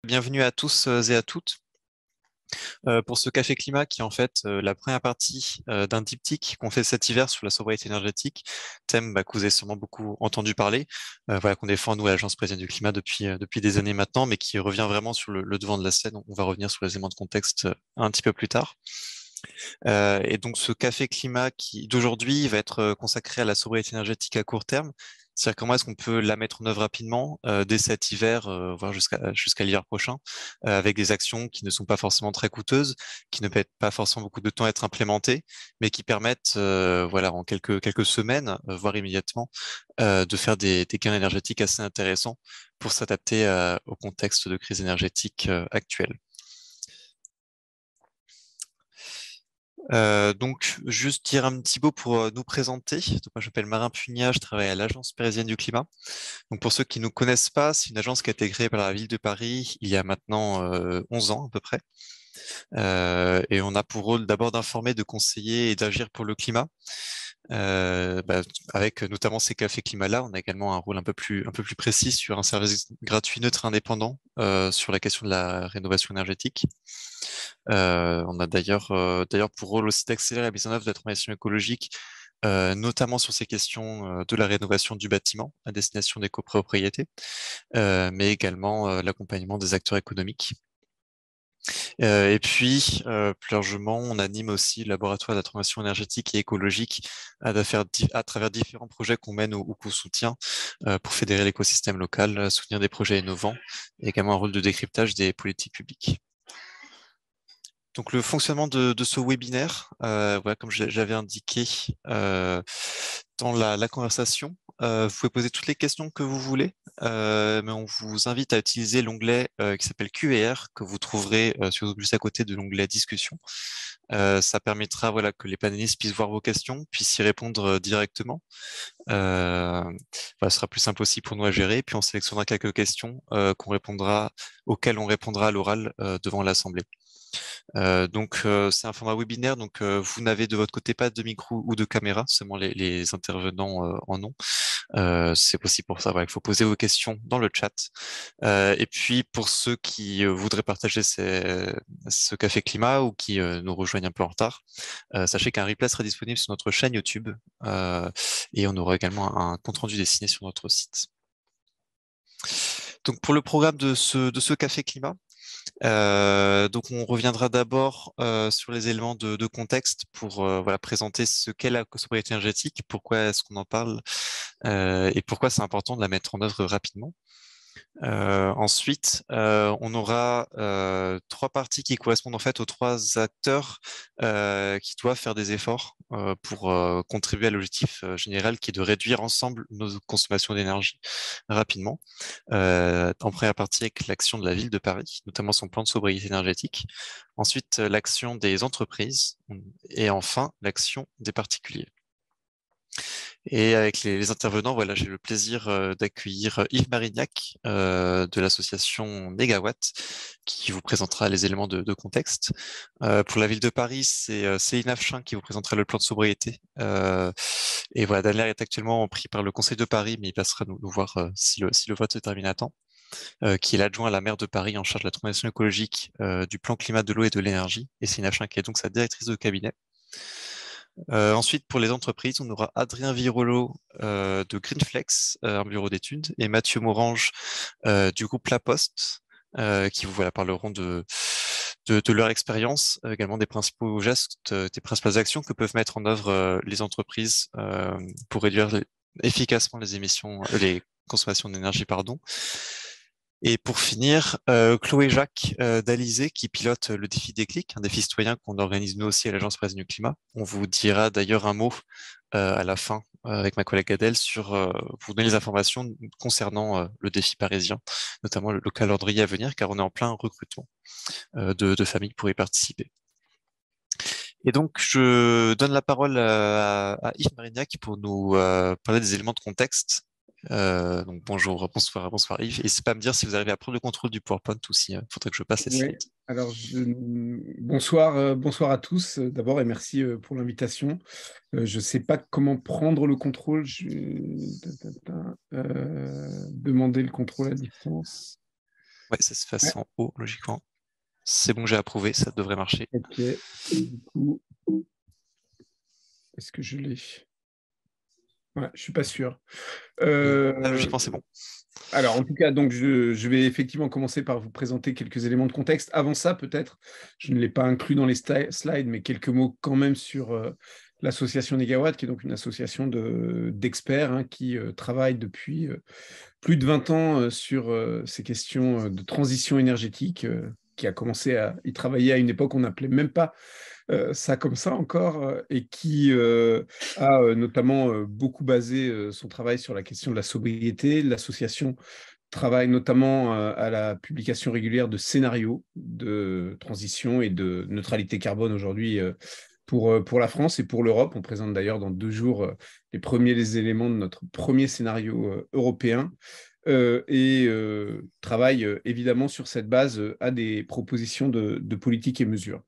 bienvenue à tous et à toutes pour ce Café Climat qui est en fait la première partie d'un diptyque qu'on fait cet hiver sur la sobriété énergétique, thème que vous avez sûrement beaucoup entendu parler, voilà, qu'on défend nous à l'Agence présidentielle du climat depuis des années maintenant, mais qui revient vraiment sur le devant de la scène. On va revenir sur les éléments de contexte un petit peu plus tard. Et donc ce Café Climat d'aujourd'hui va être consacré à la sobriété énergétique à court terme. C'est-à-dire comment est-ce qu'on peut la mettre en œuvre rapidement dès cet hiver, voire jusqu'à l'hiver prochain, avec des actions qui ne sont pas forcément très coûteuses, qui ne mettent pas forcément beaucoup de temps à être implémentées, mais qui permettent, voilà, en quelques semaines, voire immédiatement, de faire des gains énergétiques assez intéressants pour s'adapter au contexte de crise énergétique actuelle. Donc, juste dire un petit mot pour nous présenter. Donc, moi, je m'appelle Marin Pugnat, je travaille à l'Agence parisienne du climat. Donc, pour ceux qui ne nous connaissent pas, c'est une agence qui a été créée par la ville de Paris il y a maintenant 11 ans à peu près. Et on a pour rôle d'abord d'informer, de conseiller et d'agir pour le climat. Avec notamment ces cafés climat-là, on a également un rôle un peu plus précis sur un service gratuit neutre indépendant sur la question de la rénovation énergétique. On a d'ailleurs pour rôle aussi d'accélérer la mise en œuvre de la transition écologique, notamment sur ces questions de la rénovation du bâtiment à destination des copropriétés, mais également l'accompagnement des acteurs économiques. Et puis, plus largement, on anime aussi le laboratoire de la transition énergétique et écologique à travers différents projets qu'on mène ou qu'on soutient pour fédérer l'écosystème local, soutenir des projets innovants et également un rôle de décryptage des politiques publiques. Donc le fonctionnement de ce webinaire, voilà, comme j'avais indiqué dans la conversation, vous pouvez poser toutes les questions que vous voulez, mais on vous invite à utiliser l'onglet qui s'appelle Q&R que vous trouverez juste à côté de l'onglet discussion. Ça permettra voilà, que les panélistes puissent voir vos questions, puissent y répondre directement. Voilà, ce sera plus simple aussi pour nous à gérer. Puis on sélectionnera quelques questions auxquelles on répondra à l'oral devant l'Assemblée. C'est un format webinaire, donc vous n'avez de votre côté pas de micro ou de caméra, seulement les intervenants en ont. C'est possible pour ça, voilà, il faut poser vos questions dans le chat. Et puis pour ceux qui voudraient partager ce café climat ou qui nous rejoignent un peu en retard, sachez qu'un replay sera disponible sur notre chaîne YouTube et on aura également un compte-rendu dessiné sur notre site. Donc pour le programme de ce café climat, donc on reviendra d'abord sur les éléments de contexte pour voilà, présenter ce qu'est la sobriété énergétique, pourquoi est-ce qu'on en parle et pourquoi c'est important de la mettre en œuvre rapidement. Ensuite, on aura trois parties qui correspondent en fait aux trois acteurs qui doivent faire des efforts pour contribuer à l'objectif général qui est de réduire ensemble nos consommations d'énergie rapidement. En première partie avec l'action de la ville de Paris, notamment son plan de sobriété énergétique. Ensuite, l'action des entreprises et enfin l'action des particuliers. Et avec les intervenants, voilà, j'ai le plaisir d'accueillir Yves Marignac de l'association Négawatt qui vous présentera les éléments de contexte. Pour la ville de Paris, c'est Céline Afchin qui vous présentera le plan de sobriété. Et voilà, Daniel est actuellement pris par le Conseil de Paris, mais il passera nous voir si le vote se termine à temps. Qui est l'adjoint à la maire de Paris en charge de la transition écologique, du plan climat, de l'eau et de l'énergie. Et Céline Afchin qui est donc sa directrice de cabinet. Ensuite, pour les entreprises, on aura Adrien Virolo de Greenflex, un bureau d'études, et Mathieu Morange du groupe La Poste, qui vous voilà, parleront de leur expérience, également des principaux gestes, des principales actions que peuvent mettre en œuvre les entreprises pour réduire efficacement les consommations d'énergie, pardon. Et pour finir, Chloé Jacques d'Alizé qui pilote le défi Déclic, un défi citoyen qu'on organise nous aussi à l'Agence parisienne du climat. On vous dira d'ailleurs un mot à la fin avec ma collègue Adèle pour vous donner les informations concernant le défi parisien, notamment le calendrier à venir, car on est en plein recrutement de familles pour y participer. Et donc, je donne la parole à Yves Marignac pour nous parler des éléments de contexte. Donc bonjour, bonsoir Yves. N'hésitez pas à me dire si vous arrivez à prendre le contrôle du PowerPoint ou s'il faudrait que je passe les Oui, slides. alors bonsoir à tous d'abord et merci pour l'invitation. Je ne sais pas comment prendre le contrôle. Demander le contrôle à distance. Ouais, ça se Ouais. passe en haut, logiquement. C'est bon, j'ai approuvé, ça devrait marcher. Ok. Du coup, est-ce que je l'ai? Ouais, je suis pas sûr. Logiquement, c'est bon. Alors, en tout cas, donc je vais effectivement commencer par vous présenter quelques éléments de contexte. Avant ça, peut-être, je ne l'ai pas inclus dans les slides, mais quelques mots quand même sur l'association Négawatt, qui est donc une association d'experts hein, qui travaille depuis plus de 20 ans sur ces questions de transition énergétique, qui a commencé à y travailler à une époque où on n'appelait même pas ça comme ça encore, et qui a notamment beaucoup basé son travail sur la question de la sobriété. L'association travaille notamment à la publication régulière de scénarios de transition et de neutralité carbone aujourd'hui pour la France et pour l'Europe. On présente d'ailleurs dans 2 jours les premiers éléments de notre premier scénario européen. Et travaille évidemment sur cette base à des propositions de politique et mesures.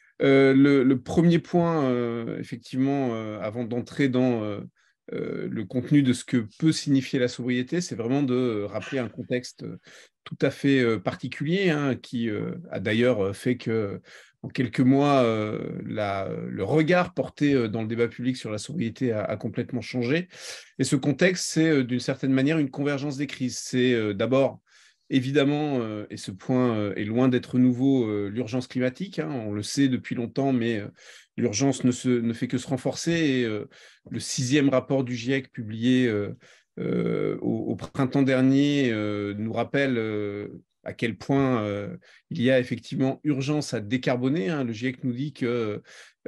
Le premier point, effectivement, avant d'entrer dans le contenu de ce que peut signifier la sobriété, c'est vraiment de rappeler un contexte tout à fait particulier, hein, qui a d'ailleurs fait que, en quelques mois, le regard porté dans le débat public sur la sobriété a complètement changé. Et ce contexte, c'est d'une certaine manière une convergence des crises. C'est d'abord évidemment, et ce point est loin d'être nouveau, l'urgence climatique, hein, on le sait depuis longtemps, mais l'urgence ne fait que se renforcer. Et le 6e rapport du GIEC publié au printemps dernier nous rappelle à quel point il y a effectivement urgence à décarboner, hein. Le GIEC nous dit que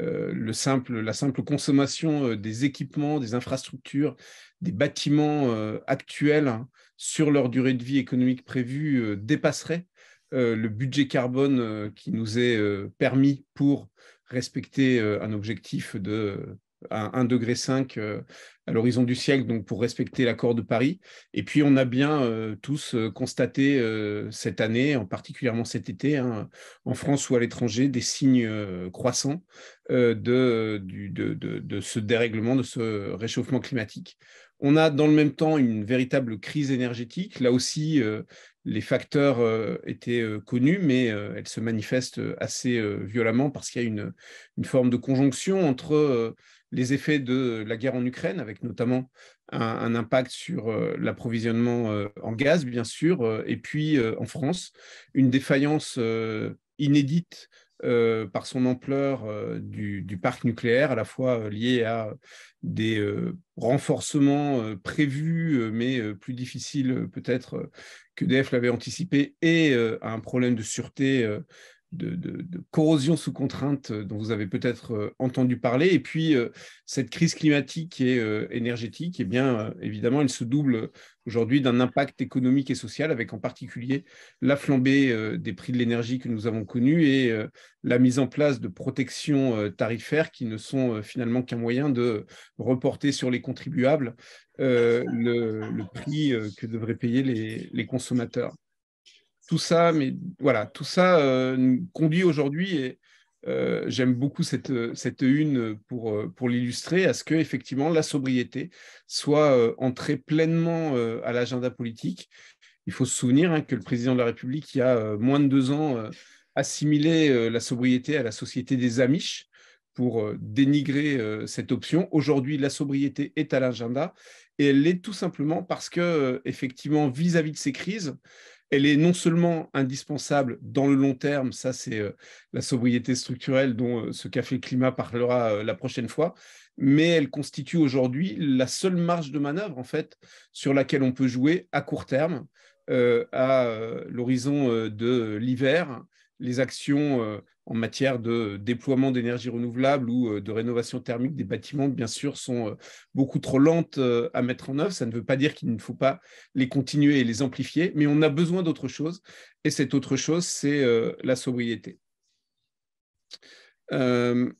la simple consommation des équipements, des infrastructures, des bâtiments actuels, hein, sur leur durée de vie économique prévue dépasserait le budget carbone qui nous est permis pour respecter un objectif de 1,5 degré à l'horizon du siècle, donc pour respecter l'accord de Paris. Et puis on a bien tous constaté cette année, en particulièrement cet été, hein, en France ou à l'étranger, des signes croissants de ce dérèglement, de ce réchauffement climatique. On a dans le même temps une véritable crise énergétique. Là aussi, les facteurs étaient connus, mais elle se manifeste assez violemment parce qu'il y a une forme de conjonction entre les effets de la guerre en Ukraine, avec notamment un impact sur l'approvisionnement en gaz, bien sûr, et puis en France, une défaillance inédite par son ampleur du parc nucléaire, à la fois lié à des renforcements prévus, mais plus difficiles peut-être qu'EDF l'avait anticipé, et à un problème de sûreté, de corrosion sous contrainte dont vous avez peut-être entendu parler. Et puis, cette crise climatique et énergétique, eh bien, évidemment, elle se double aujourd'hui d'un impact économique et social, avec en particulier la flambée des prix de l'énergie que nous avons connue et la mise en place de protections tarifaires qui ne sont finalement qu'un moyen de reporter sur les contribuables le prix que devraient payer les consommateurs. Tout ça, mais voilà, tout ça nous conduit aujourd'hui, et j'aime beaucoup cette une pour l'illustrer, à ce que effectivement la sobriété soit entrée pleinement à l'agenda politique. Il faut se souvenir hein, que le président de la République, il y a moins de 2 ans, assimilait la sobriété à la société des Amish pour dénigrer cette option. Aujourd'hui, la sobriété est à l'agenda, et elle l'est tout simplement parce que, effectivement, vis-à-vis de ces crises, elle est non seulement indispensable dans le long terme, ça c'est la sobriété structurelle dont ce Café Climat parlera la prochaine fois, mais elle constitue aujourd'hui la seule marge de manœuvre en fait sur laquelle on peut jouer à court terme, à l'horizon de l'hiver. Les actions en matière de déploiement d'énergie renouvelable ou de rénovation thermique des bâtiments, bien sûr, sont beaucoup trop lentes à mettre en œuvre. Ça ne veut pas dire qu'il ne faut pas les continuer et les amplifier, mais on a besoin d'autre chose. Et cette autre chose, c'est la sobriété. Euh,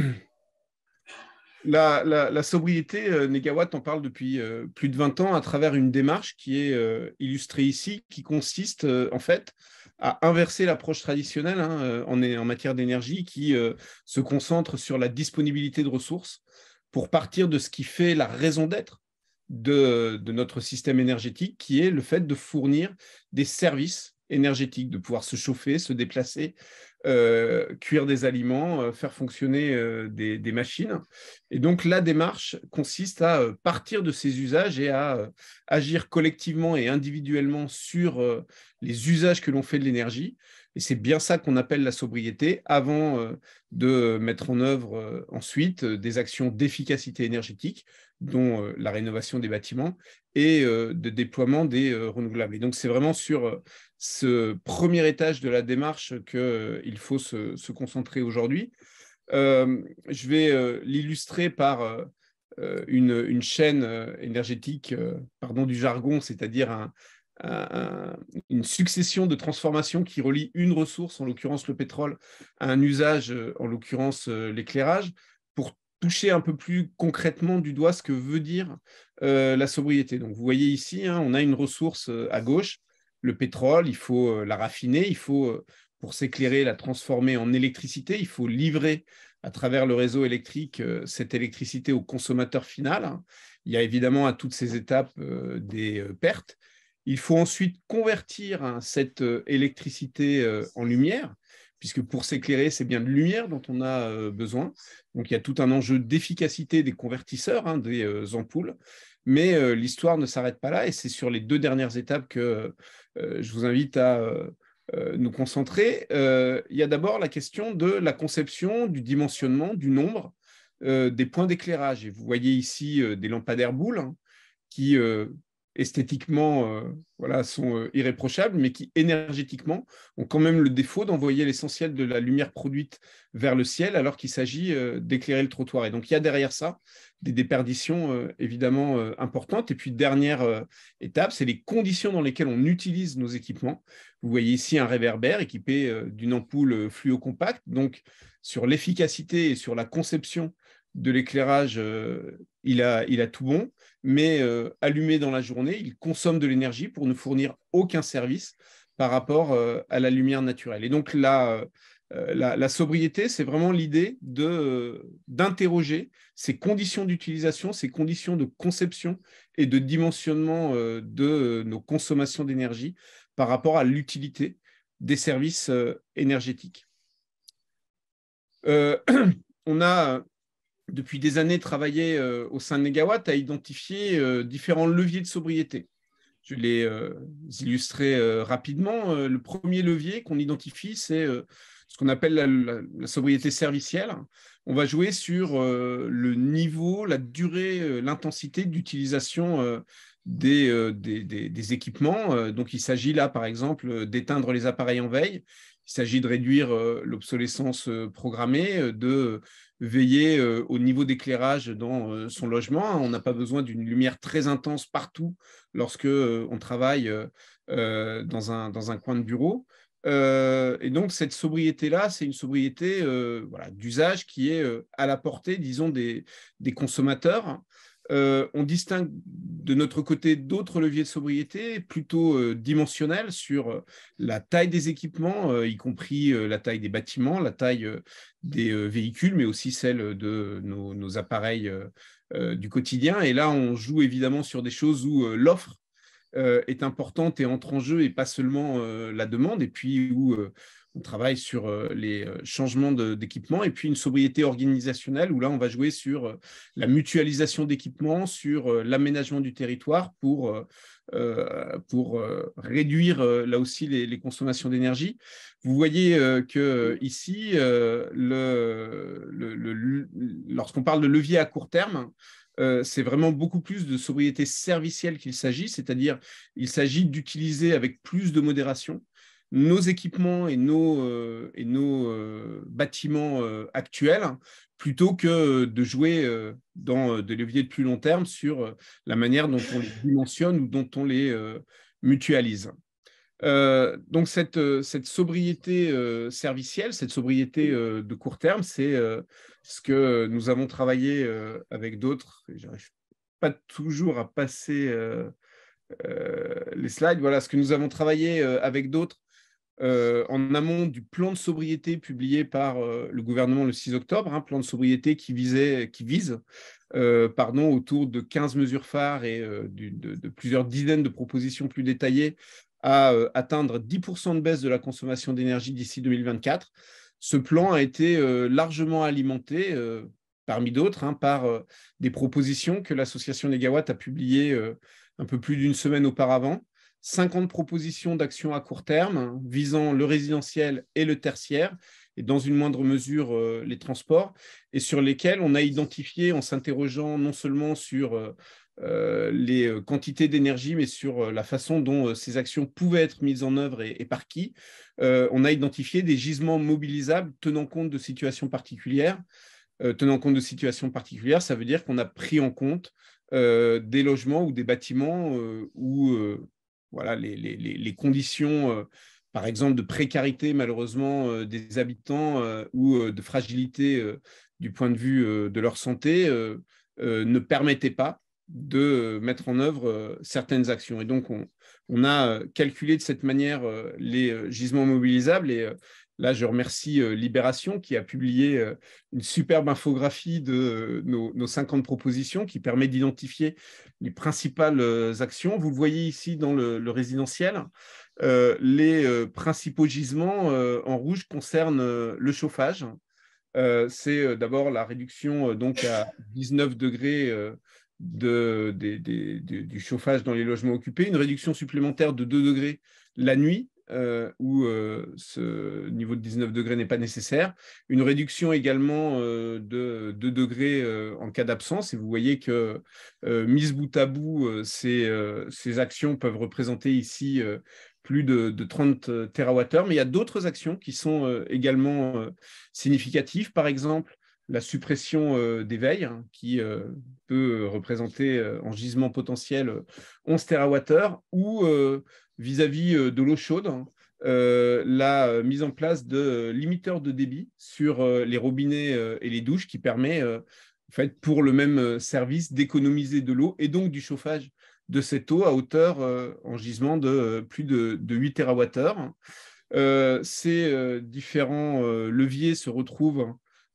la sobriété, Négawatt en parle depuis plus de 20 ans à travers une démarche qui est illustrée ici, qui consiste en fait à inverser l'approche traditionnelle hein, en matière d'énergie qui se concentre sur la disponibilité de ressources pour partir de ce qui fait la raison d'être de notre système énergétique, qui est le fait de fournir des services énergétique, de pouvoir se chauffer, se déplacer, cuire des aliments, faire fonctionner des machines. Et donc, la démarche consiste à partir de ces usages et à agir collectivement et individuellement sur les usages que l'on fait de l'énergie. Et c'est bien ça qu'on appelle la sobriété, avant de mettre en œuvre ensuite des actions d'efficacité énergétique, dont la rénovation des bâtiments et de déploiement des renouvelables. Et donc, c'est vraiment sur ce premier étage de la démarche qu'il faut se concentrer aujourd'hui. Je vais l'illustrer par une chaîne énergétique, pardon du jargon, c'est-à-dire une succession de transformations qui relie une ressource, en l'occurrence le pétrole, à un usage, en l'occurrence l'éclairage, pour toucher un peu plus concrètement du doigt ce que veut dire la sobriété. Donc, vous voyez ici, hein, on a une ressource à gauche, le pétrole, il faut la raffiner, il faut, pour s'éclairer, la transformer en électricité, il faut livrer à travers le réseau électrique cette électricité au consommateur final. Il y a évidemment à toutes ces étapes des pertes. Il faut ensuite convertir cette électricité en lumière, puisque pour s'éclairer, c'est bien de lumière dont on a besoin. Donc, il y a tout un enjeu d'efficacité des convertisseurs, hein, des ampoules. Mais l'histoire ne s'arrête pas là, et c'est sur les 2 dernières étapes que je vous invite à nous concentrer. Il y a d'abord la question de la conception, du dimensionnement, du nombre des points d'éclairage. Et vous voyez ici des lampadaires boules, hein, qui esthétiquement voilà, sont irréprochables, mais qui énergétiquement ont quand même le défaut d'envoyer l'essentiel de la lumière produite vers le ciel, alors qu'il s'agit d'éclairer le trottoir. Et donc, il y a derrière ça des déperditions évidemment importantes. Et puis, dernière étape, c'est les conditions dans lesquelles on utilise nos équipements. Vous voyez ici un réverbère équipé d'une ampoule fluo compacte. Donc, sur l'efficacité et sur la conception de l'éclairage, il a tout bon, mais allumé dans la journée, il consomme de l'énergie pour ne fournir aucun service par rapport à la lumière naturelle. Et donc, la sobriété, c'est vraiment l'idée d'interroger ces conditions d'utilisation, ces conditions de conception et de dimensionnement de nos consommations d'énergie par rapport à l'utilité des services énergétiques. On a depuis des années travaillé au sein de Negawatt à identifier différents leviers de sobriété. Je vais les illustrer rapidement. Le premier levier qu'on identifie, c'est ce qu'on appelle la sobriété servicielle. On va jouer sur le niveau, la durée, l'intensité d'utilisation des équipements. Donc, il s'agit là, par exemple, d'éteindre les appareils en veille. Il s'agit de réduire l'obsolescence programmée, de veiller au niveau d'éclairage dans son logement. On n'a pas besoin d'une lumière très intense partout lorsque on travaille dans un coin de bureau. Et donc, cette sobriété-là, c'est une sobriété voilà, d'usage qui est à la portée, disons, des consommateurs. On distingue de notre côté d'autres leviers de sobriété plutôt dimensionnels sur la taille des équipements, y compris la taille des bâtiments, la taille des véhicules, mais aussi celle de nos appareils du quotidien. Et là, on joue évidemment sur des choses où l'offre est importante et entre en jeu, et pas seulement la demande, et puis où on travaille sur les changements d'équipement, et puis une sobriété organisationnelle, où là, on va jouer sur la mutualisation d'équipements, sur l'aménagement du territoire pour réduire là aussi les consommations d'énergie. Vous voyez que ici, lorsqu'on parle de levier à court terme, c'est vraiment beaucoup plus de sobriété servicielle qu'il s'agit, c'est-à-dire il s'agit d'utiliser avec plus de modération nos équipements et nos bâtiments actuels, plutôt que de jouer dans des leviers de plus long terme sur la manière dont on les dimensionne ou dont on les mutualise. Donc cette sobriété servicielle, cette sobriété de court terme, c'est ce que nous avons travaillé avec d'autres. J'arrive pas toujours à passer les slides. Voilà ce que nous avons travaillé avec d'autres en amont du plan de sobriété publié par le gouvernement le 6 octobre, un plan de sobriété qui vise autour de 15 mesures phares et de plusieurs dizaines de propositions plus détaillées à atteindre 10% de baisse de la consommation d'énergie d'ici 2024. Ce plan a été largement alimenté, parmi d'autres, hein, par des propositions que l'association Négawatt a publiées un peu plus d'une semaine auparavant. 50 propositions d'actions à court terme, hein, visant le résidentiel et le tertiaire, et dans une moindre mesure les transports, et sur lesquels on a identifié, en s'interrogeant non seulement sur les quantités d'énergie, mais sur la façon dont ces actions pouvaient être mises en œuvre et par qui, on a identifié des gisements mobilisables tenant compte de situations particulières. Tenant compte de situations particulières, ça veut dire qu'on a pris en compte des logements ou des bâtiments où voilà, les conditions, par exemple, de précarité, malheureusement, des habitants ou de fragilité du point de vue de leur santé ne permettaient pas de mettre en œuvre certaines actions. Et donc, on a calculé de cette manière les gisements mobilisables. Et là, je remercie Libération qui a publié une superbe infographie de nos 50 propositions qui permet d'identifier les principales actions. Vous le voyez ici dans le résidentiel. Les principaux gisements en rouge concernent le chauffage. C'est d'abord la réduction donc à 19 degrés du chauffage dans les logements occupés, une réduction supplémentaire de 2 degrés la nuit, où ce niveau de 19 degrés n'est pas nécessaire, une réduction également de 2 degrés en cas d'absence, et vous voyez que mise bout à bout, ces actions peuvent représenter ici plus de 30 TWh, mais il y a d'autres actions qui sont également significatives, par exemple la suppression des veilles, hein, qui peut représenter en gisement potentiel 11 TWh, ou vis-à-vis de l'eau chaude, hein, la mise en place de limiteurs de débit sur les robinets et les douches qui permet, en fait, pour le même service, d'économiser de l'eau et donc du chauffage de cette eau à hauteur en gisement de plus de 8 TWh. Ces différents leviers se retrouvent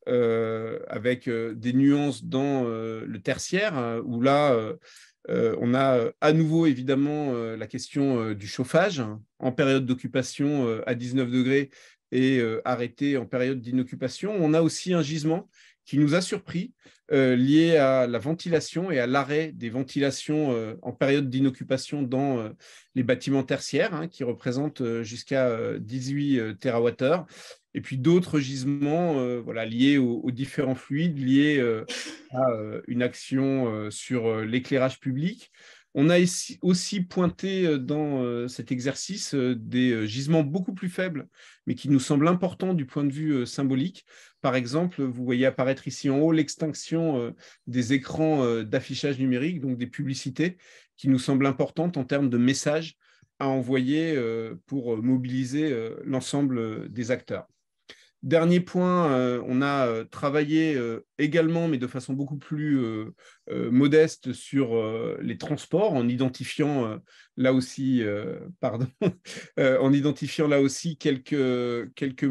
avec des nuances dans le tertiaire, où là, on a à nouveau évidemment la question du chauffage en période d'occupation à 19 degrés et arrêté en période d'inoccupation. On a aussi un gisement qui nous a surpris, lié à la ventilation et à l'arrêt des ventilations en période d'inoccupation dans les bâtiments tertiaires, hein, qui représentent jusqu'à 18 TWh. Et puis d'autres gisements voilà, liés aux différents fluides, liés à une action sur l'éclairage public. On a aussi pointé dans cet exercice des gisements beaucoup plus faibles, mais qui nous semblent importants du point de vue symbolique. Par exemple, vous voyez apparaître ici en haut l'extinction des écrans d'affichage numérique, donc des publicités, qui nous semblent importantes en termes de messages à envoyer pour mobiliser l'ensemble des acteurs. Dernier point, on a travaillé également, mais de façon beaucoup plus modeste, sur les transports, en identifiant là aussi, pardon, en identifiant là aussi quelques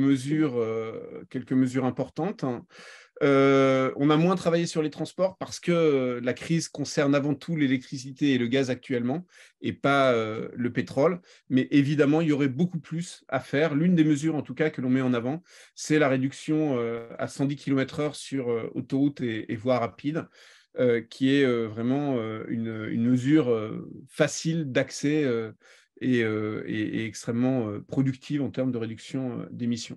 mesures importantes. On a moins travaillé sur les transports parce que la crise concerne avant tout l'électricité et le gaz actuellement, et pas le pétrole. Mais évidemment, il y aurait beaucoup plus à faire. L'une des mesures, en tout cas, que l'on met en avant, c'est la réduction à 110 km/h sur autoroute et voies rapides, qui est vraiment une mesure facile d'accès et extrêmement productive en termes de réduction d'émissions.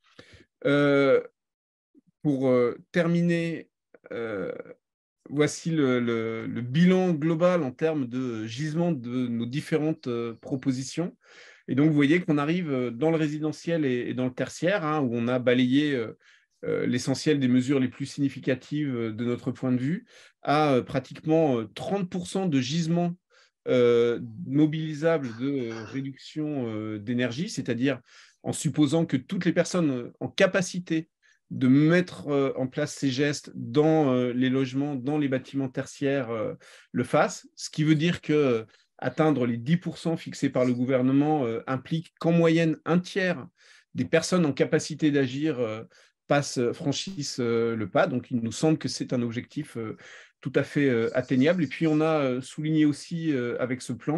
Pour terminer, voici le bilan global en termes de gisement de nos différentes propositions. Et donc, vous voyez qu'on arrive dans le résidentiel et dans le tertiaire, hein, où on a balayé l'essentiel des mesures les plus significatives de notre point de vue, à pratiquement 30% de gisements mobilisables de réduction d'énergie, c'est-à-dire en supposant que toutes les personnes en capacité de mettre en place ces gestes dans les logements, dans les bâtiments tertiaires le fassent, ce qui veut dire que atteindre les 10% fixés par le gouvernement implique qu'en moyenne, un tiers des personnes en capacité d'agir franchissent le pas. Donc, il nous semble que c'est un objectif tout à fait atteignable. Et puis, on a souligné aussi avec ce plan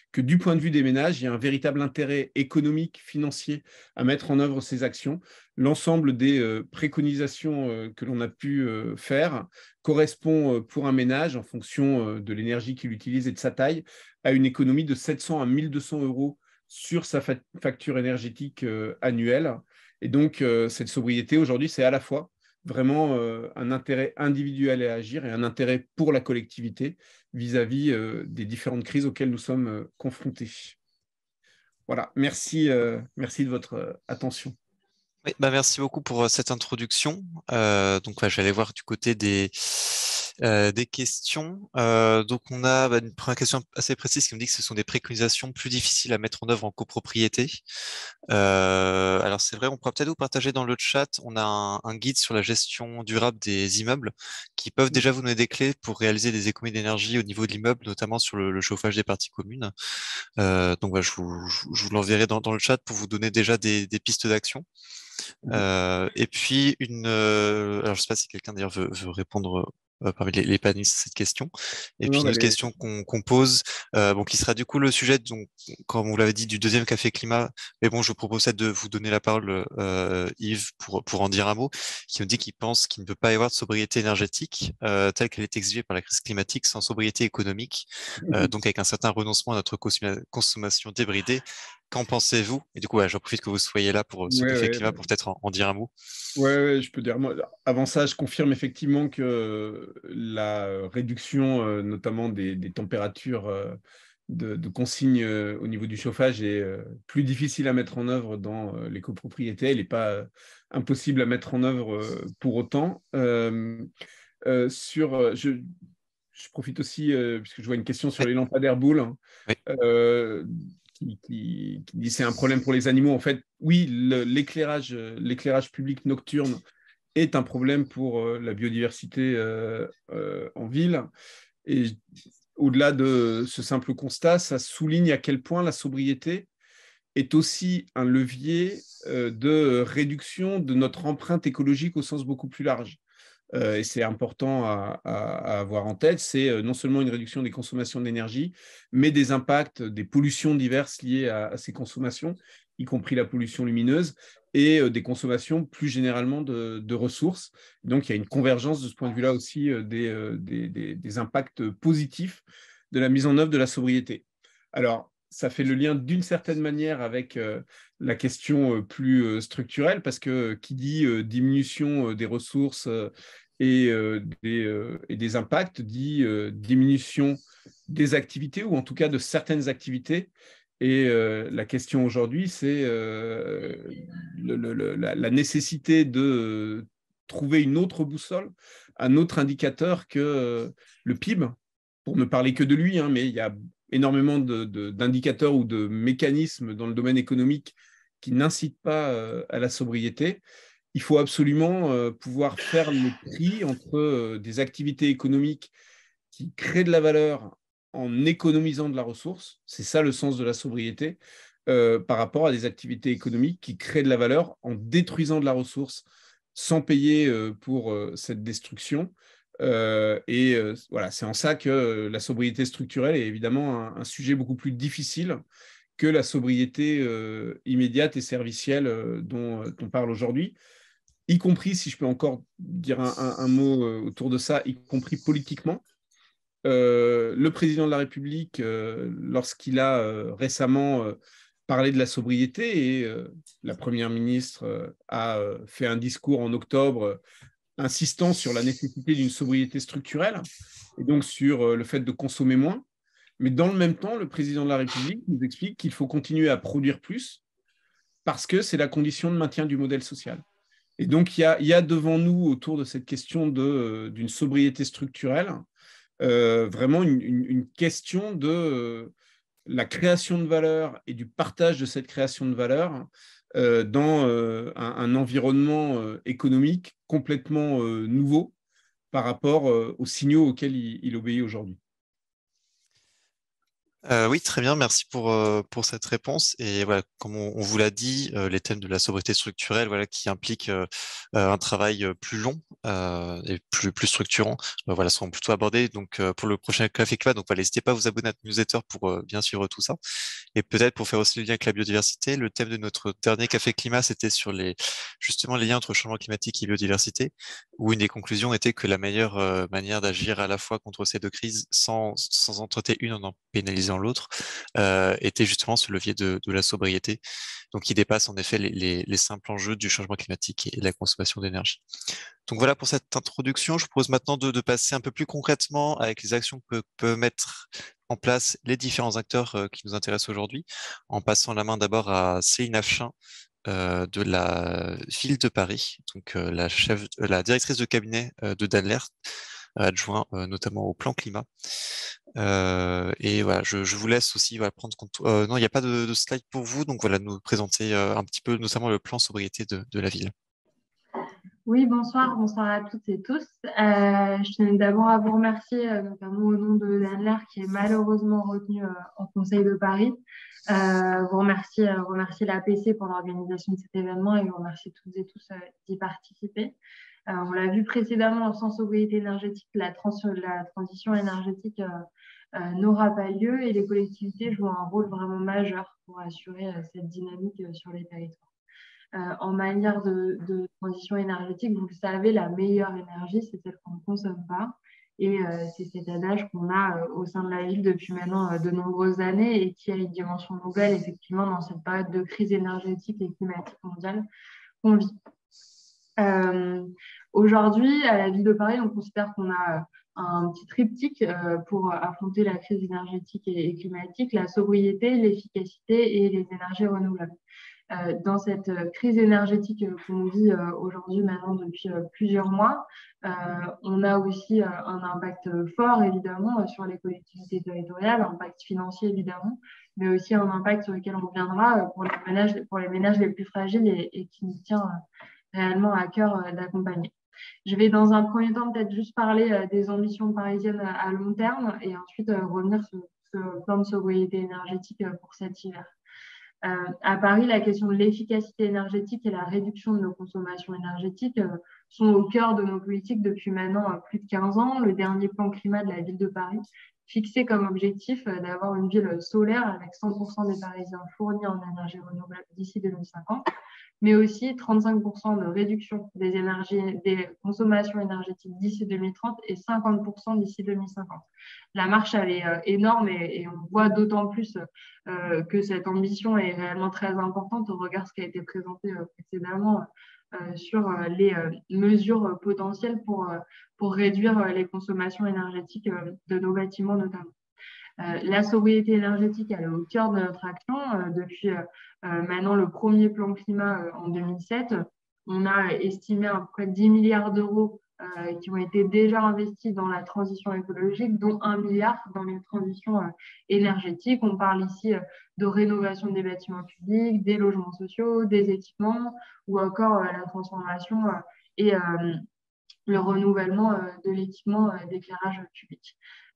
que du point de vue des ménages, il y a un véritable intérêt économique, financier à mettre en œuvre ces actions. L'ensemble des préconisations que l'on a pu faire correspond pour un ménage, en fonction de l'énergie qu'il utilise et de sa taille, à une économie de 700 à 1 200 euros sur sa facture énergétique annuelle. Et donc, cette sobriété, aujourd'hui, c'est à la fois vraiment un intérêt individuel à agir et un intérêt pour la collectivité vis-à-vis des différentes crises auxquelles nous sommes confrontés. Voilà, merci de votre attention. Oui, merci beaucoup pour cette introduction. Donc, je vais aller voir du côté des questions. Donc, on a une première question assez précise qui me dit que ce sont des préconisations plus difficiles à mettre en œuvre en copropriété. Alors, c'est vrai, on pourra peut-être vous partager dans le chat. On a un guide sur la gestion durable des immeubles qui peuvent déjà vous donner des clés pour réaliser des économies d'énergie au niveau de l'immeuble, notamment sur le chauffage des parties communes. Donc, je vous l'enverrai dans le chat pour vous donner déjà des pistes d'action. Et puis alors je sais pas si quelqu'un d'ailleurs veut répondre parmi les panélistes à cette question. Et puis une autre question qu'on pose, qui sera du coup le sujet, donc, comme vous l'avez dit, du deuxième café climat. Mais bon, je propose de vous donner la parole, Yves, pour en dire un mot, qui nous dit qu'il pense qu'il ne peut pas y avoir de sobriété énergétique telle qu'elle est exigée par la crise climatique sans sobriété économique, donc avec un certain renoncement à notre consommation débridée. Qu'en pensez-vous? Et du coup, j'en profite que vous soyez là pour ce café climat pour peut-être en dire un mot. Ouais, je peux dire. Moi, avant ça, je confirme effectivement que la réduction, notamment des températures de consigne au niveau du chauffage, est plus difficile à mettre en œuvre dans les copropriétés. Elle n'est pas impossible à mettre en œuvre pour autant. Je profite aussi, puisque je vois une question sur Oui. les lampadaires boules. Oui. Qui dit c'est un problème pour les animaux. En fait, oui, l'éclairage public nocturne est un problème pour la biodiversité en ville. Et au-delà de ce simple constat, ça souligne à quel point la sobriété est aussi un levier de réduction de notre empreinte écologique au sens beaucoup plus large. Et c'est important à avoir en tête, c'est non seulement une réduction des consommations d'énergie, mais des impacts, des pollutions diverses liées à ces consommations, y compris la pollution lumineuse, et des consommations plus généralement de ressources. Donc, il y a une convergence de ce point de vue-là aussi des impacts positifs de la mise en œuvre de la sobriété. Alors, ça fait le lien d'une certaine manière avec la question plus structurelle, parce que qui dit diminution des ressources et des impacts dit diminution des activités, ou en tout cas de certaines activités. Et la question aujourd'hui, c'est la nécessité de trouver une autre boussole, un autre indicateur que le PIB, pour ne parler que de lui, hein, mais il y a énormément d'indicateurs ou de mécanismes dans le domaine économique qui n'incitent pas à la sobriété. Il faut absolument pouvoir faire le tri entre des activités économiques qui créent de la valeur en économisant de la ressource, c'est ça le sens de la sobriété, par rapport à des activités économiques qui créent de la valeur en détruisant de la ressource sans payer pour cette destruction. Voilà, c'est en ça que la sobriété structurelle est évidemment un sujet beaucoup plus difficile que la sobriété immédiate et servicielle dont on parle aujourd'hui, y compris, si je peux encore dire un mot autour de ça, y compris politiquement. Le président de la République, lorsqu'il a récemment parlé de la sobriété, et la première ministre a fait un discours en octobre insistant sur la nécessité d'une sobriété structurelle, et donc sur le fait de consommer moins. Mais dans le même temps, le président de la République nous explique qu'il faut continuer à produire plus parce que c'est la condition de maintien du modèle social. Et donc, il y a devant nous, autour de cette question d'une sobriété structurelle, vraiment une question de la création de valeur et du partage de cette création de valeur dans un environnement économique complètement nouveau par rapport aux signaux auxquels il obéit aujourd'hui. Oui, très bien, merci pour cette réponse. Et voilà, comme on vous l'a dit, les thèmes de la sobriété structurelle, voilà, qui impliquent un travail plus long et plus structurant, voilà, seront plutôt abordés. Donc, pour le prochain Café Climat, donc voilà, n'hésitez pas à vous abonner à notre newsletter pour bien suivre tout ça. Et peut-être pour faire aussi le lien avec la biodiversité, le thème de notre dernier Café Climat, c'était sur justement les liens entre changement climatique et biodiversité, où une des conclusions était que la meilleure manière d'agir à la fois contre ces deux crises sans en traiter une en pénalisant l'autre, était justement ce levier de la sobriété, donc qui dépasse en effet les simples enjeux du changement climatique et de la consommation d'énergie. Donc voilà pour cette introduction. Je propose maintenant de passer un peu plus concrètement avec les actions que peuvent mettre en place les différents acteurs qui nous intéressent aujourd'hui, en passant la main d'abord à Céline Afchin de la ville de Paris, donc la directrice de cabinet de Danler, adjoint notamment au plan climat. Et voilà, je vous laisse aussi voilà, prendre compte. Non, il n'y a pas de slide pour vous, donc voilà, nous présenter un petit peu notamment le plan sobriété de la ville. Oui, bonsoir à toutes et tous. Je tenais d'abord à vous remercier, notamment au nom de Danler, qui est malheureusement retenu en Conseil de Paris. Vous remercier l'APC pour l'organisation de cet événement et vous remercier toutes et tous d'y participer. On l'a vu précédemment, sans sobriété énergétique, la transition énergétique n'aura pas lieu et les collectivités jouent un rôle vraiment majeur pour assurer cette dynamique sur les territoires. En matière de transition énergétique, vous le savez, la meilleure énergie, c'est celle qu'on ne consomme pas. Et c'est cet adage qu'on a au sein de la ville depuis maintenant de nombreuses années et qui a une dimension nouvelle, effectivement, dans cette période de crise énergétique et climatique mondiale qu'on vit. Aujourd'hui, à la ville de Paris, on considère qu'on a un petit triptyque pour affronter la crise énergétique et climatique, la sobriété, l'efficacité et les énergies renouvelables. Dans cette crise énergétique qu'on vit aujourd'hui maintenant depuis plusieurs mois, on a aussi un impact fort évidemment sur les collectivités territoriales, un impact financier évidemment, mais aussi un impact sur lequel on reviendra pour les ménages les plus fragiles et qui nous tient réellement à cœur d'accompagner. Je vais dans un premier temps peut-être juste parler des ambitions parisiennes à long terme et ensuite revenir sur ce plan de sobriété énergétique pour cet hiver. À Paris, la question de l'efficacité énergétique et la réduction de nos consommations énergétiques sont au cœur de nos politiques depuis maintenant plus de 15 ans. Le dernier plan climat de la ville de Paris fixait comme objectif d'avoir une ville solaire avec 100% des Parisiens fournis en énergie renouvelable d'ici 2050, mais aussi 35% de réduction des consommations énergétiques d'ici 2030 et 50% d'ici 2050. La marche, elle est énorme et on voit d'autant plus que cette ambition est réellement très importante au regard de ce qui a été présenté précédemment sur les mesures potentielles pour réduire les consommations énergétiques de nos bâtiments notamment. La sobriété énergétique, elle est au cœur de notre action. Depuis maintenant le premier plan climat en 2007, on a estimé à peu près 10 milliards d'euros qui ont été déjà investis dans la transition écologique, dont 1 milliard dans les transitions énergétiques. On parle ici de rénovation des bâtiments publics, des logements sociaux, des équipements ou encore la transformation et le renouvellement de l'équipement d'éclairage public.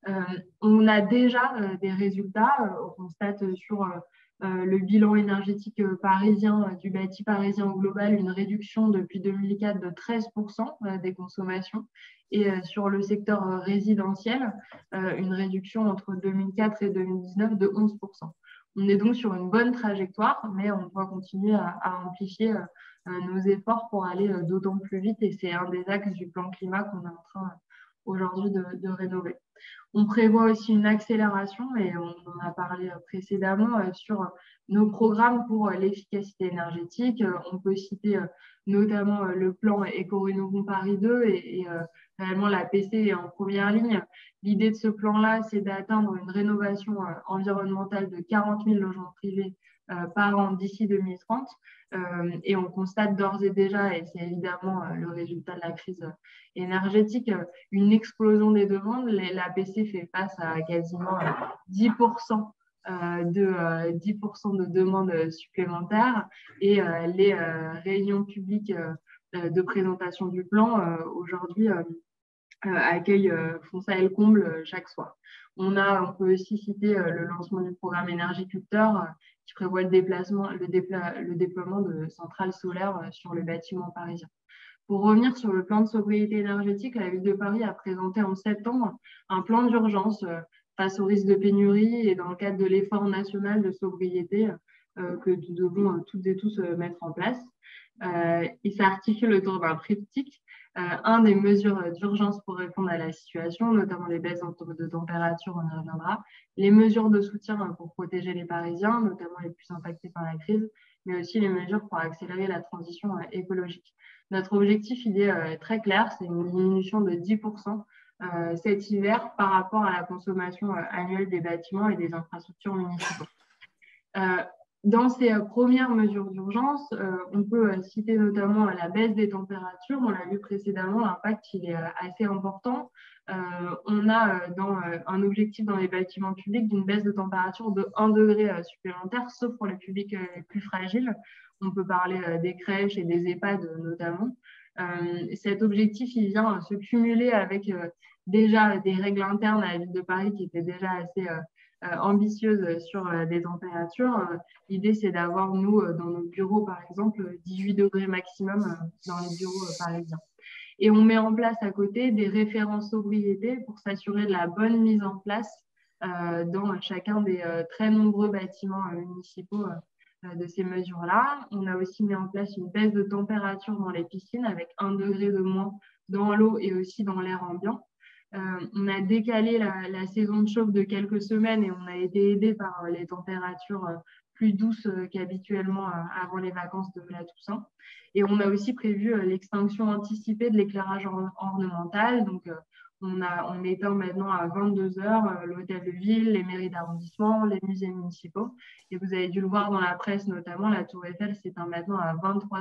On a déjà des résultats. On constate sur le bilan énergétique parisien, du bâti parisien au global, une réduction depuis 2004 de 13% des consommations et sur le secteur résidentiel, une réduction entre 2004 et 2019 de 11%. On est donc sur une bonne trajectoire, mais on doit continuer à amplifier nos efforts pour aller d'autant plus vite et c'est un des axes du plan climat qu'on est en train aujourd'hui de rénover. On prévoit aussi une accélération, et on en a parlé précédemment, sur nos programmes pour l'efficacité énergétique. On peut citer notamment le plan Éco-Rénovons Paris 2 et réellement la PC est en première ligne. L'idée de ce plan-là, c'est d'atteindre une rénovation environnementale de 40 000 logements privés par an d'ici 2030. Et on constate d'ores et déjà, et c'est évidemment le résultat de la crise énergétique, une explosion des demandes. L'APC fait face à quasiment 10% de demandes supplémentaires et les réunions publiques de présentation du plan aujourd'hui accueillent font ça et le comble chaque soir. On peut aussi citer le lancement du programme Énergiculteur qui prévoit le déploiement de centrales solaires sur le bâtiment parisien. Pour revenir sur le plan de sobriété énergétique, la ville de Paris a présenté en septembre un plan d'urgence face au risque de pénurie et dans le cadre de l'effort national de sobriété que nous devons toutes et tous mettre en place. Il s'articule autour d'un triptyque. Un des mesures d'urgence pour répondre à la situation, notamment les baisses de température, on y reviendra, les mesures de soutien pour protéger les Parisiens, notamment les plus impactés par la crise, mais aussi les mesures pour accélérer la transition écologique. Notre objectif, il est très clair, c'est une diminution de 10% cet hiver par rapport à la consommation annuelle des bâtiments et des infrastructures municipaux. Dans ces premières mesures d'urgence, on peut citer notamment la baisse des températures. On l'a vu précédemment, l'impact il est assez important. On a un objectif dans les bâtiments publics d'une baisse de température de 1 degré supplémentaire, sauf pour les publics les plus fragiles. On peut parler des crèches et des EHPAD notamment. Cet objectif, il vient se cumuler avec déjà des règles internes à la ville de Paris qui étaient déjà assez ambitieuse sur des températures. L'idée, c'est d'avoir, nous, dans nos bureaux, par exemple, 18 degrés maximum dans les bureaux parisiens. Et on met en place à côté des références sobriété pour s'assurer de la bonne mise en place dans chacun des très nombreux bâtiments municipaux de ces mesures-là. On a aussi mis en place une baisse de température dans les piscines avec 1 degré de moins dans l'eau et aussi dans l'air ambiant. On a décalé la saison de chauffe de quelques semaines et on a été aidé par les températures plus douces qu'habituellement avant les vacances de la Toussaint. Et on a aussi prévu l'extinction anticipée de l'éclairage ornemental. Donc, on éteint maintenant à 22 heures l'hôtel de ville, les mairies d'arrondissement, les musées municipaux. Et vous avez dû le voir dans la presse notamment, la Tour Eiffel s'éteint maintenant à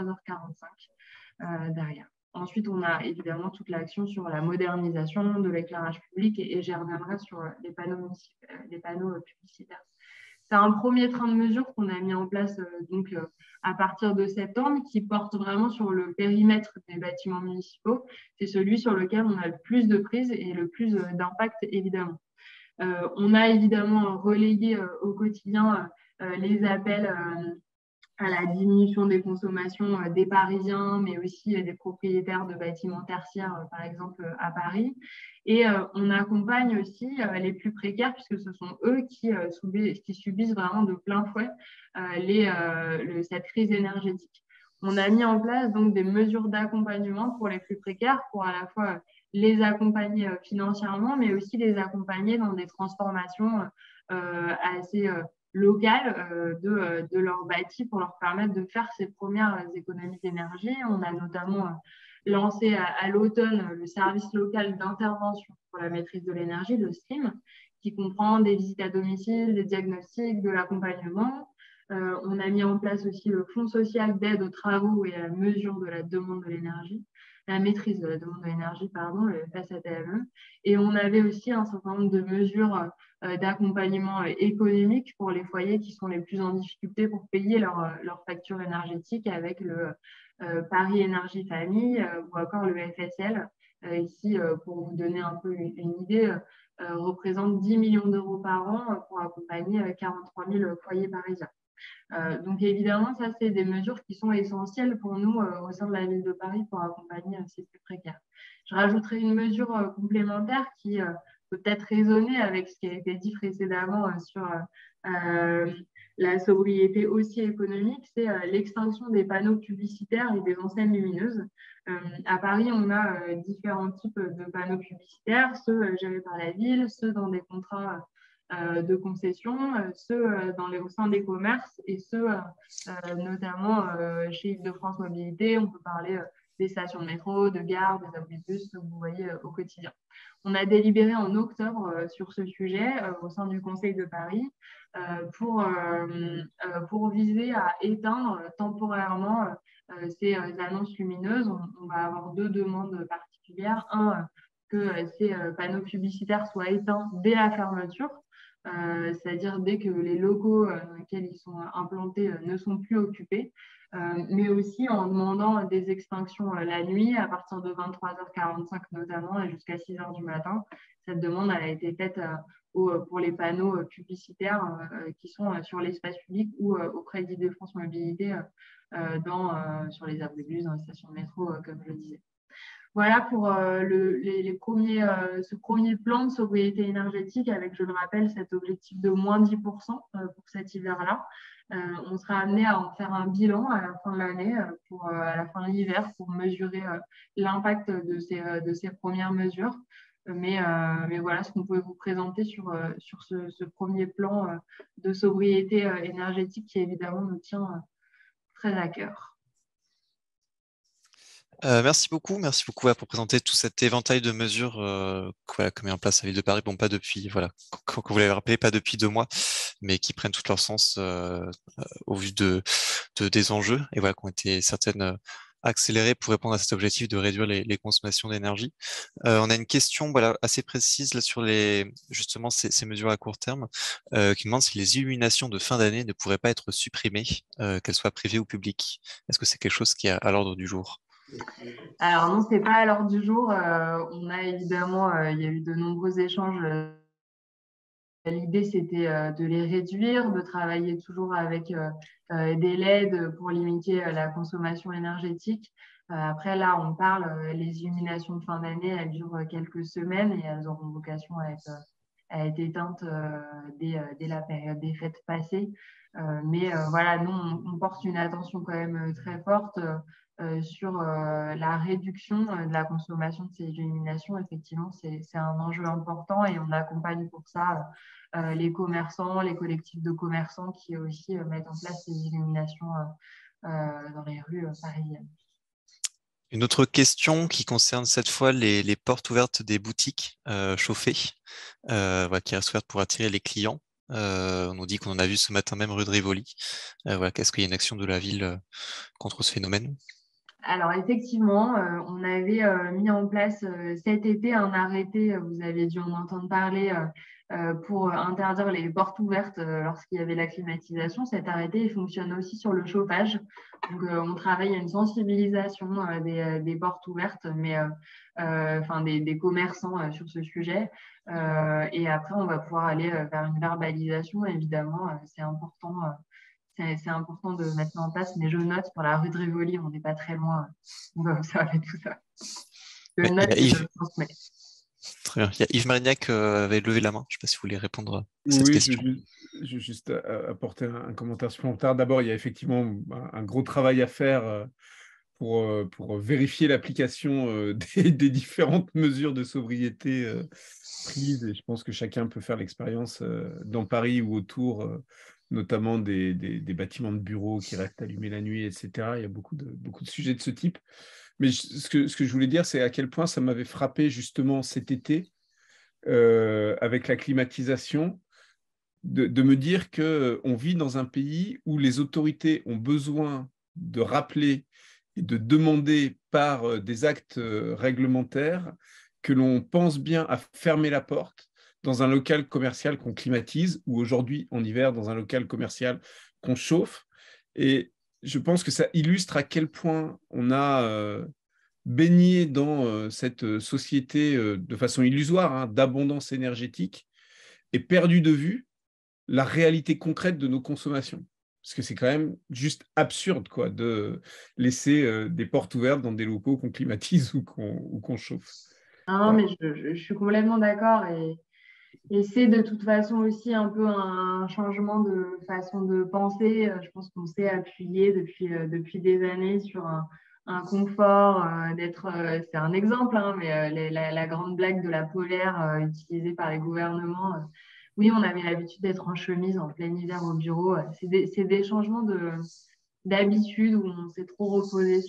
23h45 derrière. Ensuite, on a évidemment toute l'action sur la modernisation de l'éclairage public et j'y reviendrai sur les panneaux publicitaires. C'est un premier train de mesures qu'on a mis en place à partir de septembre qui porte vraiment sur le périmètre des bâtiments municipaux. C'est celui sur lequel on a le plus de prise et le plus d'impact, évidemment. On a évidemment relayé au quotidien les appels à la diminution des consommations des Parisiens, mais aussi des propriétaires de bâtiments tertiaires, par exemple à Paris. Et on accompagne aussi les plus précaires, puisque ce sont eux qui subissent vraiment de plein fouet cette crise énergétique. On a mis en place donc des mesures d'accompagnement pour les plus précaires, pour à la fois les accompagner financièrement, mais aussi les accompagner dans des transformations assez locales de leur bâti pour leur permettre de faire ces premières économies d'énergie. On a notamment lancé à l'automne le service local d'intervention pour la maîtrise de l'énergie, le SLIM, qui comprend des visites à domicile, des diagnostics, de l'accompagnement. On a mis en place aussi le fonds social d'aide aux travaux et à la mesure de la demande de l'énergie, la maîtrise de la demande de l'énergie, le FSATME. Et on avait aussi un certain nombre de mesures d'accompagnement économique pour les foyers qui sont les plus en difficulté pour payer leur facture énergétique avec le Paris Énergie Famille ou encore le FSL. Ici, pour vous donner un peu une idée, représente 10 millions d'euros par an pour accompagner 43 000 foyers parisiens. Donc évidemment, ça, c'est des mesures qui sont essentielles pour nous au sein de la ville de Paris pour accompagner ces plus précaires. Je rajouterai une mesure complémentaire qui peut peut-être résonner avec ce qui a été dit précédemment sur la sobriété aussi économique, c'est l'extinction des panneaux publicitaires et des enseignes lumineuses. À Paris, on a différents types de panneaux publicitaires, ceux gérés par la ville, ceux dans des contrats de concession, ceux au sein des commerces et ceux notamment chez Île-de-France Mobilité. On peut parler des stations de métro, de gares, des abribus que vous voyez au quotidien. On a délibéré en octobre sur ce sujet au sein du Conseil de Paris pour viser à éteindre temporairement ces annonces lumineuses. On va avoir deux demandes particulières. Un, que ces panneaux publicitaires soient éteints dès la fermeture, c'est-à-dire dès que les locaux dans lesquels ils sont implantés ne sont plus occupés. mais aussi en demandant des extinctions la nuit à partir de 23h45 notamment et jusqu'à 6h du matin. Cette demande elle a été faite pour les panneaux publicitaires qui sont sur l'espace public ou auprès d'Île-de-France Mobilité sur les aires de bus, dans les stations de métro, comme je le disais. Voilà pour ce premier plan de sobriété énergétique avec, je le rappelle, cet objectif de moins 10% pour cet hiver-là. On sera amené à en faire un bilan à la fin de l'année, à la fin de l'hiver, pour mesurer l'impact de ces premières mesures. Mais voilà ce qu'on pouvait vous présenter sur ce premier plan de sobriété énergétique qui évidemment nous tient très à cœur. Merci beaucoup pour présenter tout cet éventail de mesures qu'a mis en place la Ville de Paris. Bon, pas depuis, voilà, quand vous l'avez rappelé, pas depuis 2 mois, mais qui prennent tout leur sens au vu des enjeux et voilà, qui ont été certaines accélérées pour répondre à cet objectif de réduire les consommations d'énergie. On a une question voilà, assez précise là, sur justement ces mesures à court terme qui demande si les illuminations de fin d'année ne pourraient pas être supprimées, qu'elles soient privées ou publiques. Est-ce que c'est quelque chose qui est à l'ordre du jour? Alors non, c'est pas à l'ordre du jour. On a évidemment, il y a eu de nombreux échanges. L'idée, c'était de les réduire, de travailler toujours avec des LED pour limiter la consommation énergétique. Après, là, on parle, les illuminations de fin d'année, elles durent quelques semaines et elles auront vocation à être éteintes dès la période des fêtes passées. Mais voilà, nous, on porte une attention quand même très forte sur la réduction de la consommation de ces illuminations. Effectivement, c'est un enjeu important et on accompagne pour ça les commerçants, les collectifs de commerçants qui aussi mettent en place ces illuminations dans les rues parisiennes. Une autre question qui concerne cette fois les portes ouvertes des boutiques chauffées, voilà, qui restent ouvertes pour attirer les clients. On nous dit qu'on en a vu ce matin même rue de Rivoli. Voilà, qu'est-ce qu'il y a une action de la ville contre ce phénomène? Alors effectivement, on avait mis en place cet été un arrêté, vous avez dû en entendre parler, pour interdire les portes ouvertes lorsqu'il y avait la climatisation. Cet arrêté il fonctionne aussi sur le chauffage. Donc on travaille à une sensibilisation des portes ouvertes, mais des commerçants sur ce sujet. Et après, on va pouvoir aller vers une verbalisation. Évidemment, c'est important. C'est important de mettre en place, mais je note pour la rue de Rivoli, on n'est pas très loin. On va observer tout ça. Je note et je le transmets. Très bien. Il y a Yves Marignac avait levé la main. Je ne sais pas si vous voulez répondre à cette Oui, question. je vais juste apporter un commentaire supplémentaire. D'abord, il y a effectivement un gros travail à faire pour vérifier l'application des différentes mesures de sobriété prises. Et je pense que chacun peut faire l'expérience dans Paris ou autour, notamment des bâtiments de bureaux qui restent allumés la nuit, etc. Il y a beaucoup de sujets de ce type. Mais ce que je voulais dire, c'est à quel point ça m'avait frappé justement cet été avec la climatisation, de me dire qu'on vit dans un pays où les autorités ont besoin de rappeler et de demander par des actes réglementaires que l'on pense bien à fermer la porte dans un local commercial qu'on climatise ou aujourd'hui en hiver dans un local commercial qu'on chauffe. Et je pense que ça illustre à quel point on a baigné dans cette société de façon illusoire hein, d'abondance énergétique et perdu de vue la réalité concrète de nos consommations. Parce que c'est quand même juste absurde quoi, de laisser des portes ouvertes dans des locaux qu'on climatise ou qu'on chauffe. Non, mais je suis complètement d'accord. Et c'est de toute façon aussi un peu un changement de façon de penser. Je pense qu'on s'est appuyé depuis des années sur un confort c'est un exemple, hein, mais la grande blague de la polaire utilisée par les gouvernements. Oui, on avait l'habitude d'être en chemise en plein hiver au bureau. C'est des changements d'habitude où on s'est trop reposé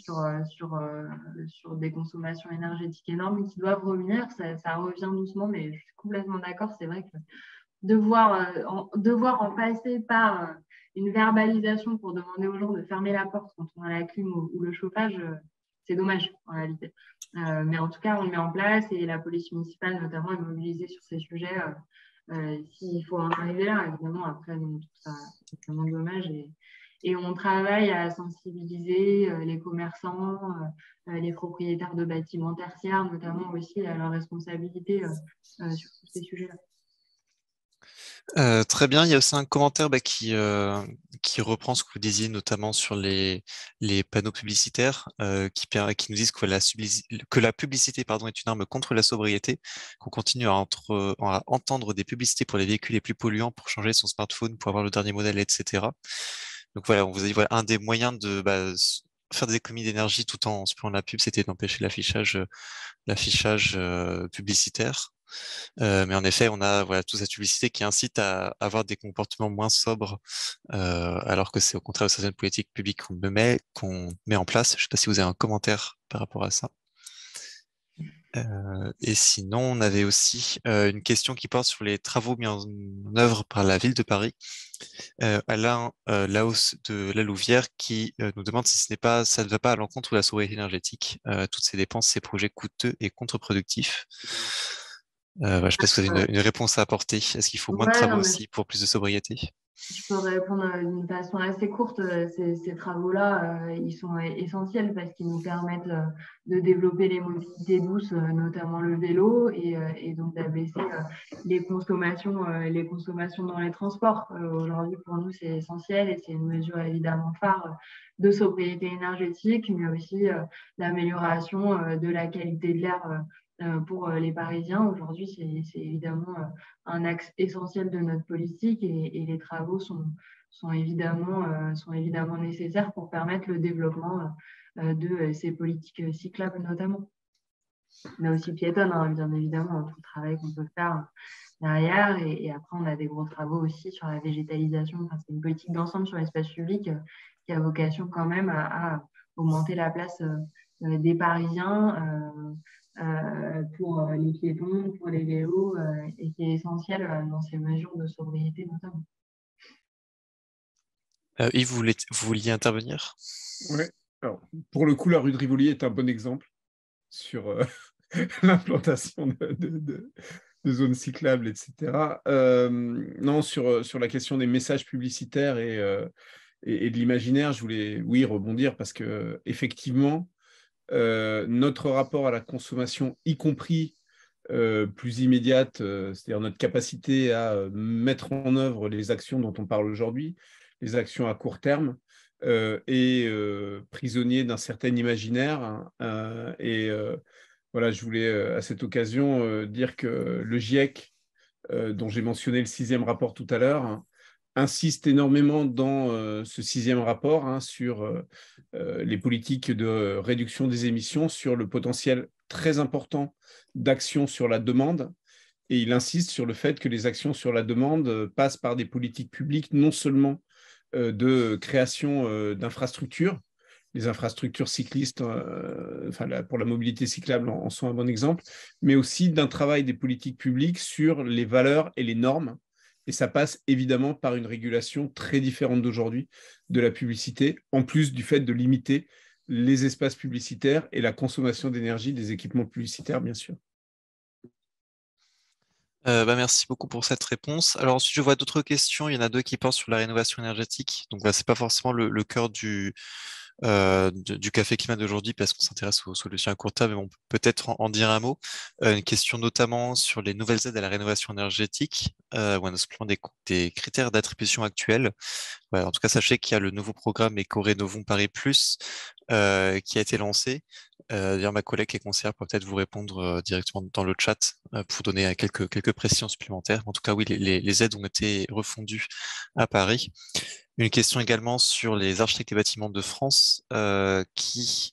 sur des consommations énergétiques énormes qui doivent revenir. Ça revient doucement, mais je suis complètement d'accord. C'est vrai que devoir en passer par une verbalisation pour demander aux gens de fermer la porte quand on a la clim ou le chauffage, c'est dommage en réalité. Mais en tout cas, on le met en place et la police municipale notamment est mobilisée sur ces sujets. S'il faut en arriver là, évidemment, après, tout ça, c'est vraiment dommage. Et on travaille à sensibiliser les commerçants, les propriétaires de bâtiments tertiaires, notamment aussi à leur responsabilité sur tous ces sujets-là. Très bien, il y a aussi un commentaire qui reprend ce que vous disiez notamment sur les panneaux publicitaires qui nous disent que la publicité pardon, est une arme contre la sobriété, qu'on continue à entendre des publicités pour les véhicules les plus polluants pour changer son smartphone, pour avoir le dernier modèle, etc. Donc voilà, on vous a dit, voilà, un des moyens de faire des économies d'énergie tout en supprimant la pub, c'était d'empêcher l'affichage publicitaire. Mais en effet, on a toute cette publicité qui incite à avoir des comportements moins sobres, alors que c'est au contraire certaines politiques publiques qu'on met en place. Je ne sais pas si vous avez un commentaire par rapport à ça. Et sinon, on avait aussi une question qui porte sur les travaux mis en œuvre par la ville de Paris. Alain Laos de La Louvière qui nous demande si ça ne va pas à l'encontre de la sobriété énergétique, toutes ces dépenses, ces projets coûteux et contre-productifs. Je ne sais pas si vous avez une réponse à apporter. Est-ce qu'il faut moins de travaux aussi pour plus de sobriété? Je peux répondre d'une façon assez courte. Ces travaux-là, ils sont essentiels parce qu'ils nous permettent de développer les mobilités douces, notamment le vélo, et donc d'abaisser les consommations dans les transports. Aujourd'hui, pour nous, c'est essentiel et c'est une mesure évidemment phare de sobriété énergétique, mais aussi l'amélioration de la qualité de l'air pour les Parisiens. Aujourd'hui, c'est évidemment un axe essentiel de notre politique et les travaux sont évidemment nécessaires pour permettre le développement de ces politiques cyclables notamment. Mais aussi piétonnes, hein, bien évidemment, tout le travail qu'on peut faire derrière. Et après, on a des gros travaux aussi sur la végétalisation. Enfin, c'est une politique d'ensemble sur l'espace public qui a vocation quand même à augmenter la place des Parisiens pour les piétons, pour les vélos, et qui est essentiel dans ces mesures de sobriété notamment. Yves, vous vouliez intervenir? Oui. Alors, pour le coup, la rue de Rivoli est un bon exemple sur l'implantation de zones cyclables, etc. Non, sur la question des messages publicitaires et de l'imaginaire, je voulais, oui, rebondir parce que effectivement, notre rapport à la consommation, y compris plus immédiate, c'est-à-dire notre capacité à mettre en œuvre les actions dont on parle aujourd'hui, les actions à court terme, est prisonnier d'un certain imaginaire. Voilà, je voulais à cette occasion dire que le GIEC, dont j'ai mentionné le 6e rapport tout à l'heure, insiste énormément dans ce 6e rapport sur les politiques de réduction des émissions, sur le potentiel très important d'actions sur la demande. Et il insiste sur le fait que les actions sur la demande passent par des politiques publiques non seulement de création d'infrastructures. Les infrastructures cyclistes, pour la mobilité cyclable en sont un bon exemple, mais aussi d'un travail des politiques publiques sur les valeurs et les normes. Et ça passe évidemment par une régulation très différente d'aujourd'hui de la publicité, en plus du fait de limiter les espaces publicitaires et la consommation d'énergie des équipements publicitaires, bien sûr. Merci beaucoup pour cette réponse. Alors ensuite, je vois d'autres questions. Il y en a deux qui portent sur la rénovation énergétique. Donc, c'est pas forcément le cœur du Café Climat d'aujourd'hui parce qu'on s'intéresse aux solutions à court terme, mais on peut peut-être en dire un mot. Une question notamment sur les nouvelles aides à la rénovation énergétique, où on a simplement des critères d'attribution actuels. Ouais, en tout cas, sachez qu'il y a le nouveau programme Éco-Rénovons Paris Plus qui a été lancé. D'ailleurs, ma collègue qui est conseillère peut peut-être vous répondre directement dans le chat pour donner quelques précisions supplémentaires. En tout cas, oui, les aides ont été refondues à Paris. Une question également sur les architectes des bâtiments de France qui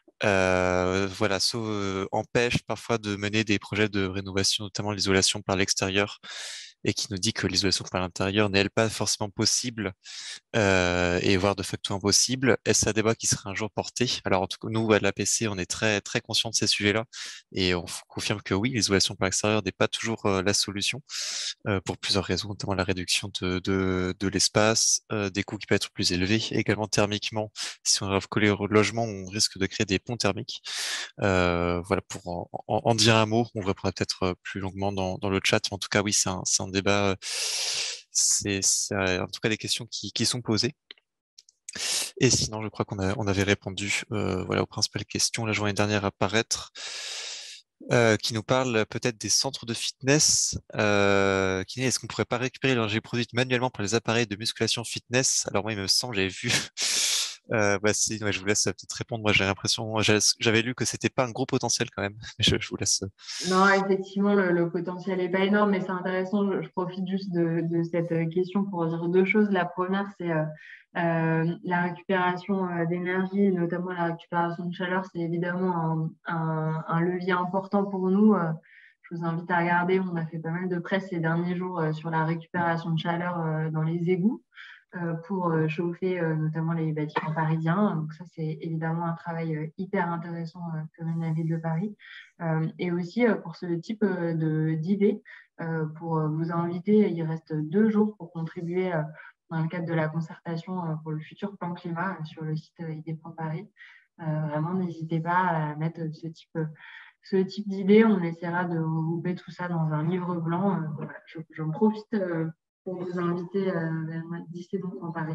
empêchent parfois de mener des projets de rénovation, notamment l'isolation par l'extérieur, et qui nous dit que l'isolation par l'intérieur n'est pas forcément possible et voire de facto impossible. Est-ce un débat qui serait un jour porté? Alors en tout cas, nous, à l'APC, on est très, très conscients de ces sujets-là et on confirme que oui, l'isolation par l'extérieur n'est pas toujours la solution pour plusieurs raisons, notamment la réduction de l'espace, des coûts qui peuvent être plus élevés, et également thermiquement. Si on arrive coller au logement, on risque de créer des ponts thermiques. Voilà, pour en dire un mot, on répondra peut-être plus longuement dans le chat. Mais en tout cas, oui, c'est un débat, c'est en tout cas des questions qui sont posées. Et sinon, je crois on avait répondu voilà, aux principales questions la journée dernière à paraître, qui nous parle peut-être des centres de fitness. Est-ce qu'on pourrait pas récupérer l'énergie produite manuellement par les appareils de musculation fitness? Alors moi, il me semble, j'avais vu. Ouais, je vous laisse peut-être répondre. Moi, j'ai l'impression, j'avais lu que c'était pas un gros potentiel quand même. Mais je vous laisse. Non, effectivement, le potentiel n'est pas énorme, mais c'est intéressant. Je profite juste de cette question pour dire deux choses. La première, c'est la récupération d'énergie, et notamment la récupération de chaleur. C'est évidemment un levier important pour nous. Je vous invite à regarder. On a fait pas mal de presse ces derniers jours sur la récupération de chaleur dans les égouts pour chauffer notamment les bâtiments parisiens. Donc ça, c'est évidemment un travail hyper intéressant que mène la ville de Paris. Et aussi pour ce type d'idées, pour vous inviter, il reste 2 jours pour contribuer dans le cadre de la concertation pour le futur plan climat sur le site idées.paris. Vraiment, n'hésitez pas à mettre ce type d'idées. On essaiera de regrouper tout ça dans un livre blanc. Voilà, j'en profite pour vous inviter vers idées.paris.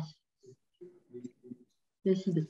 Décidé.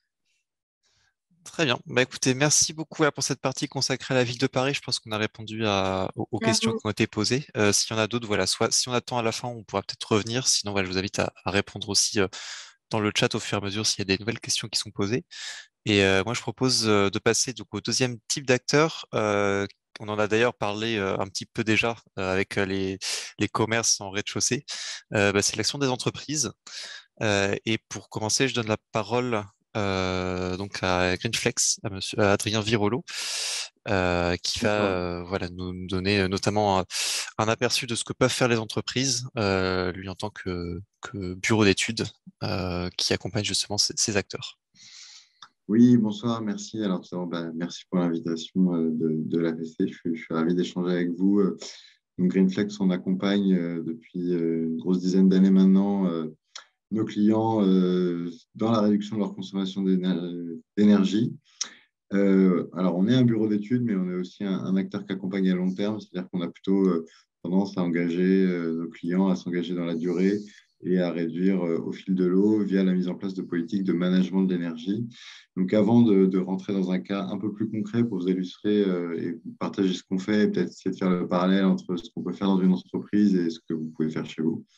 Très bien. Bah, écoutez, merci beaucoup pour cette partie consacrée à la ville de Paris. Je pense qu'on a répondu aux questions qui ont été posées. S'il y en a d'autres, voilà, soit si on attend à la fin, on pourra peut-être revenir. Sinon, voilà, je vous invite à répondre aussi dans le chat au fur et à mesure s'il y a des nouvelles questions qui sont posées. Et moi, je propose de passer donc, au deuxième type d'acteurs. On en a d'ailleurs parlé un petit peu déjà avec les commerces en rez-de-chaussée. C'est l'action des entreprises. Et pour commencer, je donne la parole donc à Greenflex, à Adrien Virolo, qui va voilà, nous donner notamment un aperçu de ce que peuvent faire les entreprises, lui en tant que bureau d'études qui accompagne justement ces acteurs. Oui, bonsoir, merci. Alors, tout d'abord, merci pour l'invitation de l'APC. Je suis ravi d'échanger avec vous. Donc, Greenflex, on accompagne depuis une grosse dizaine d'années maintenant nos clients dans la réduction de leur consommation d'énergie. Alors, on est un bureau d'études, mais on est aussi un acteur qui accompagne à long terme, c'est-à-dire qu'on a plutôt tendance à engager nos clients à s'engager dans la durée et à réduire au fil de l'eau via la mise en place de politiques de management de l'énergie. Donc, avant de rentrer dans un cas un peu plus concret pour vous illustrer et vous partager ce qu'on fait, et peut-être essayer de faire le parallèle entre ce qu'on peut faire dans une entreprise et ce que vous pouvez faire chez vous.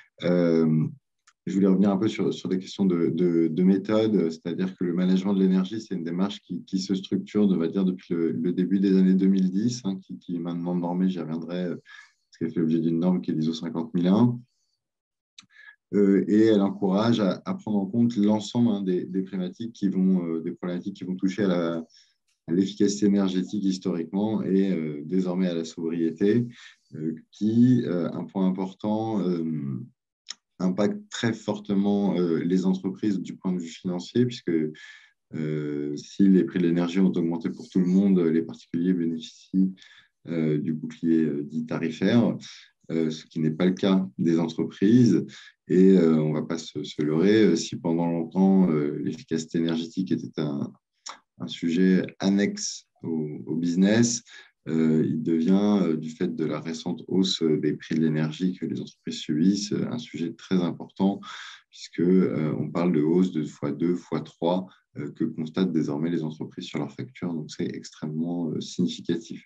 Je voulais revenir un peu sur des questions de méthode, c'est-à-dire que le management de l'énergie, c'est une démarche qui se structure, on va dire, depuis le début des années 2010, qui est maintenant normée, j'y reviendrai, parce qu'elle fait l'objet d'une norme qui est l'ISO 50001. Et elle encourage à prendre en compte l'ensemble des problématiques qui vont toucher à l'efficacité énergétique historiquement et désormais à la sobriété, un point important, impacte très fortement les entreprises du point de vue financier, puisque si les prix de l'énergie ont augmenté pour tout le monde, les particuliers bénéficient du bouclier dit tarifaire, ce qui n'est pas le cas des entreprises. Et on ne va pas se leurrer, si pendant longtemps l'efficacité énergétique était un sujet annexe au business, il devient, du fait de la récente hausse des prix de l'énergie que les entreprises subissent, un sujet très important, puisqu'on parle de hausse de x2, x3 que constatent désormais les entreprises sur leurs factures. Donc, c'est extrêmement significatif.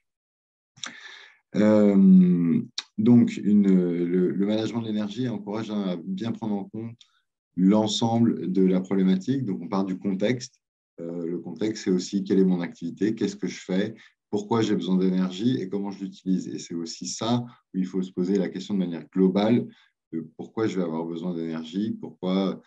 Donc, le management de l'énergie encourage à bien prendre en compte l'ensemble de la problématique. Donc, on part du contexte. Le contexte, c'est aussi quelle est mon activité, qu'est-ce que je fais, pourquoi j'ai besoin d'énergie et comment je l'utilise. Et c'est aussi ça où il faut se poser la question de manière globale de pourquoi je vais avoir besoin d'énergie, pourquoi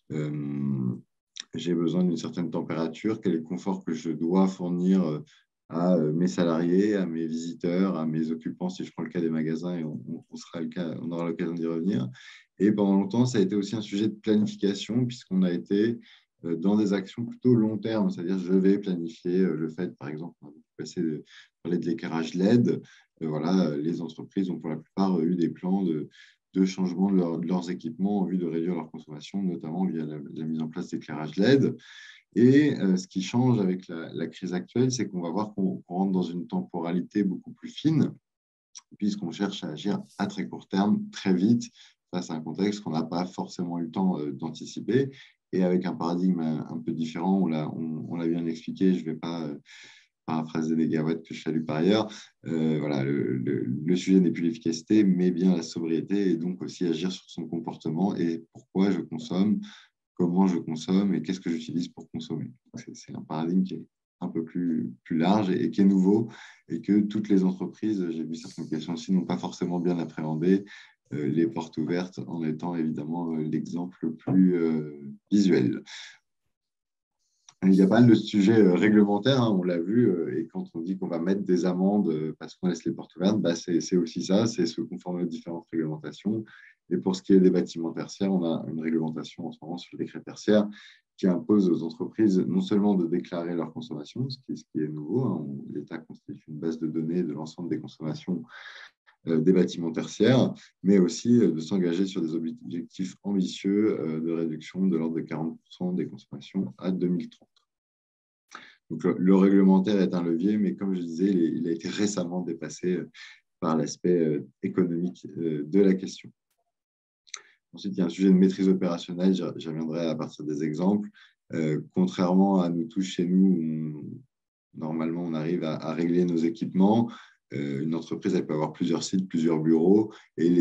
j'ai besoin d'une certaine température, quel est le confort que je dois fournir à mes salariés, à mes visiteurs, à mes occupants, si je prends le cas des magasins, et on aura l'occasion d'y revenir. Et pendant longtemps, ça a été aussi un sujet de planification, puisqu'on a été dans des actions plutôt long terme, c'est-à-dire je vais planifier le fait, par exemple, on va parler de l'éclairage LED. Voilà, les entreprises ont pour la plupart eu des plans de changement de leurs équipements en vue de réduire leur consommation, notamment via la mise en place d'éclairage LED. Et ce qui change avec la crise actuelle, c'est qu'on va voir qu'on rentre dans une temporalité beaucoup plus fine, puisqu'on cherche à agir à très court terme, très vite, face à un contexte qu'on n'a pas forcément eu le temps d'anticiper. et avec un paradigme un peu différent. On l'a bien expliqué, je ne vais pas paraphraser des gigawatts que je salue par ailleurs. Voilà, le sujet n'est plus l'efficacité, mais bien la sobriété, et donc aussi agir sur son comportement et pourquoi je consomme, comment je consomme et qu'est-ce que j'utilise pour consommer. C'est un paradigme qui est un peu plus large et qui est nouveau, et que toutes les entreprises, j'ai vu certaines questions aussi, n'ont pas forcément bien appréhendé, les portes ouvertes en étant évidemment l'exemple le plus visuel. Il y a pas mal de sujets réglementaires, hein, on l'a vu, et quand on dit qu'on va mettre des amendes parce qu'on laisse les portes ouvertes, bah c'est aussi ça, c'est se conformer aux différentes réglementations. Et pour ce qui est des bâtiments tertiaires, on a une réglementation en ce moment sur le décret tertiaire qui impose aux entreprises non seulement de déclarer leur consommation, ce qui est nouveau, hein, l'État constitue une base de données de l'ensemble des consommations des bâtiments tertiaires, mais aussi de s'engager sur des objectifs ambitieux de réduction de l'ordre de 40% des consommations à 2030. Donc, le réglementaire est un levier, mais comme je disais, il a été récemment dépassé par l'aspect économique de la question. Ensuite, il y a un sujet de maîtrise opérationnelle, j'y reviendrai à partir des exemples. Contrairement à nous tous chez nous, normalement, on arrive à régler nos équipements. Une entreprise, elle peut avoir plusieurs sites, plusieurs bureaux, et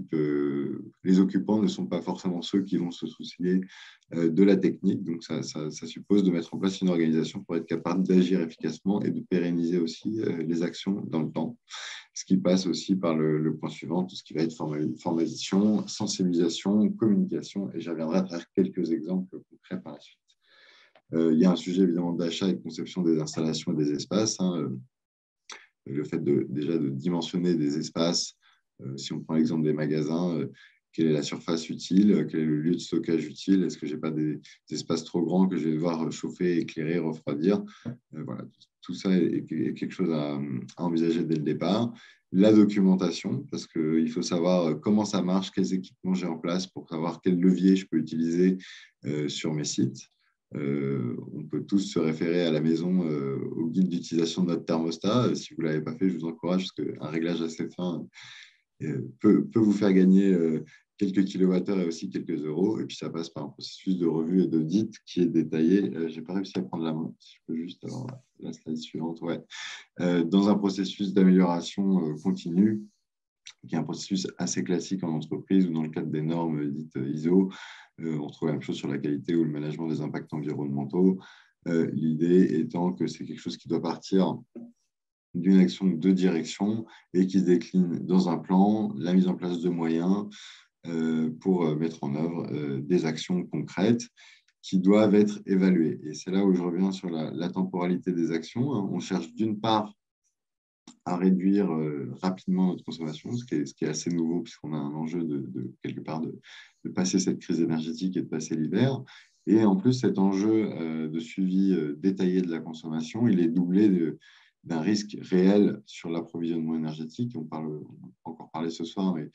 les occupants ne sont pas forcément ceux qui vont se soucier de la technique. Donc, ça suppose de mettre en place une organisation pour être capable d'agir efficacement et de pérenniser aussi les actions dans le temps. Ce qui passe aussi par le point suivant, tout ce qui va être formalisation, sensibilisation, communication, et j'y reviendrai à travers quelques exemples concrets par la suite. Il y a un sujet évidemment d'achat et de conception des installations et des espaces, hein. Le fait déjà de dimensionner des espaces, si on prend l'exemple des magasins, quelle est la surface utile, quel est le lieu de stockage utile, est-ce que je n'ai pas des espaces trop grands que je vais devoir chauffer, éclairer, refroidir. Voilà, tout ça est quelque chose à envisager dès le départ. La documentation, parce qu'il faut savoir comment ça marche, quels équipements j'ai en place pour savoir quel levier je peux utiliser sur mes sites. On peut tous se référer à la maison au guide d'utilisation de notre thermostat. Si vous ne l'avez pas fait, je vous encourage, parce qu'un réglage assez fin peut vous faire gagner quelques kilowattheures et aussi quelques euros. Et puis, ça passe par un processus de revue et d'audit qui est détaillé. Je n'ai pas réussi à prendre la main. Si je peux juste avoir la slide suivante. Ouais. Dans un processus d'amélioration continue, qui est un processus assez classique en entreprise ou dans le cadre des normes dites ISO. On retrouve la même chose sur la qualité ou le management des impacts environnementaux. L'idée étant que c'est quelque chose qui doit partir d'une action de direction et qui se décline dans un plan, la mise en place de moyens pour mettre en œuvre des actions concrètes qui doivent être évaluées. Et c'est là où je reviens sur la temporalité des actions. On cherche d'une part à réduire rapidement notre consommation, ce qui est assez nouveau puisqu'on a un enjeu de quelque part de passer cette crise énergétique et de passer l'hiver. Et en plus, cet enjeu de suivi détaillé de la consommation, il est doublé d'un risque réel sur l'approvisionnement énergétique. On va encore parler ce soir, mais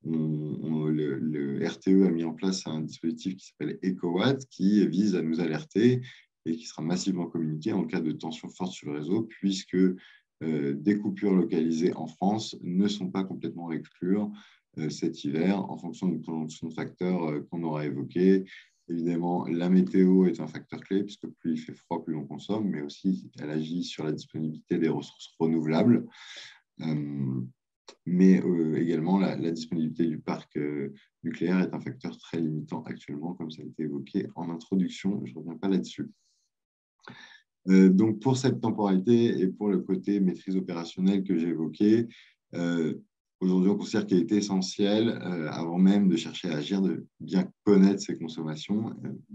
le RTE a mis en place un dispositif qui s'appelle EcoWatt qui vise à nous alerter et qui sera massivement communiqué en cas de tension forte sur le réseau, puisque des coupures localisées en France ne sont pas complètement à exclure cet hiver en fonction d'une conjonction de facteurs qu'on aura évoqués. Évidemment, la météo est un facteur clé puisque plus il fait froid, plus on consomme, mais aussi elle agit sur la disponibilité des ressources renouvelables. Mais également, la disponibilité du parc nucléaire est un facteur très limitant actuellement, comme ça a été évoqué en introduction. Je ne reviens pas là-dessus. Donc, pour cette temporalité et pour le côté maîtrise opérationnelle que j'ai évoqué, aujourd'hui, on considère qu'il est essentiel, avant même de chercher à agir, de bien connaître ses consommations.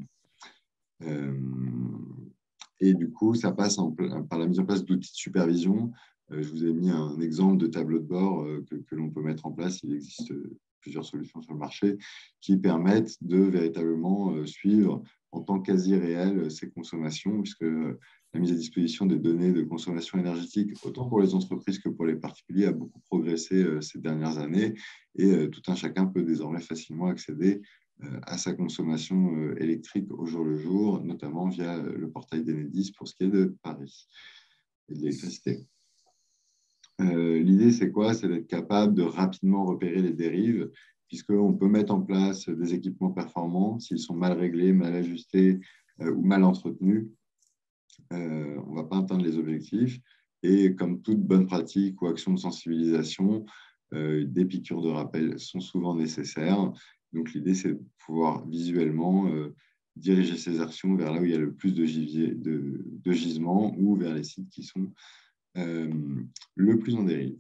Et du coup, ça passe par la mise en place d'outils de supervision. Je vous ai mis un exemple de tableau de bord que l'on peut mettre en place. Il existe plusieurs solutions sur le marché qui permettent de véritablement suivre en temps quasi réel ces consommations, puisque la mise à disposition des données de consommation énergétique, autant pour les entreprises que pour les particuliers, a beaucoup progressé ces dernières années, et tout un chacun peut désormais facilement accéder à sa consommation électrique au jour le jour, notamment via le portail d'Enedis pour ce qui est de Paris et de l'électricité. L'idée, c'est quoi? C'est d'être capable de rapidement repérer les dérives, puisqu'on peut mettre en place des équipements performants. S'ils sont mal réglés, mal ajustés ou mal entretenus, on ne va pas atteindre les objectifs. Et comme toute bonne pratique ou action de sensibilisation, des piqûres de rappel sont souvent nécessaires. Donc, l'idée, c'est de pouvoir visuellement diriger ces actions vers là où il y a le plus de gisements ou vers les sites qui sont le plus en dérive.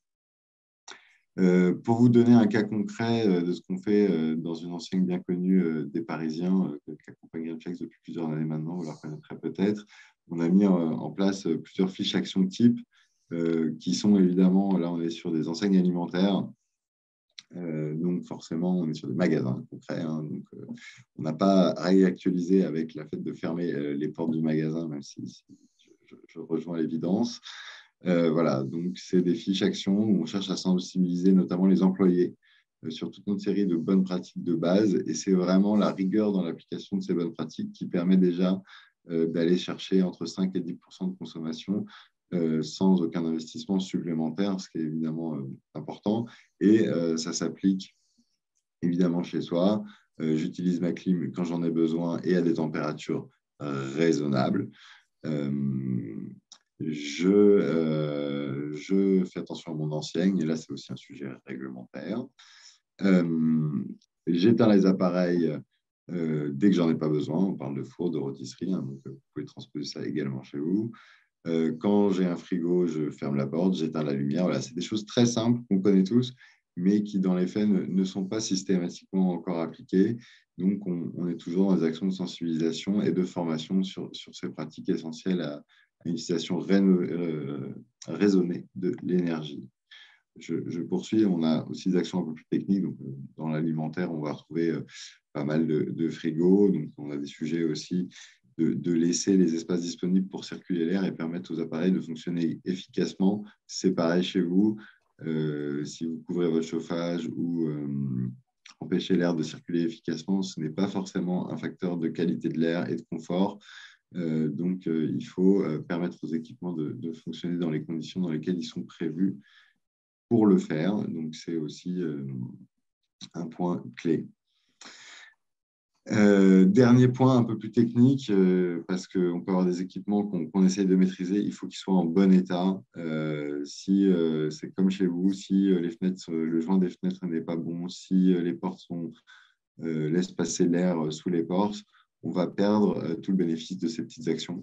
Pour vous donner un cas concret de ce qu'on fait dans une enseigne bien connue des Parisiens qui accompagne GreenFlex depuis plusieurs années maintenant, vous la reconnaîtrez peut-être, on a mis en place plusieurs fiches actions type qui sont évidemment, là on est sur des enseignes alimentaires, donc forcément on est sur des magasins concrets, hein, donc on n'a pas à réactualiser avec la fait de fermer les portes du magasin, même si je rejoins l'évidence. Voilà, donc c'est des fiches actions où on cherche à sensibiliser notamment les employés sur toute une série de bonnes pratiques de base, et c'est vraiment la rigueur dans l'application de ces bonnes pratiques qui permet déjà d'aller chercher entre 5 et 10% de consommation sans aucun investissement supplémentaire, ce qui est évidemment important, et ça s'applique évidemment chez soi. J'utilise ma clim quand j'en ai besoin et à des températures raisonnables. Je fais attention à mon enseigne, et là, c'est aussi un sujet réglementaire. J'éteins les appareils dès que j'en ai pas besoin. On parle de four, de rôtisserie, hein, donc vous pouvez transposer ça également chez vous. Quand j'ai un frigo, je ferme la porte, j'éteins la lumière. Voilà, c'est des choses très simples qu'on connaît tous, mais qui, dans les faits, ne sont pas systématiquement encore appliquées. Donc, on est toujours dans des actions de sensibilisation et de formation sur ces pratiques essentielles à une utilisation raisonnée de l'énergie. Je poursuis. On a aussi des actions un peu plus techniques. Donc, dans l'alimentaire, on va retrouver pas mal de frigos. Donc, on a des sujets aussi de laisser les espaces disponibles pour circuler l'air et permettre aux appareils de fonctionner efficacement. C'est pareil chez vous. Si vous couvrez votre chauffage ou empêchez l'air de circuler efficacement, ce n'est pas forcément un facteur de qualité de l'air et de confort. Donc, il faut permettre aux équipements de fonctionner dans les conditions dans lesquelles ils sont prévus pour le faire. Donc, c'est aussi un point clé. Dernier point un peu plus technique, parce qu'on peut avoir des équipements qu'on essaye de maîtriser, il faut qu'ils soient en bon état. Si c'est comme chez vous, si les fenêtres, le joint des fenêtres n'est pas bon, si les portes laissent passer l'air sous les portes, on va perdre tout le bénéfice de ces petites actions.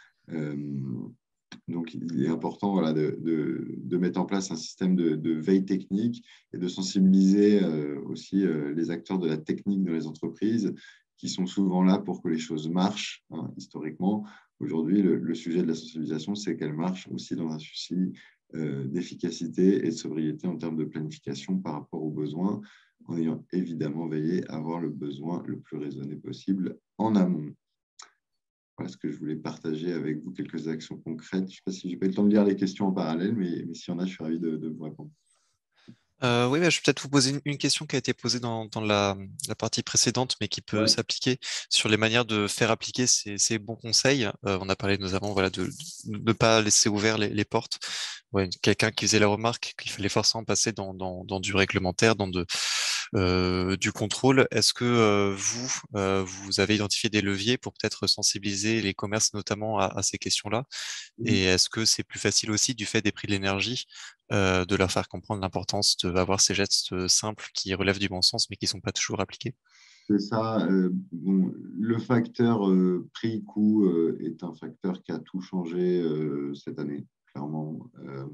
Donc, il est important, voilà, de mettre en place un système de veille technique et de sensibiliser aussi les acteurs de la technique dans les entreprises qui sont souvent là pour que les choses marchent, hein, historiquement. Aujourd'hui, le sujet de la sensibilisation, c'est qu'elle marche aussi dans un souci d'efficacité et de sobriété en termes de planification par rapport aux besoins, en ayant évidemment veillé à avoir le besoin le plus raisonné possible en amont. Voilà ce que je voulais partager avec vous, quelques actions concrètes. Je ne sais pas si j'ai pas eu le temps de lire les questions en parallèle, mais s'il y en a, je suis ravi de vous répondre. Oui, je vais peut-être vous poser une question qui a été posée dans la partie précédente, mais qui peut s'appliquer sur les manières de faire appliquer ces bons conseils. On a parlé notamment de ne pas laisser ouvertes les portes. Ouais, quelqu'un qui faisait la remarque qu'il fallait forcément passer dans du réglementaire, du contrôle. Est-ce que vous avez identifié des leviers pour peut-être sensibiliser les commerces notamment à ces questions-là? Et est-ce que c'est plus facile aussi du fait des prix de l'énergie de leur faire comprendre l'importance d'avoir ces gestes simples qui relèvent du bon sens mais qui ne sont pas toujours appliqués? C'est ça. Bon, le facteur prix-coût est un facteur qui a tout changé cette année, clairement.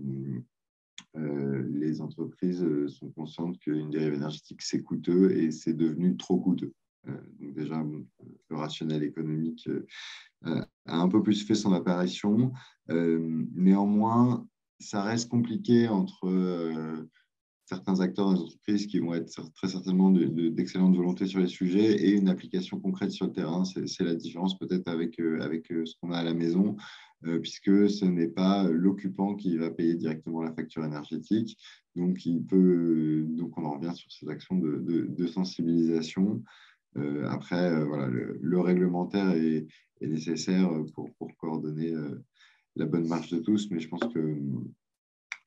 Les entreprises sont conscientes qu'une dérive énergétique, c'est coûteux et c'est devenu trop coûteux. Donc déjà, le rationnel économique a un peu plus fait son apparition. Néanmoins, ça reste compliqué entre certains acteurs dans les entreprises qui vont être très certainement d'excellente volonté sur les sujets et une application concrète sur le terrain. C'est la différence peut-être avec ce qu'on a à la maison, puisque ce n'est pas l'occupant qui va payer directement la facture énergétique. Donc, on en revient sur ces actions de sensibilisation. Après, voilà, le réglementaire est nécessaire pour coordonner la bonne marche de tous, mais je pense que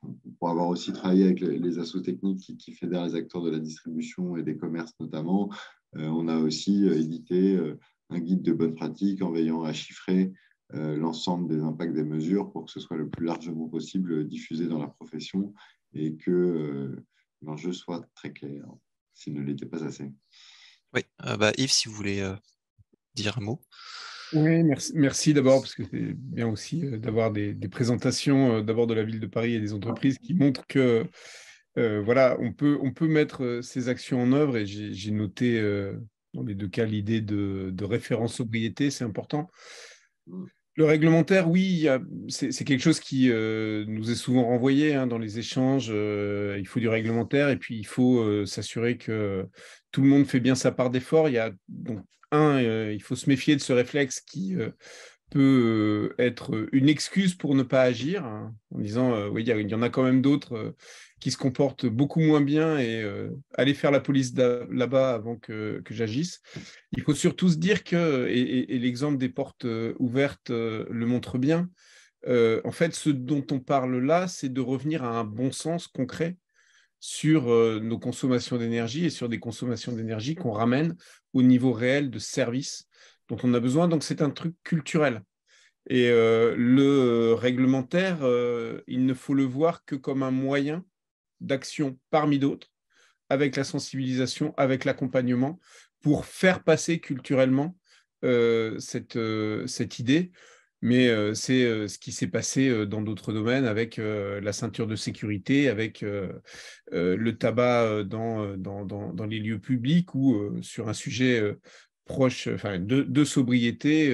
pour avoir aussi travaillé avec les assos techniques qui fédèrent les acteurs de la distribution et des commerces notamment, on a aussi édité un guide de bonnes pratiques en veillant à chiffrer l'ensemble des impacts des mesures pour que ce soit le plus largement possible diffusé dans la profession et que l'enjeu soit très clair, s'il ne l'était pas assez. Oui, Yves, si vous voulez dire un mot. Oui, merci d'abord, parce que c'est bien aussi d'avoir des présentations d'abord de la ville de Paris et des entreprises qui montrent que voilà, on peut mettre ces actions en œuvre, et j'ai noté dans les deux cas l'idée de référence sobriété, c'est important. Le réglementaire, oui, c'est quelque chose qui nous est souvent renvoyé dans les échanges. Il faut du réglementaire, et puis il faut s'assurer que tout le monde fait bien sa part d'effort. Il y a donc il faut se méfier de ce réflexe qui peut être une excuse pour ne pas agir, en disant oui, il y en a quand même d'autres qui se comportent beaucoup moins bien, et aller faire la police là-bas avant que j'agisse. Il faut surtout se dire que, et l'exemple des portes ouvertes le montre bien, en fait, ce dont on parle là, c'est de revenir à un bon sens concret sur nos consommations d'énergie, et sur des consommations d'énergie qu'on ramène au niveau réel de service dont on a besoin. Donc, c'est un truc culturel. Et le réglementaire, il ne faut le voir que comme un moyen d'action parmi d'autres, avec la sensibilisation, avec l'accompagnement, pour faire passer culturellement cette idée. Mais c'est ce qui s'est passé dans d'autres domaines, avec la ceinture de sécurité, avec le tabac dans les lieux publics, ou sur un sujet proche, enfin, de sobriété,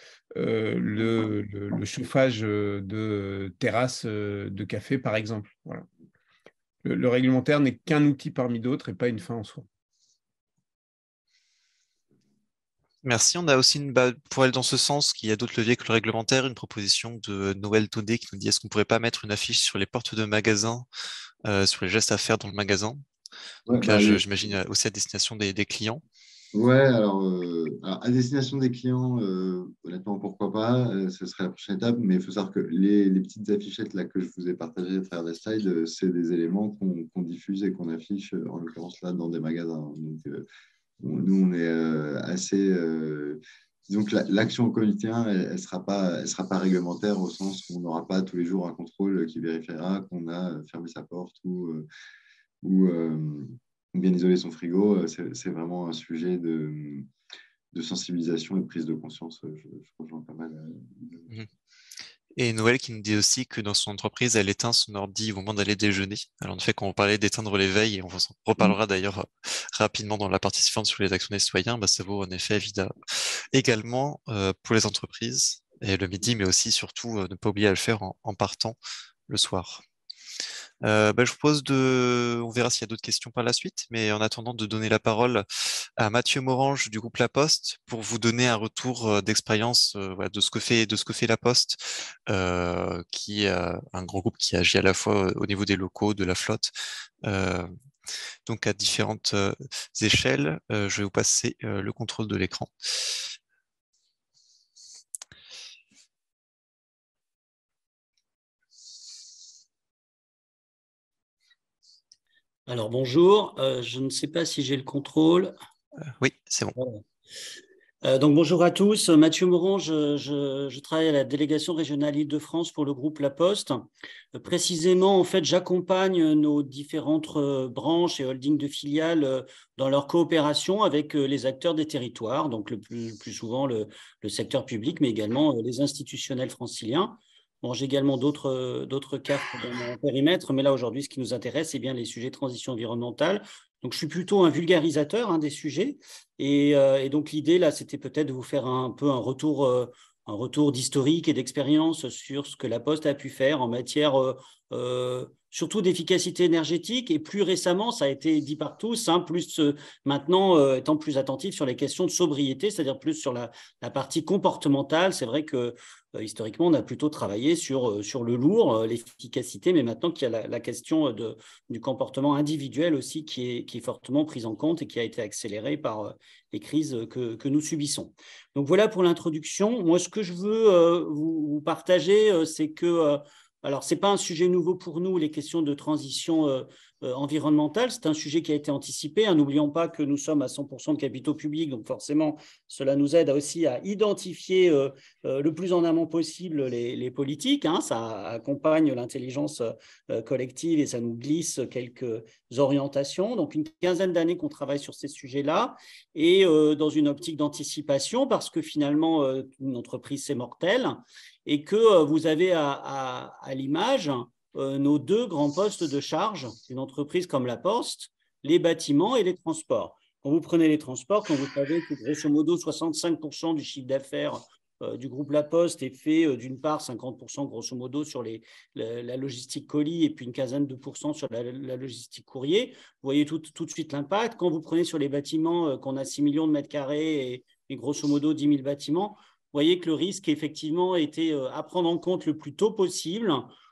le chauffage de terrasses de café, par exemple. Voilà. Le réglementaire n'est qu'un outil parmi d'autres et pas une fin en soi. Merci. On a aussi, pour aller dans ce sens, qu'il y a d'autres leviers que le réglementaire, une proposition de Noël Taudet qui nous dit: est-ce qu'on pourrait pas mettre une affiche sur les portes de magasins sur les gestes à faire dans le magasin? Ouais, Donc là, j'imagine aussi à destination des clients. Ouais, alors, à destination des clients, honnêtement, pourquoi pas, ce serait la prochaine étape, mais il faut savoir que les petites affichettes là, que je vous ai partagées à travers des slides, c'est des éléments qu'on diffuse et qu'on affiche, en l'occurrence là, dans des magasins. Donc, nous, on est assez. Disons que l'action au quotidien, elle ne sera pas réglementaire, au sens où on n'aura pas tous les jours un contrôle qui vérifiera qu'on a fermé sa porte ou bien isoler son frigo. C'est vraiment un sujet de sensibilisation et de prise de conscience. Je rejoins pas mal. Et Noël qui nous dit aussi que dans son entreprise, elle éteint son ordi au moment d'aller déjeuner. Alors en fait, quand on parlait d'éteindre les veilles, et on s'en reparlera d'ailleurs rapidement dans la partie suivante sur les actions des citoyens, ça vaut en effet également pour les entreprises et le midi, mais aussi surtout ne pas oublier à le faire en partant le soir. Je vous propose on verra s'il y a d'autres questions par la suite, mais en attendant de donner la parole à Mathieu Morange du groupe La Poste pour vous donner un retour d'expérience de ce que fait La Poste, qui est un grand groupe qui agit à la fois au niveau des locaux, de la flotte, donc à différentes échelles. Je vais vous passer le contrôle de l'écran. Alors bonjour, je ne sais pas si j'ai le contrôle. Oui, c'est bon. Donc bonjour à tous, Mathieu Morange, je travaille à la délégation régionale Île-de-France pour le groupe La Poste. Précisément, en fait, j'accompagne nos différentes branches et holdings de filiales dans leur coopération avec les acteurs des territoires, donc le plus souvent le secteur public, mais également les institutionnels franciliens. Bon, j'ai également d'autres cartes dans mon périmètre, mais là aujourd'hui, ce qui nous intéresse, c'est bien les sujets de transition environnementale. Donc, je suis plutôt un vulgarisateur des sujets. Et donc, l'idée, là, c'était peut-être de vous faire un peu un retour d'historique et d'expérience sur ce que La Poste a pu faire en matière surtout d'efficacité énergétique. Et plus récemment, ça a été dit par tous, plus maintenant étant plus attentif sur les questions de sobriété, c'est-à-dire plus sur la partie comportementale. C'est vrai que historiquement, on a plutôt travaillé sur le lourd, l'efficacité, mais maintenant qu'il y a la question du comportement individuel aussi qui est fortement prise en compte et qui a été accélérée par les crises que nous subissons. Donc voilà pour l'introduction. Moi, ce que je veux vous partager, c'est que Alors, ce n'est pas un sujet nouveau pour nous, les questions de transition environnementale. C'est un sujet qui a été anticipé. N'oublions pas que nous sommes à 100% de capitaux publics, donc forcément, cela nous aide aussi à identifier le plus en amont possible les politiques. Ça accompagne l'intelligence collective et ça nous glisse quelques orientations. Donc, une quinzaine d'années qu'on travaille sur ces sujets-là et dans une optique d'anticipation parce que finalement, une entreprise, c'est mortel et que vous avez à l'image nos deux grands postes de charge d'une entreprise comme La Poste, les bâtiments et les transports. Quand vous prenez les transports, quand vous savez que grosso modo 65% du chiffre d'affaires du groupe La Poste est fait d'une part 50% grosso modo sur la logistique colis et puis une quinzaine de pourcents sur la logistique courrier, vous voyez tout de suite l'impact. Quand vous prenez sur les bâtiments qu'on a 6 millions de mètres carrés et grosso modo 10 000 bâtiments, vous voyez que le risque effectivement était à prendre en compte le plus tôt possible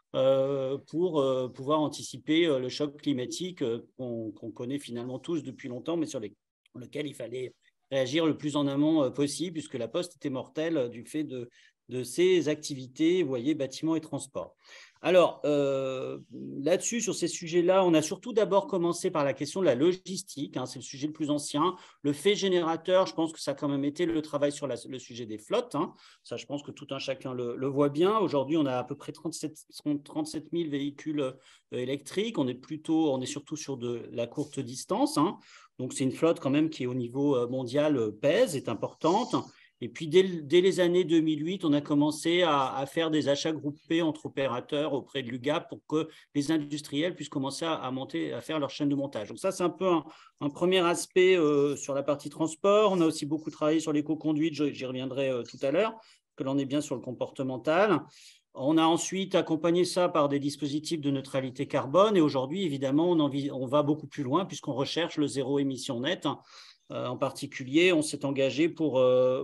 pour pouvoir anticiper le choc climatique qu'on connaît finalement tous depuis longtemps, mais sur lequel il fallait réagir le plus en amont possible, puisque La Poste était mortelle du fait de ses activités, vous voyez, bâtiments et transports. Alors, là-dessus, sur ces sujets-là, on a surtout d'abord commencé par la question de la logistique, c'est le sujet le plus ancien. Le fait générateur, je pense que ça a quand même été le travail sur le sujet des flottes. Ça, je pense que tout un chacun le voit bien. Aujourd'hui, on a à peu près 37 000 véhicules électriques. On est surtout sur de la courte distance. Donc, c'est une flotte quand même qui, au niveau mondial, pèse, est importante. Et puis, dès les années 2008, on a commencé à faire des achats groupés entre opérateurs auprès de l'UGAP pour que les industriels puissent commencer à faire leur chaîne de montage. Donc ça, c'est un peu un premier aspect sur la partie transport. On a aussi beaucoup travaillé sur l'éco-conduite, j'y reviendrai tout à l'heure, que l'on est bien sur le comportemental. On a ensuite accompagné ça par des dispositifs de neutralité carbone. Et aujourd'hui, évidemment, on va beaucoup plus loin puisqu'on recherche le zéro émission nette. En particulier, on s'est engagé pour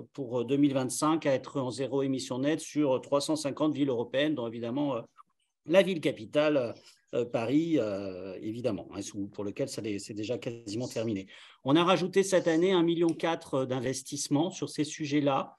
2025 à être en zéro émission nette sur 350 villes européennes, dont évidemment la ville capitale, Paris, évidemment, pour lequel c'est déjà quasiment terminé. On a rajouté cette année 1,4 million d'investissements sur ces sujets-là,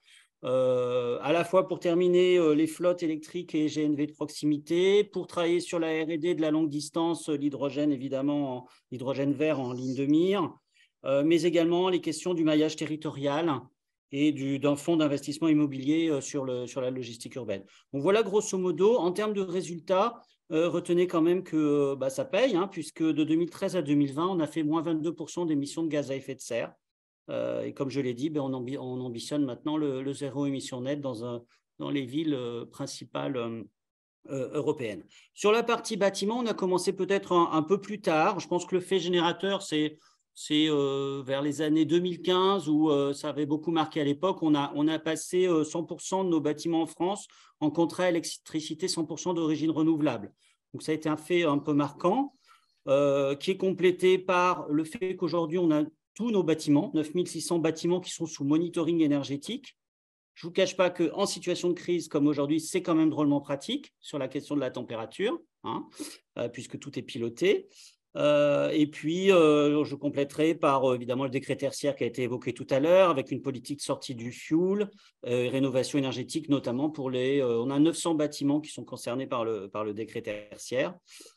à la fois pour terminer les flottes électriques et GNV de proximité, pour travailler sur la R&D de la longue distance, l'hydrogène évidemment, l'hydrogène vert en ligne de mire, mais également les questions du maillage territorial et d'un fonds d'investissement immobilier sur la logistique urbaine. Donc voilà, grosso modo, en termes de résultats, retenez quand même que ça paye, puisque de 2013 à 2020, on a fait moins 22% d'émissions de gaz à effet de serre. Et comme je l'ai dit, on ambitionne maintenant le zéro émission net dans les villes principales européennes. Sur la partie bâtiment, on a commencé peut-être un peu plus tard. Je pense que le fait générateur, c'est vers les années 2015 où ça avait beaucoup marqué à l'époque. On a passé 100% de nos bâtiments en France en contrat électricité 100% d'origine renouvelable. Donc, ça a été un fait un peu marquant qui est complété par le fait qu'aujourd'hui, on a tous nos bâtiments, 9600 bâtiments qui sont sous monitoring énergétique. Je ne vous cache pas qu'en situation de crise comme aujourd'hui, c'est quand même drôlement pratique sur la question de la température, puisque tout est piloté. Et puis, je compléterai par évidemment le décret tertiaire qui a été évoqué tout à l'heure, avec une politique sortie du fuel, rénovation énergétique notamment pour on a 900 bâtiments qui sont concernés par le décret tertiaire.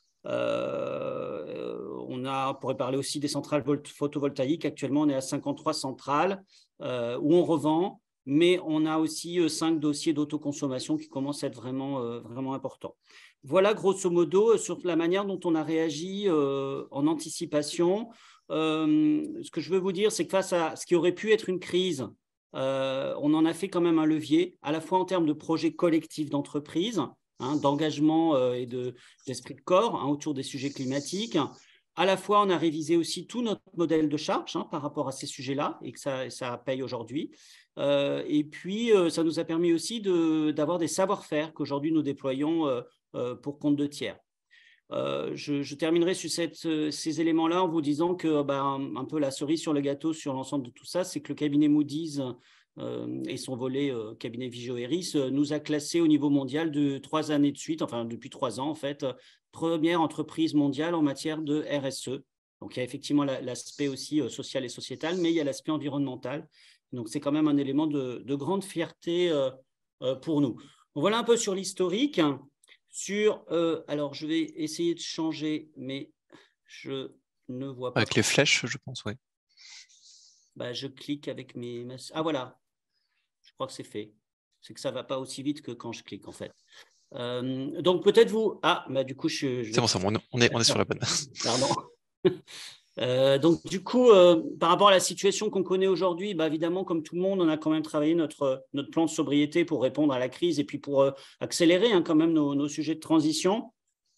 On pourrait parler aussi des centrales photovoltaïques. Actuellement, on est à 53 centrales où on revend, mais on a aussi 5 dossiers d'autoconsommation qui commencent à être vraiment importants. Voilà, grosso modo, sur la manière dont on a réagi en anticipation. Ce que je veux vous dire, c'est que face à ce qui aurait pu être une crise, on en a fait quand même un levier, à la fois en termes de projets collectifs d'entreprise, d'engagement et d'esprit de corps autour des sujets climatiques. À la fois, on a révisé aussi tout notre modèle de charge par rapport à ces sujets-là et que ça paye aujourd'hui. Et puis, ça nous a permis aussi d'avoir des savoir-faire qu'aujourd'hui nous déployons pour compte de tiers. Je terminerai sur ces éléments-là en vous disant que un peu la cerise sur le gâteau sur l'ensemble de tout ça, c'est que le cabinet Moody's et son volet cabinet Vigeo Eiris nous a classé au niveau mondial de 3 années de suite, enfin depuis 3 ans en fait, première entreprise mondiale en matière de RSE. Donc il y a effectivement l'aspect aussi social et sociétal, mais il y a l'aspect environnemental. Donc c'est quand même un élément de grande fierté pour nous. Donc, voilà un peu sur l'historique. Alors, je vais essayer de changer, mais je ne vois pas. Avec les flèches, je pense, oui. Je clique avec mes… Ah, voilà. Je crois que c'est fait. C'est que ça ne va pas aussi vite que quand je clique, en fait. Donc, peut-être vous… Ah, du coup, c'est bon, on est sur la bonne. Pardon. Donc, du coup, par rapport à la situation qu'on connaît aujourd'hui, évidemment, comme tout le monde, on a quand même travaillé notre plan de sobriété pour répondre à la crise et puis pour accélérer quand même nos sujets de transition.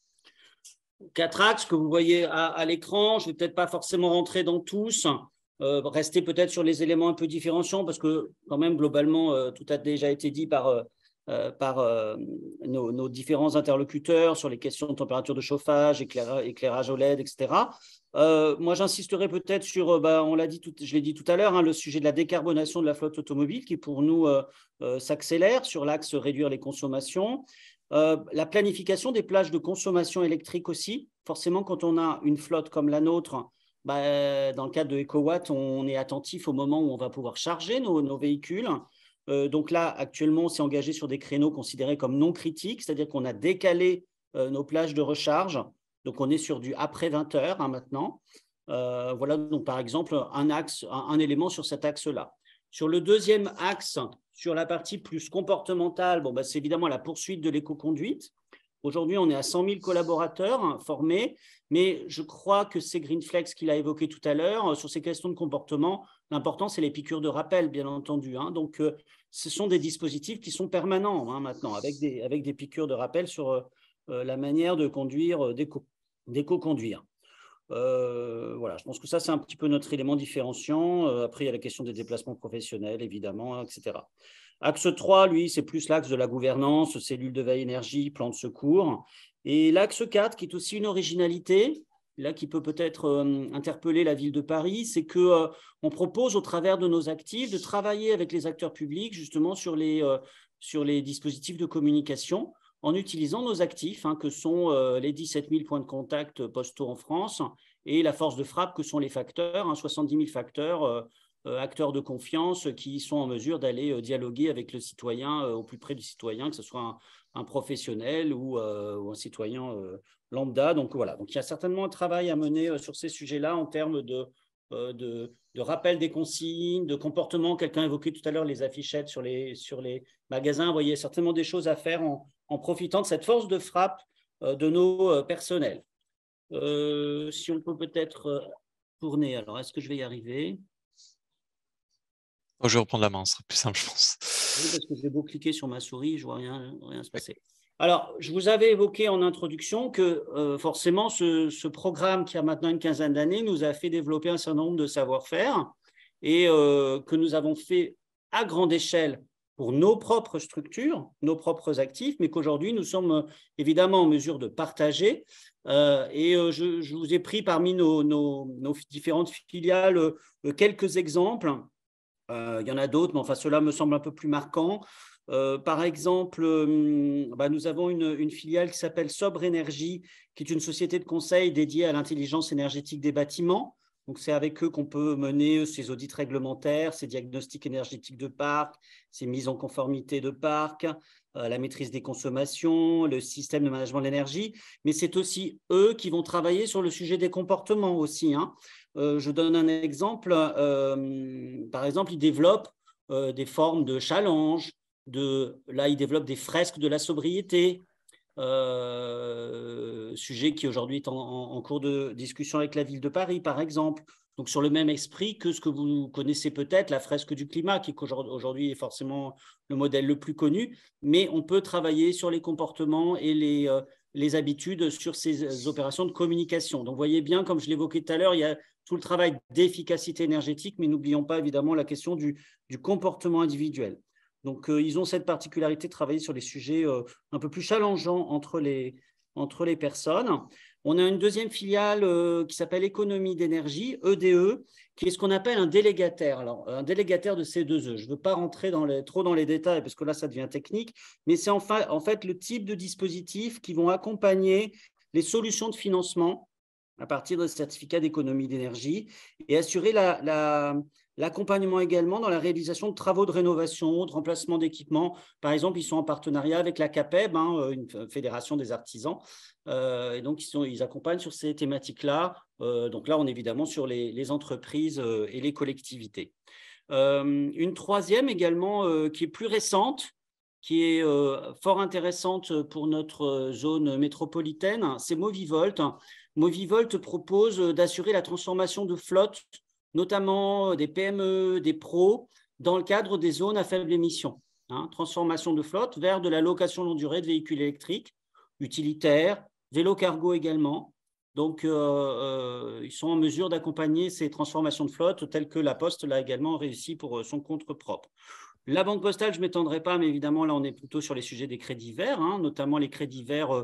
4 axes que vous voyez à l'écran. Je ne vais peut-être pas forcément rentrer dans tous. Rester peut-être sur les éléments un peu différenciants parce que quand même, globalement, tout a déjà été dit par nos différents interlocuteurs sur les questions de température de chauffage, éclairage OLED, etc. Moi, j'insisterai peut-être sur, on l'a dit, je l'ai dit tout à l'heure, le sujet de la décarbonation de la flotte automobile qui, pour nous, s'accélère sur l'axe réduire les consommations. La planification des plages de consommation électrique aussi. Forcément, quand on a une flotte comme la nôtre, dans le cadre de EcoWatt, on est attentif au moment où on va pouvoir charger nos véhicules. Donc là, actuellement, on s'est engagé sur des créneaux considérés comme non critiques, c'est-à-dire qu'on a décalé nos plages de recharge. Donc, on est sur du après 20 heures maintenant. Voilà, donc par exemple, un élément sur cet axe-là. Sur le deuxième axe, sur la partie plus comportementale, c'est évidemment la poursuite de l'éco-conduite. Aujourd'hui, on est à 100 000 collaborateurs formés, mais je crois que c'est GreenFlex qu'il a évoqué tout à l'heure. Sur ces questions de comportement, l'important, c'est les piqûres de rappel, bien entendu. Donc, ce sont des dispositifs qui sont permanents maintenant, avec des piqûres de rappel sur la manière de conduire, d'éco-conduire. Voilà, je pense que ça, c'est un petit peu notre élément différenciant. Après, il y a la question des déplacements professionnels, évidemment, etc. Axe 3, lui, c'est plus l'axe de la gouvernance, cellule de veille énergie, plan de secours. Et l'axe 4, qui est aussi une originalité, là, qui peut peut-être interpeller la ville de Paris, c'est qu'on propose, au travers de nos actifs, de travailler avec les acteurs publics, justement, sur les dispositifs de communication, en utilisant nos actifs, que sont les 17 000 points de contact postaux en France et la force de frappe que sont les facteurs, 70 000 facteurs, acteurs de confiance qui sont en mesure d'aller dialoguer avec le citoyen au plus près du citoyen, que ce soit un professionnel ou un citoyen lambda. Donc voilà, donc il y a certainement un travail à mener sur ces sujets-là en termes de rappel des consignes, de comportement. Quelqu'un évoquait tout à l'heure les affichettes sur les magasins. Vous voyez, certainement des choses à faire en profitant de cette force de frappe de nos personnels. Si on peut peut-être tourner. Alors, est-ce que je vais y arriver ? Je vais reprendre la main, ce sera plus simple, je pense. Oui, parce que je vais beau cliquer sur ma souris, je ne vois rien se passer. Alors, je vous avais évoqué en introduction que forcément, ce programme qui a maintenant une quinzaine d'années nous a fait développer un certain nombre de savoir-faire et que nous avons fait à grande échelle pour nos propres structures, nos propres actifs, mais qu'aujourd'hui, nous sommes évidemment en mesure de partager. Je vous ai pris parmi nos différentes filiales quelques exemples. Il y en a d'autres, mais enfin, ceux-là me semblent un peu plus marquants. Par exemple, nous avons une filiale qui s'appelle Sobre Énergie, qui est une société de conseil dédiée à l'intelligence énergétique des bâtiments. Donc, c'est avec eux qu'on peut mener ces audits réglementaires, ces diagnostics énergétiques de parc, ces mises en conformité de parc, la maîtrise des consommations, le système de management de l'énergie. Mais c'est aussi eux qui vont travailler sur le sujet des comportements aussi. Je donne un exemple. Par exemple, ils développent des formes de challenge. Là, ils développent des fresques de la sobriété. Sujet qui aujourd'hui est en cours de discussion avec la ville de Paris, par exemple. Donc, sur le même esprit que ce que vous connaissez peut-être, la fresque du climat, qui aujourd'hui est forcément le modèle le plus connu, mais on peut travailler sur les comportements et les habitudes sur ces opérations de communication. Donc, vous voyez bien, comme je l'évoquais tout à l'heure, il y a tout le travail d'efficacité énergétique, mais n'oublions pas évidemment la question du comportement individuel. Donc, ils ont cette particularité de travailler sur les sujets un peu plus challengeants entre les personnes. On a une deuxième filiale qui s'appelle Économie d'énergie, EDE, qui est ce qu'on appelle un délégataire. Alors, un délégataire de C2E. Je ne veux pas rentrer trop dans les détails parce que là, ça devient technique, mais c'est en fait le type de dispositifs qui vont accompagner les solutions de financement à partir de certificats d'économie d'énergie et assurer la l'accompagnement également dans la réalisation de travaux de rénovation, de remplacement d'équipements. Par exemple, ils sont en partenariat avec la CAPEB, une fédération des artisans, et donc ils accompagnent sur ces thématiques-là. Donc là, on est évidemment sur les entreprises et les collectivités. Une troisième également qui est plus récente, qui est fort intéressante pour notre zone métropolitaine, c'est Movivolt. Movivolt propose d'assurer la transformation de flottes, notamment des PME, des pros, dans le cadre des zones à faible émission. Transformation de flotte vers de la location longue durée de véhicules électriques, utilitaires, vélo cargo également. Donc, ils sont en mesure d'accompagner ces transformations de flotte telles que la Poste l'a également réussi pour son compte propre. La Banque Postale, je ne m'étendrai pas, mais évidemment, là, on est plutôt sur les sujets des crédits verts, notamment les crédits verts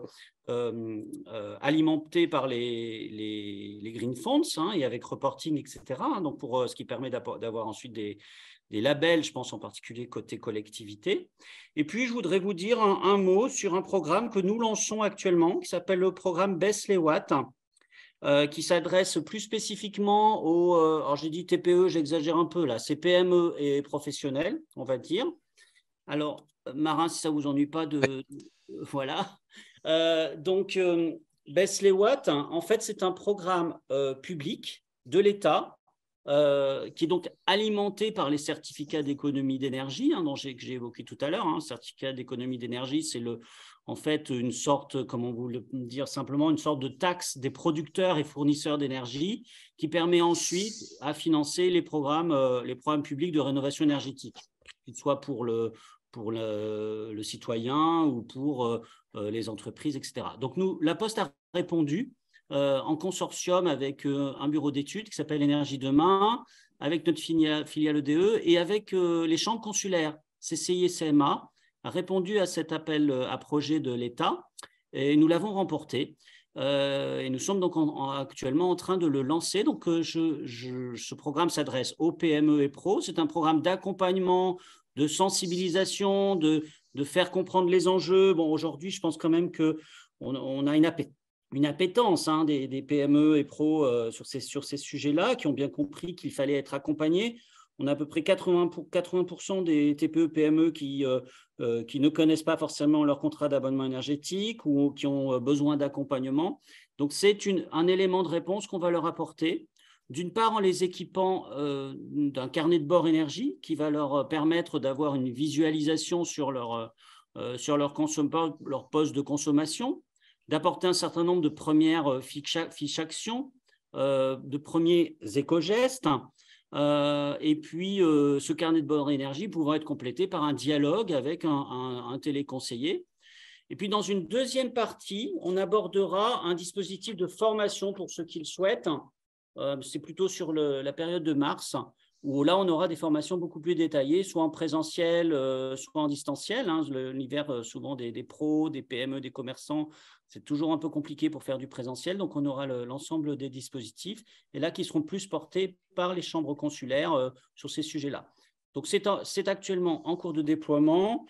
alimentés par les green funds et avec reporting, etc. Donc, pour ce qui permet d'avoir ensuite des labels, je pense en particulier côté collectivité. Et puis, je voudrais vous dire un mot sur un programme que nous lançons actuellement, qui s'appelle le programme Baisse les watts, qui s'adresse plus spécifiquement aux, alors j'ai dit TPE, j'exagère un peu là, c'est PME et professionnels, on va dire. Alors, Marin, si ça ne vous ennuie pas voilà. Donc, Baisse les watts, en fait, c'est un programme public de l'État qui est donc alimenté par les certificats d'économie d'énergie, que j'ai évoqué tout à l'heure. Certificat d'économie d'énergie, c'est en fait une sorte, comment vous le dire simplement, une sorte de taxe des producteurs et fournisseurs d'énergie qui permet ensuite à financer les programmes publics de rénovation énergétique, qu'ils soient pour le citoyen ou pour les entreprises, etc. Donc, la Poste a répondu en consortium avec un bureau d'études qui s'appelle Énergie Demain, avec notre filiale EDE et avec les chambres consulaires, CCI et CMA, a répondu à cet appel à projet de l'État et nous l'avons remporté. Et nous sommes donc actuellement en train de le lancer. Donc, ce programme s'adresse aux PME et pros. C'est un programme d'accompagnement, de sensibilisation, de faire comprendre les enjeux. Bon, aujourd'hui, je pense quand même qu'on a une appétence des PME et pros sur ces sujets-là, qui ont bien compris qu'il fallait être accompagnés. On a à peu près 80% des TPE-PME qui ne connaissent pas forcément leur contrat d'abonnement énergétique ou qui ont besoin d'accompagnement. Donc, c'est un élément de réponse qu'on va leur apporter. D'une part, en les équipant d'un carnet de bord énergie qui va leur permettre d'avoir une visualisation sur leur poste de consommation, d'apporter un certain nombre de premières fiches actions, de premiers éco-gestes. Et puis, ce carnet de bord énergie pouvant être complété par un dialogue avec un téléconseiller. Et puis, dans une deuxième partie, on abordera un dispositif de formation pour ceux qui le souhaitent. C'est plutôt sur la période de mars, où là, on aura des formations beaucoup plus détaillées, soit en présentiel, soit en distanciel. L'hiver, souvent, des pros, des PME, des commerçants, c'est toujours un peu compliqué pour faire du présentiel. Donc, on aura l'ensemble des dispositifs, et là, qui seront plus portés par les chambres consulaires sur ces sujets-là. Donc, c'est actuellement en cours de déploiement.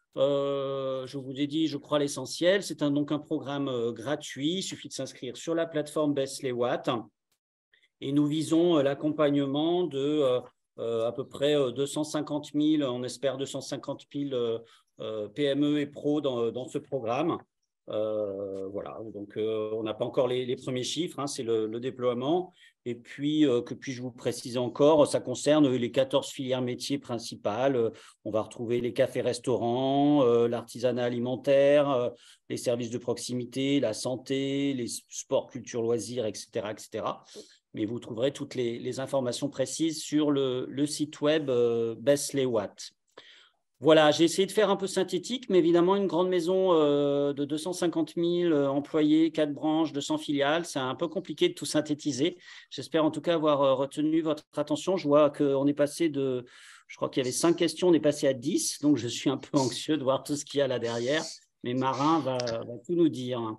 Je vous ai dit, je crois, l'essentiel. C'est donc un programme gratuit. Il suffit de s'inscrire sur la plateforme Baisse les watts. Et nous visons l'accompagnement de à peu près 250 000, on espère 250 000 PME et pros dans ce programme. Voilà, donc on n'a pas encore les premiers chiffres, c'est le déploiement. Et puis, que puis-je vous préciser encore, ça concerne les 14 filières métiers principales. On va retrouver les cafés-restaurants, l'artisanat alimentaire, les services de proximité, la santé, les sports, culture, loisirs, etc., etc. Mais vous trouverez toutes les informations précises sur le site web Baisse les watts. Voilà, j'ai essayé de faire un peu synthétique, mais évidemment, une grande maison de 250 000 employés, 4 branches, 200 filiales, c'est un peu compliqué de tout synthétiser. J'espère en tout cas avoir retenu votre attention. Je vois qu'on est passé je crois qu'il y avait 5 questions, on est passé à 10, donc je suis un peu anxieux de voir tout ce qu'il y a là derrière. Mais Marin va tout nous dire.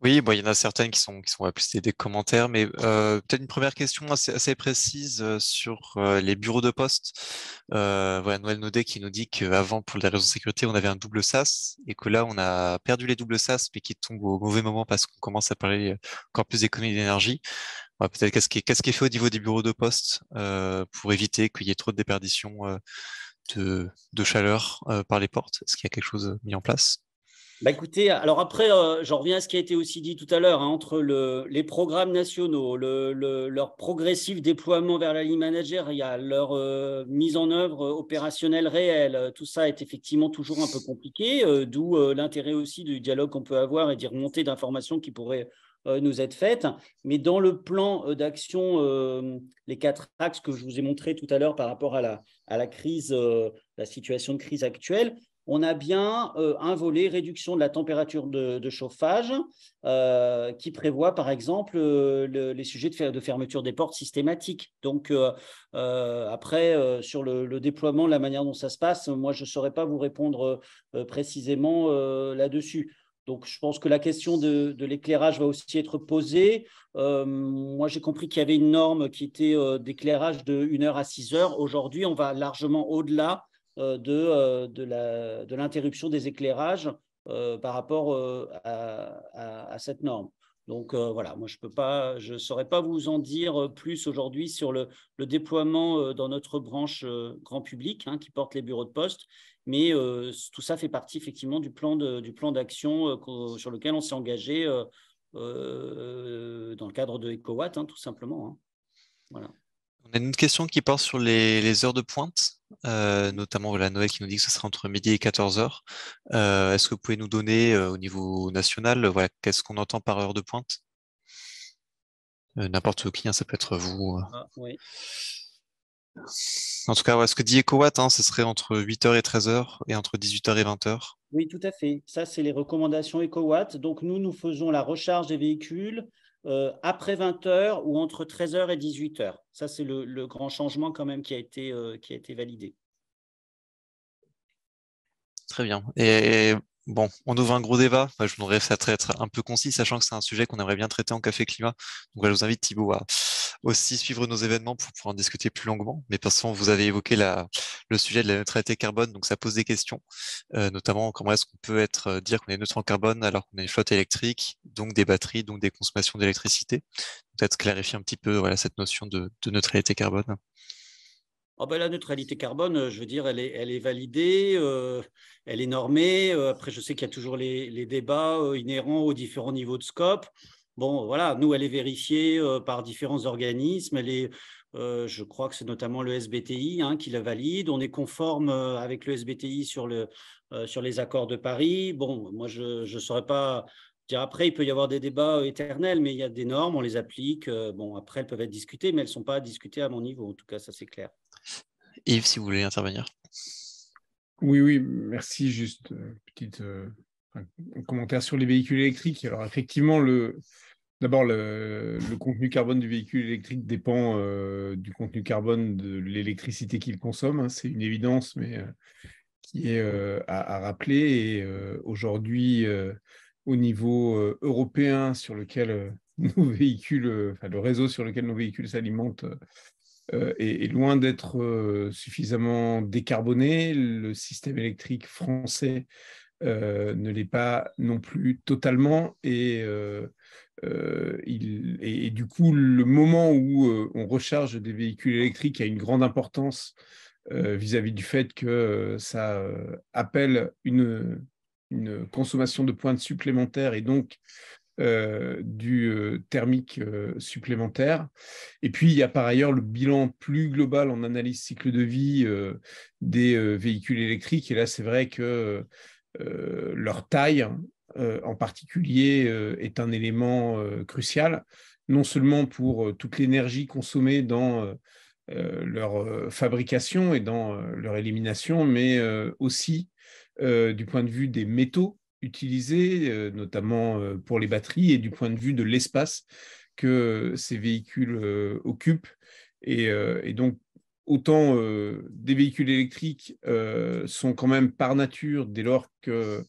Oui, bon, il y en a certaines qui sont plus des commentaires, mais peut-être une première question assez précise sur les bureaux de poste. Voilà, Noël Naudet qui nous dit qu'avant, pour des raisons de sécurité, on avait un double SAS et que là, on a perdu les doubles SAS, mais qui tombent au mauvais moment parce qu'on commence à parler encore plus d'économie d'énergie. Ouais, peut-être qu'est-ce qui est fait au niveau des bureaux de poste pour éviter qu'il y ait trop de déperdition de chaleur par les portes? Est-ce qu'il y a quelque chose mis en place? Bah écoutez, alors après, j'en reviens à ce qui a été aussi dit tout à l'heure, hein, entre les programmes nationaux, leur progressif déploiement vers la ligne managériale, leur mise en œuvre opérationnelle réelle, tout ça est effectivement toujours un peu compliqué, d'où l'intérêt aussi du dialogue qu'on peut avoir et des remontées d'informations qui pourraient nous être faites. Mais dans le plan d'action, les 4 axes que je vous ai montrés tout à l'heure par rapport à la crise, la situation de crise actuelle, on a bien un volet réduction de la température de chauffage qui prévoit, par exemple, les sujets de fermeture des portes systématiques. Donc, après, sur le déploiement, la manière dont ça se passe, moi, je ne saurais pas vous répondre précisément là-dessus. Donc, je pense que la question de l'éclairage va aussi être posée. Moi, j'ai compris qu'il y avait une norme qui était d'éclairage de 1 heure à 6 heures. Aujourd'hui, on va largement au-delà de l'interruption des éclairages par rapport à cette norme. Donc voilà, moi je ne saurais pas vous en dire plus aujourd'hui sur le déploiement dans notre branche grand public qui porte les bureaux de poste, mais tout ça fait partie effectivement du plan d'action sur lequel on s'est engagé dans le cadre de EcoWatt, tout simplement. Voilà. On a une question qui porte sur les heures de pointe, notamment voilà, Noël qui nous dit que ce sera entre midi et 14 heures. Est-ce que vous pouvez nous donner au niveau national, voilà, qu'est-ce qu'on entend par heure de pointe? N'importe qui, ça peut être vous. Oui. En tout cas, ouais, ce que dit EcoWatt, ce serait entre 8h et 13h et entre 18h et 20h. Oui, tout à fait. Ça, c'est les recommandations EcoWatt. Donc, nous faisons la recharge des véhicules après 20 heures ou entre 13h et 18h. Ça, c'est le grand changement quand même qui a été validé. Très bien. Et bon, on ouvre un gros débat. Enfin, je voudrais être un peu concis, sachant que c'est un sujet qu'on aimerait bien traiter en Café Climat. Donc, voilà, je vous invite, Thibaut, à aussi suivre nos événements pour pouvoir en discuter plus longuement. Mais parce que vous avez évoqué le sujet de la neutralité carbone, donc ça pose des questions, notamment comment est-ce qu'on peut dire qu'on est neutre en carbone alors qu'on a une flotte électrique, donc des batteries, donc des consommations d'électricité. Peut-être clarifier un petit peu voilà, cette notion de neutralité carbone. Oh ben, la neutralité carbone, je veux dire, elle est validée, elle est normée. Après, je sais qu'il y a toujours les débats inhérents aux différents niveaux de scope. Bon, voilà, nous, elle est vérifiée par différents organismes. Je crois que c'est notamment le SBTI qui la valide. On est conforme avec le SBTI sur les accords de Paris. Bon, moi, je ne saurais pas dire après, il peut y avoir des débats éternels, mais il y a des normes, on les applique. Bon, après, elles peuvent être discutées, mais elles ne sont pas discutées à mon niveau. En tout cas, ça, c'est clair. Yves, si vous voulez intervenir. Oui, merci. Juste un commentaire sur les véhicules électriques. Alors, effectivement, d'abord, le contenu carbone du véhicule électrique dépend du contenu carbone de l'électricité qu'il consomme. C'est une évidence, mais qui est à rappeler. Et aujourd'hui, au niveau européen, sur lequel nos véhicules, le réseau sur lequel nos véhicules s'alimentent, est loin d'être suffisamment décarboné. Le système électrique français ne l'est pas non plus totalement. Et du coup, le moment où on recharge des véhicules électriques a une grande importance vis-à-vis du fait que ça appelle une consommation de pointes supplémentaires et donc du thermique supplémentaire. Et puis, il y a par ailleurs le bilan plus global en analyse cycle de vie des véhicules électriques. Et là, c'est vrai que leur taille, en particulier, est un élément crucial, non seulement pour toute l'énergie consommée dans leur fabrication et dans leur élimination, mais aussi du point de vue des métaux utilisés, notamment pour les batteries, et du point de vue de l'espace que ces véhicules occupent. Et donc, autant des véhicules électriques sont quand même par nature, dès lors que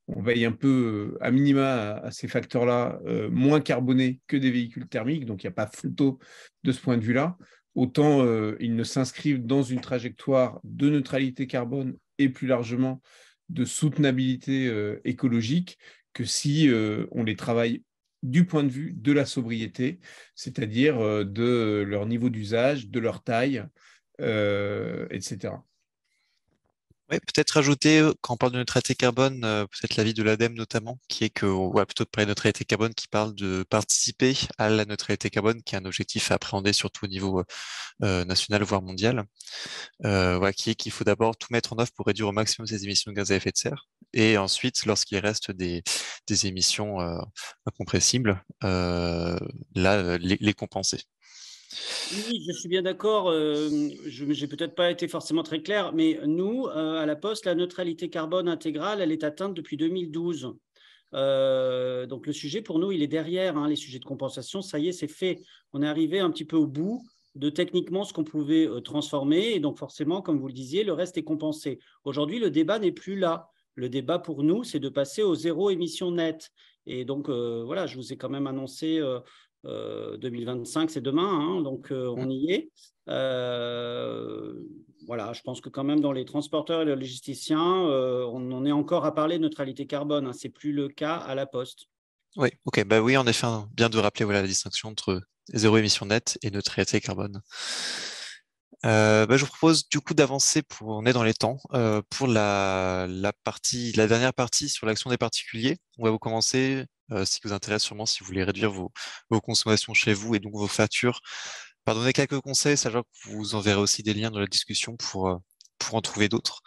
on veille un peu à minima à ces facteurs-là moins carbonés que des véhicules thermiques, donc il n'y a pas photo de ce point de vue-là. Autant ils ne s'inscrivent dans une trajectoire de neutralité carbone et plus largement de soutenabilité écologique que si on les travaille du point de vue de la sobriété, c'est-à-dire de leur niveau d'usage, de leur taille, etc. Ouais, peut-être rajouter, quand on parle de neutralité carbone, peut-être l'avis de l'ADEME notamment, qui est que, ouais, plutôt que parler de neutralité carbone, qui parle de participer à la neutralité carbone, qui est un objectif à appréhender surtout au niveau national, voire mondial, ouais, qui est qu'il faut d'abord tout mettre en œuvre pour réduire au maximum ces émissions de gaz à effet de serre, et ensuite, lorsqu'il reste des émissions incompressibles, là, les compenser. Oui, je suis bien d'accord. Je n'ai peut-être pas été forcément très clair, mais nous, à la Poste, la neutralité carbone intégrale, elle est atteinte depuis 2012. Donc le sujet, pour nous, il est derrière, hein, les sujets de compensation. Ça y est, c'est fait. On est arrivé un petit peu au bout de techniquement ce qu'on pouvait transformer. Et donc forcément, comme vous le disiez, le reste est compensé. Aujourd'hui, le débat n'est plus là. Le débat pour nous, c'est de passer au zéro émission nette. Et donc, voilà, je vous ai quand même annoncé 2025, c'est demain, hein, donc on y est. Voilà, je pense que quand même dans les transporteurs et les logisticiens, on en est encore à parler de neutralité carbone, hein, c'est plus le cas à la Poste. Oui, ok, bah oui, en effet, bien de rappeler voilà, la distinction entre zéro émission nette et neutralité carbone. Bah, je vous propose du coup d'avancer on est dans les temps, pour la dernière partie sur l'action des particuliers. On va vous commencer, ce qui vous intéresse sûrement, si vous voulez réduire vos consommations chez vous et donc vos factures, par donner quelques conseils, sachant que vous enverrez aussi des liens dans la discussion pour en trouver d'autres.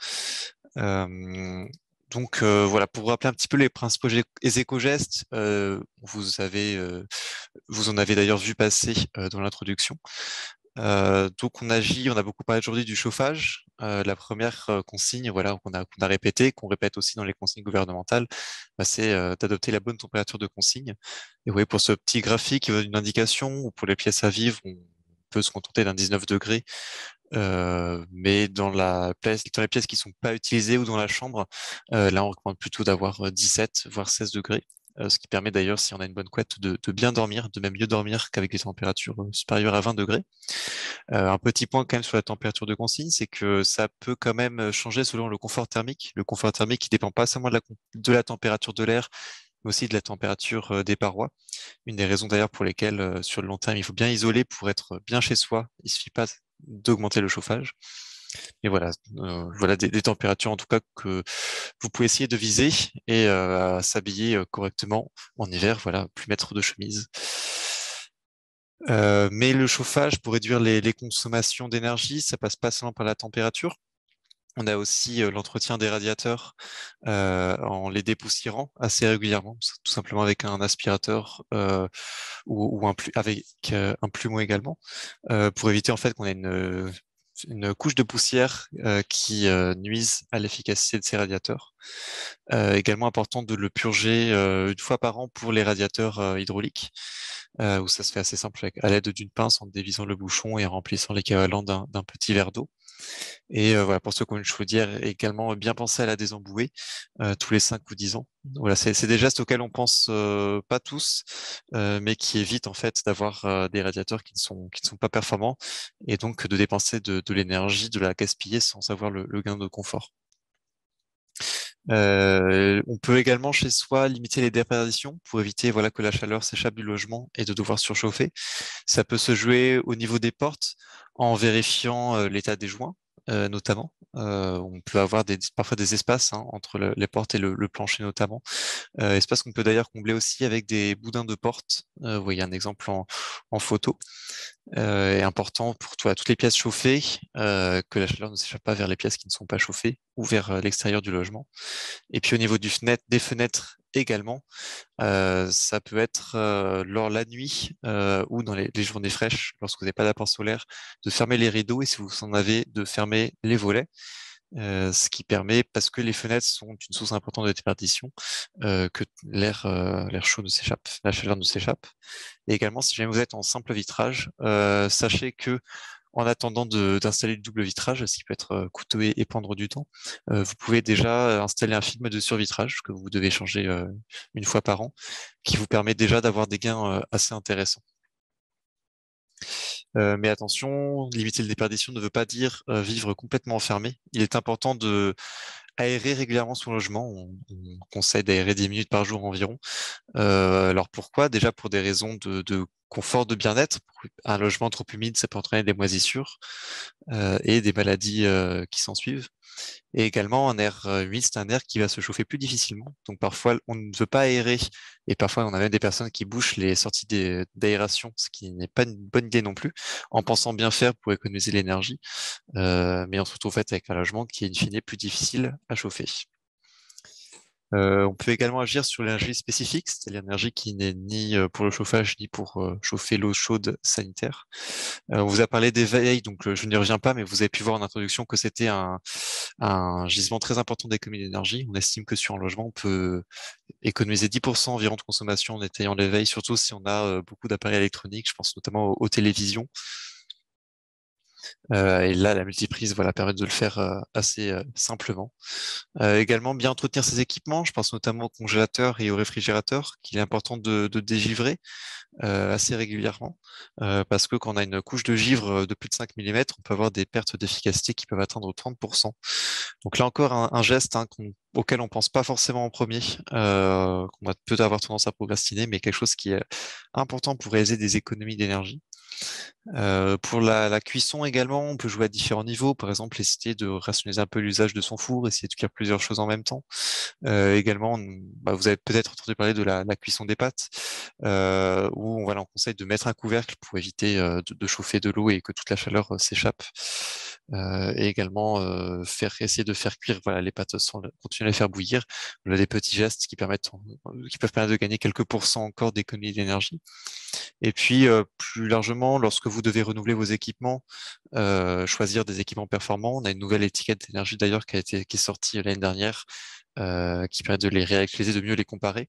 Donc voilà, pour vous rappeler un petit peu les principaux éco-gestes, vous en avez d'ailleurs vu passer dans l'introduction. Donc on agit, on a beaucoup parlé aujourd'hui du chauffage. La première consigne, voilà, qu'on a répété, qu'on répète aussi dans les consignes gouvernementales, bah, c'est d'adopter la bonne température de consigne. Et vous voyez, pour ce petit graphique, une indication, ou pour les pièces à vivre, on peut se contenter d'un 19 degrés. Mais dans les pièces qui sont pas utilisées ou dans la chambre, là on recommande plutôt d'avoir 17 voire 16 degrés, ce qui permet d'ailleurs, si on a une bonne couette, de bien dormir, de même mieux dormir qu'avec des températures supérieures à 20 degrés. Un petit point quand même sur la température de consigne, c'est que ça peut quand même changer selon le confort thermique. Le confort thermique qui dépend pas seulement de la température de l'air, mais aussi de la température des parois. Une des raisons d'ailleurs pour lesquelles, sur le long terme, il faut bien isoler pour être bien chez soi. Il suffit pas d'augmenter le chauffage. Et voilà, voilà des températures en tout cas que vous pouvez essayer de viser et s'habiller correctement en hiver. Voilà, plus mettre de chemise. Mais le chauffage, pour réduire les consommations d'énergie, ça passe pas seulement par la température. On a aussi l'entretien des radiateurs en les dépoussiérant assez régulièrement, tout simplement avec un aspirateur ou avec un plumeau également, pour éviter en fait qu'on ait une couche de poussière qui nuise à l'efficacité de ces radiateurs. Également important de le purger une fois par an pour les radiateurs hydrauliques, où ça se fait assez simple à l'aide d'une pince en dévisant le bouchon et en remplissant l'équivalent d'un petit verre d'eau. Et voilà, pour ceux qui ont une chaudière, également bien penser à la désembouer tous les 5 ou 10 ans. Voilà, c'est des gestes auxquels on pense pas tous, mais qui évitent en fait d'avoir des radiateurs qui ne sont pas performants et donc de dépenser de l'énergie, de la gaspiller sans avoir le gain de confort. On peut également chez soi limiter les déperditions pour éviter voilà, que la chaleur s'échappe du logement et de devoir surchauffer. Ça peut se jouer au niveau des portes en vérifiant l'état des joints, notamment. On peut avoir parfois des espaces entre les portes et le plancher notamment. Espace qu'on peut d'ailleurs combler aussi avec des boudins de porte. Vous voyez un exemple en photo. Est important pour toi, toutes les pièces chauffées, que la chaleur ne s'échappe pas vers les pièces qui ne sont pas chauffées ou vers l'extérieur du logement. Et puis au niveau des fenêtres également, ça peut être lors la nuit ou dans les journées fraîches, lorsque vous n'avez pas d'apport solaire, de fermer les rideaux et si vous en avez, de fermer les volets. Ce qui permet, parce que les fenêtres sont une source importante de déperdition, que l'air chaud ne s'échappe, la chaleur ne s'échappe. Et également, si jamais vous êtes en simple vitrage, sachez que En attendant d'installer le double vitrage, ce qui peut être coûteux et prendre du temps, vous pouvez déjà installer un film de survitrage que vous devez changer une fois par an, qui vous permet déjà d'avoir des gains assez intéressants. Mais attention, limiter le déperdition ne veut pas dire vivre complètement enfermé. Il est important de aérer régulièrement son logement. On conseille d'aérer 10 minutes par jour environ. Alors pourquoi? Déjà pour des raisons de confort, de bien-être. Un logement trop humide, ça peut entraîner des moisissures et des maladies qui s'en suivent. Et également, un air humide, c'est un air qui va se chauffer plus difficilement. Donc parfois, on ne veut pas aérer. Et parfois, on a même des personnes qui bouchent les sorties d'aération, ce qui n'est pas une bonne idée non plus, en pensant bien faire pour économiser l'énergie. Mais on se retrouve en fait avec un logement qui est in fine plus difficile à chauffer. On peut également agir sur l'énergie spécifique, c'est-à-dire l'énergie qui n'est ni pour le chauffage ni pour chauffer l'eau chaude sanitaire. On vous a parlé des veilles, donc je n'y reviens pas, mais vous avez pu voir en introduction que c'était un gisement très important d'économie d'énergie. On estime que sur un logement, on peut économiser 10% environ de consommation en étayant les veilles, surtout si on a beaucoup d'appareils électroniques, je pense notamment aux télévisions. Et là, la multiprise permet de le faire assez simplement. Également, bien entretenir ses équipements. Je pense notamment au congélateur et au réfrigérateur, qu'il est important de dégivrer assez régulièrement, parce que quand on a une couche de givre de plus de 5 mm, on peut avoir des pertes d'efficacité qui peuvent atteindre 30%. Donc là encore, un geste auquel on pense pas forcément en premier, qu'on a peut avoir tendance à procrastiner, mais quelque chose qui est important pour réaliser des économies d'énergie. Pour la cuisson également, on peut jouer à différents niveaux. Par exemple, essayer de rationaliser un peu l'usage de son four, essayer de cuire plusieurs choses en même temps. Également, vous avez peut-être entendu parler de la cuisson des pâtes, où on conseille de mettre un couvercle pour éviter de chauffer de l'eau et que toute la chaleur s'échappe. Et également essayer de faire cuire les pâtes sans continuer à les faire bouillir. On a des petits gestes qui peuvent permettre de gagner quelques pourcents encore d'économie d'énergie. Et puis plus largement, lorsque vous devez renouveler vos équipements, choisir des équipements performants. On a une nouvelle étiquette d'énergie d'ailleurs qui est sortie l'année dernière, qui permet de les réactualiser, de mieux les comparer.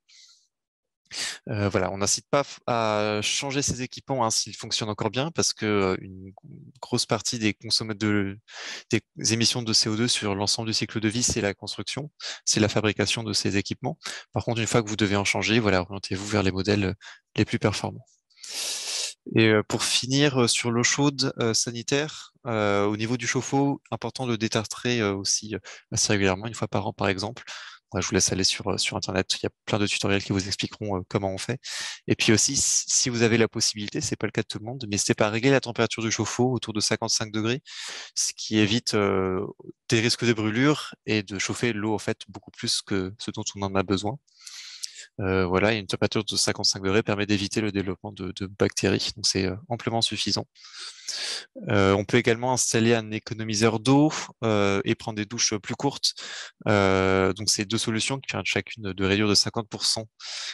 On n'incite pas à changer ces équipements s'ils fonctionnent encore bien, parce que une grosse partie des émissions de CO2 sur l'ensemble du cycle de vie, c'est la construction, c'est la fabrication de ces équipements. Par contre, une fois que vous devez en changer, orientez-vous vers les modèles les plus performants. Et pour finir sur l'eau chaude sanitaire, au niveau du chauffe-eau, important de détartrer aussi assez régulièrement, une fois par an par exemple. Je vous laisse aller sur Internet, il y a plein de tutoriels qui vous expliqueront comment on fait. Et puis aussi, si vous avez la possibilité, c'est pas le cas de tout le monde, n'hésitez pas à régler la température du chauffe-eau autour de 55 degrés, ce qui évite des risques de brûlure et de chauffer l'eau en fait beaucoup plus que ce dont on en a besoin. Une température de 55 degrés permet d'éviter le développement de bactéries, donc c'est amplement suffisant. On peut également installer un économiseur d'eau et prendre des douches plus courtes. Donc c'est deux solutions qui permettent chacune de réduire de 50%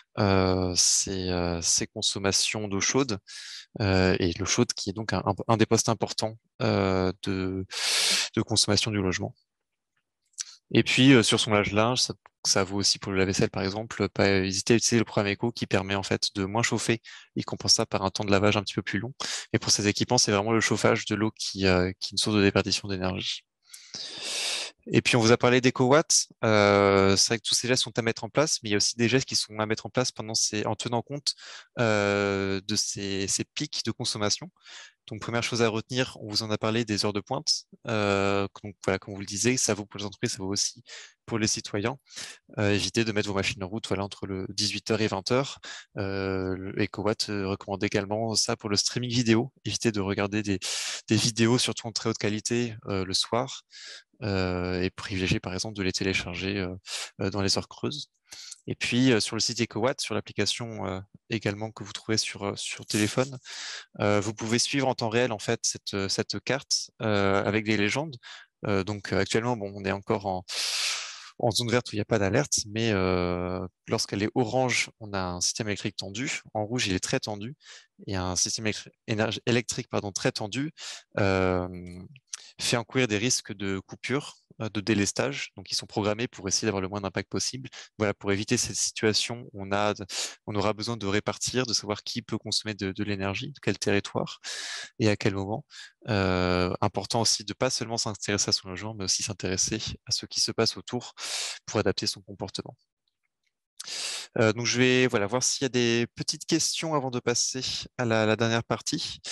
ses consommations d'eau chaude. Et l'eau chaude qui est donc un des postes importants de consommation du logement. Et puis sur son lave-linge, ça vaut aussi pour le lave-vaisselle par exemple, pas hésiter à utiliser le programme Eco qui permet en fait de moins chauffer. Il compense ça par un temps de lavage un petit peu plus long. Et pour ces équipements, c'est vraiment le chauffage de l'eau qui est une source de déperdition d'énergie. Et puis on vous a parlé d'EcoWatt. C'est vrai que tous ces gestes sont à mettre en place, mais il y a aussi des gestes qui sont à mettre en place en tenant compte de ces pics de consommation. Donc, première chose à retenir, on vous en a parlé des heures de pointe. Donc, comme vous le disiez, ça vaut pour les entreprises, ça vaut aussi pour les citoyens. Évitez de mettre vos machines en route entre le 18h et 20h. EcoWatt recommande également ça pour le streaming vidéo. Évitez de regarder des vidéos, surtout en très haute qualité, le soir. Et privilégier, par exemple, de les télécharger dans les heures creuses. Et puis, sur le site EcoWatt, sur l'application également que vous trouvez sur téléphone, vous pouvez suivre en temps réel en fait cette carte avec des légendes. Donc actuellement, on est encore en zone verte où il n'y a pas d'alerte, mais lorsqu'elle est orange, on a un système électrique tendu. En rouge, il est très tendu. Et un système électrique très tendu fait encourir des risques de coupure de délestage, donc ils sont programmés pour essayer d'avoir le moins d'impact possible. Voilà, pour éviter cette situation, on aura besoin de répartir, de savoir qui peut consommer de l'énergie, de quel territoire et à quel moment. Important aussi de pas seulement s'intéresser à son logement, mais aussi s'intéresser à ce qui se passe autour pour adapter son comportement. Donc je vais voir s'il y a des petites questions avant de passer à la dernière partie.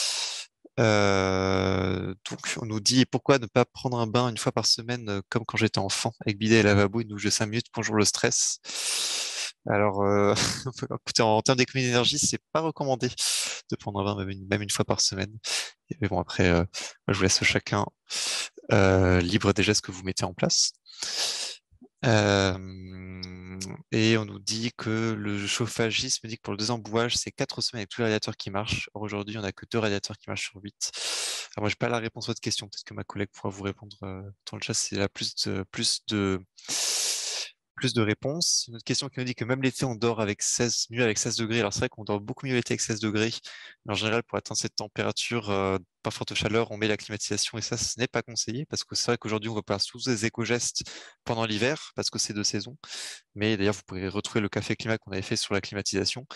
Donc on nous dit pourquoi ne pas prendre un bain une fois par semaine comme quand j'étais enfant avec bidet et lavabo, une douche de 5 minutes, bonjour le stress. Alors écoutez, en termes d'économie d'énergie, c'est pas recommandé de prendre un bain même une fois par semaine. Mais bon, après, je vous laisse chacun libre des gestes que vous mettez en place. Et on nous dit que le chauffagisme dit que pour le désembouage, c'est 4 semaines avec tous les radiateurs qui marchent. Or, aujourd'hui, on n'a que 2 radiateurs qui marchent sur 8. Alors, moi, je n'ai pas la réponse à votre question. Peut-être que ma collègue pourra vous répondre dans le chat. C'est là plus de réponses. Une autre question qui nous dit que même l'été, on dort mieux avec 16 degrés. Alors, c'est vrai qu'on dort beaucoup mieux l'été avec 16 degrés. Mais en général, pour atteindre cette température, pas forte chaleur, on met la climatisation et ça, ce n'est pas conseillé parce que c'est vrai qu'aujourd'hui, on va faire tous des éco-gestes pendant l'hiver parce que c'est de saison. Mais d'ailleurs, vous pourrez retrouver le café climat qu'on avait fait sur la climatisation.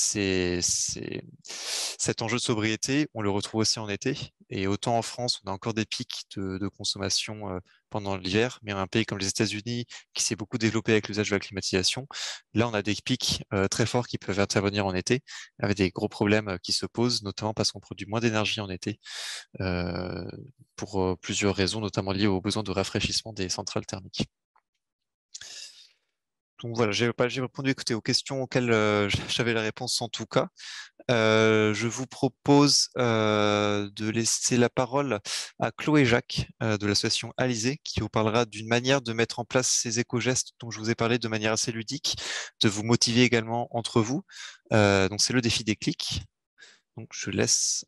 Cet enjeu de sobriété, on le retrouve aussi en été. Et autant en France, on a encore des pics de consommation pendant l'hiver, mais un pays comme les États-Unis, qui s'est beaucoup développé avec l'usage de la climatisation, là, on a des pics très forts qui peuvent intervenir en été, avec des gros problèmes qui se posent, notamment parce qu'on produit moins d'énergie en été, pour plusieurs raisons, notamment liées aux besoins de rafraîchissement des centrales thermiques. Donc voilà, j'ai répondu aux questions auxquelles j'avais la réponse en tout cas. Je vous propose de laisser la parole à Chloé Jacques de l'association Alizé qui vous parlera d'une manière de mettre en place ces éco-gestes dont je vous ai parlé de manière assez ludique, de vous motiver également entre vous. Donc c'est le défi des clics. Donc je laisse